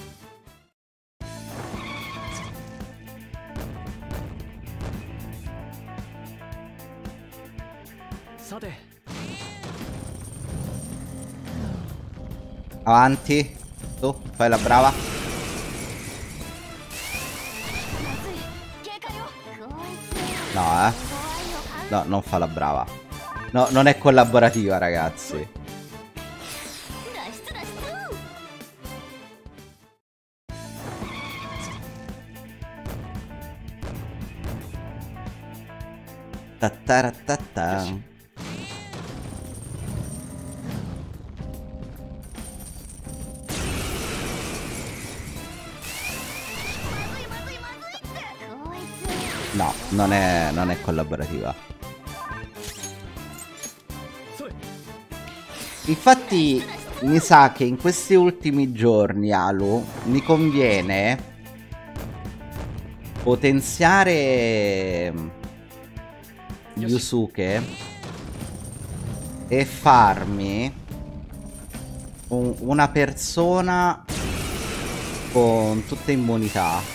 Avanti. Tu, fai la brava. No, eh. No, non fa la brava. No, non è collaborativa, ragazzi. Tattaratata. No, non è, non è collaborativa. Infatti mi sa che in questi ultimi giorni, Alu, mi conviene potenziare Yusuke e farmi un, una persona con tutte immunità.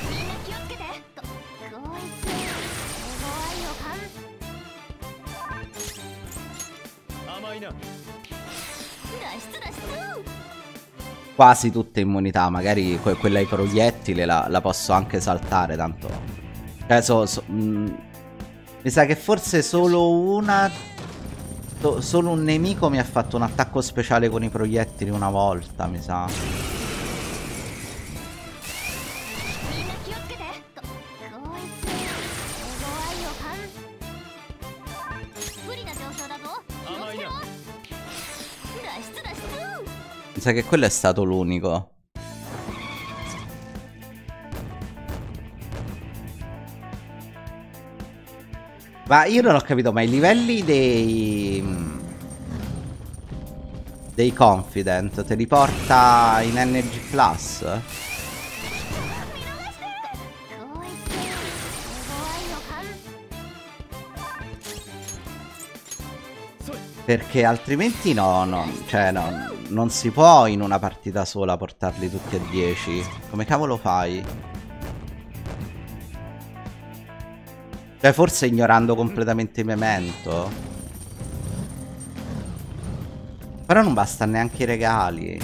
Quasi tutte immunità, magari que quella ai proiettili la, la posso anche saltare, tanto. Cioè, so, so, mh, mi sa che forse solo una... So, solo un nemico mi ha fatto un attacco speciale con i proiettili una volta, mi sa. Mi sa che quello è stato l'unico. Ma io non ho capito, ma i livelli dei... dei Confident te li porta in Energy Plus? Perché altrimenti no, no, cioè no, non si può in una partita sola portarli tutti a dieci. Come cavolo fai? Cioè forse ignorando completamente il memento. Però non basta neanche i regali.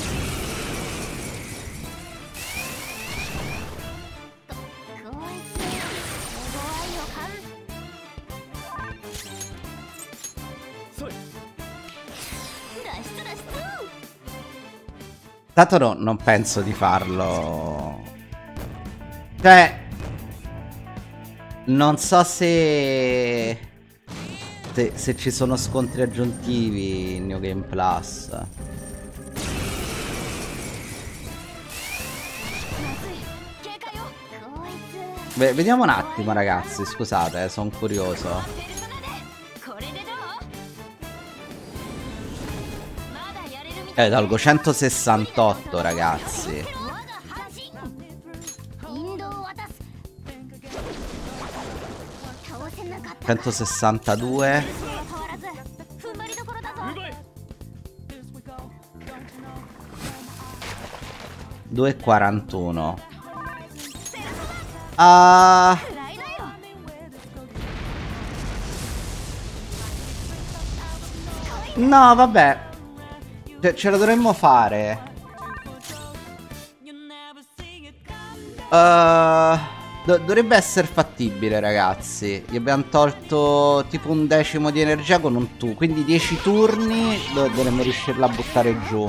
Tanto no, non penso di farlo. Cioè, Non so se... se... se ci sono scontri aggiuntivi in New Game Plus. Beh, vediamo un attimo ragazzi, scusate, eh, sono curioso. Eh, tolgo centosessantotto ragazzi. centosessantadue. due e quarantuno. Ah. No, vabbè. Ce, ce lo dovremmo fare. Uh, do, dovrebbe essere fattibile, ragazzi. Gli abbiamo tolto tipo un decimo di energia con un tu. Quindi dieci turni do, dovremmo riuscirla a buttare giù.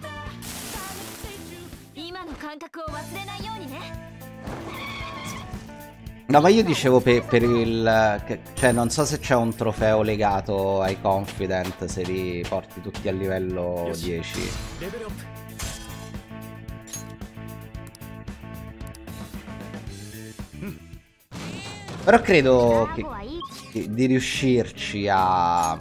No, ma io dicevo per, per il... Che, cioè, non so se c'è un trofeo legato ai Confident, se li porti tutti a livello dieci. Però credo che, che, di riuscirci a...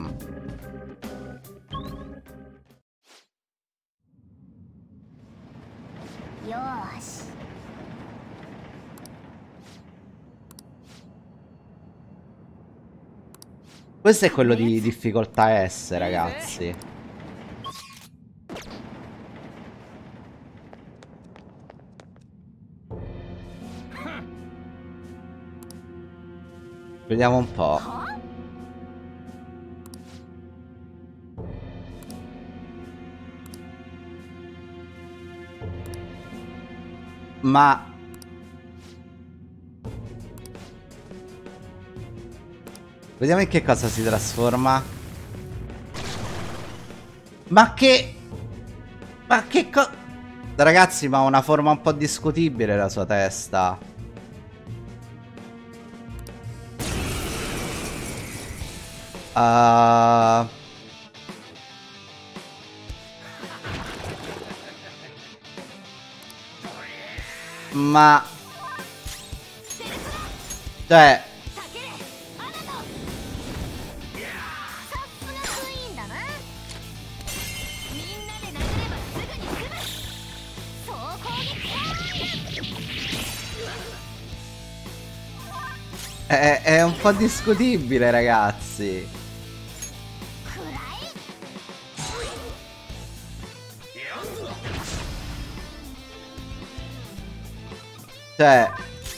Questo è quello di difficoltà S, ragazzi. Vediamo un po'. Ma... Vediamo in che cosa si trasforma. Ma che... Ma che co... Ragazzi, ma ha una forma un po' discutibile la sua testa. Uh... Ma... Cioè... È, è un po' discutibile, ragazzi. Cioè...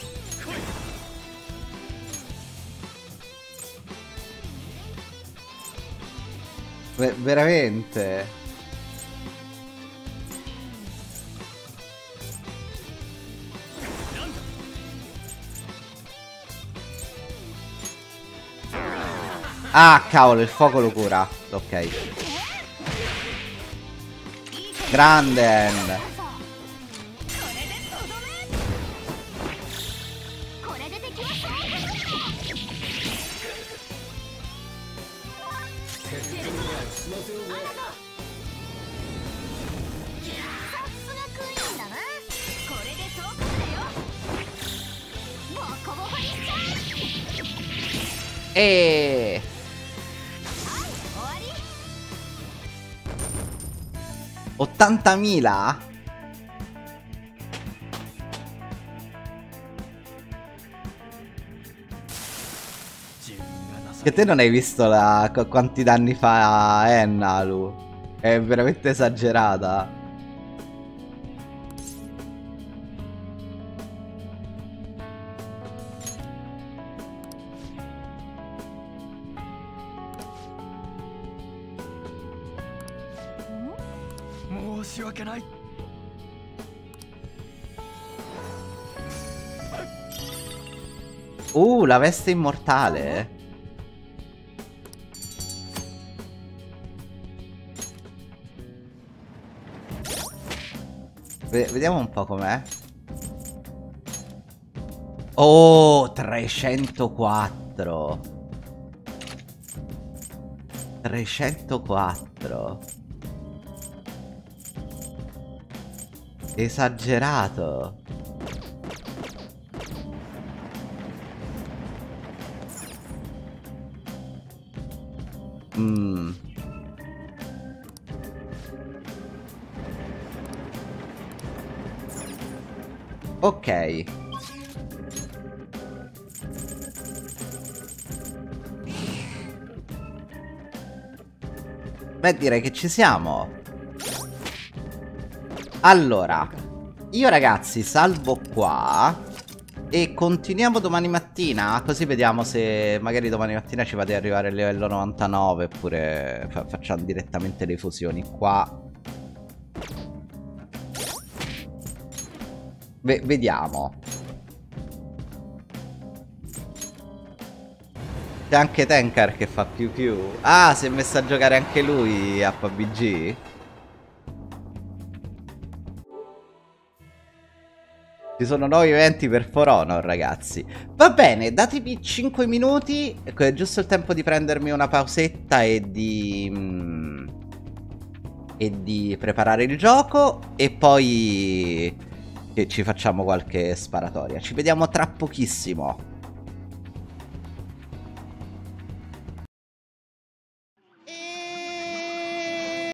Ver- veramente... Ah, cavolo, il fuoco lo cura. Ok. Grande end. E... ottantamila? Che te non hai visto la... qu- quanti danni fa Enna, Lu? È veramente esagerata. Uh, la veste immortale. V- vediamo un po' com'è. Oh, trecentoquattro. trecentoquattro. Esagerato. Mm. Ok. Beh, direi che ci siamo. Allora, io ragazzi salvo qua e continuiamo domani mattina, così vediamo se magari domani mattina ci va di arrivare al livello novantanove, oppure fa facciamo direttamente le fusioni qua. V vediamo. C'è anche Tenkar che fa più più. Ah, si è messo a giocare anche lui a P U B G? Ci sono nuovi eventi per For Honor, ragazzi. Va bene, datemi cinque minuti. Ecco, è giusto il tempo di prendermi una pausetta e di... Mm, e di preparare il gioco. E poi... che ci facciamo qualche sparatoria. Ci vediamo tra pochissimo.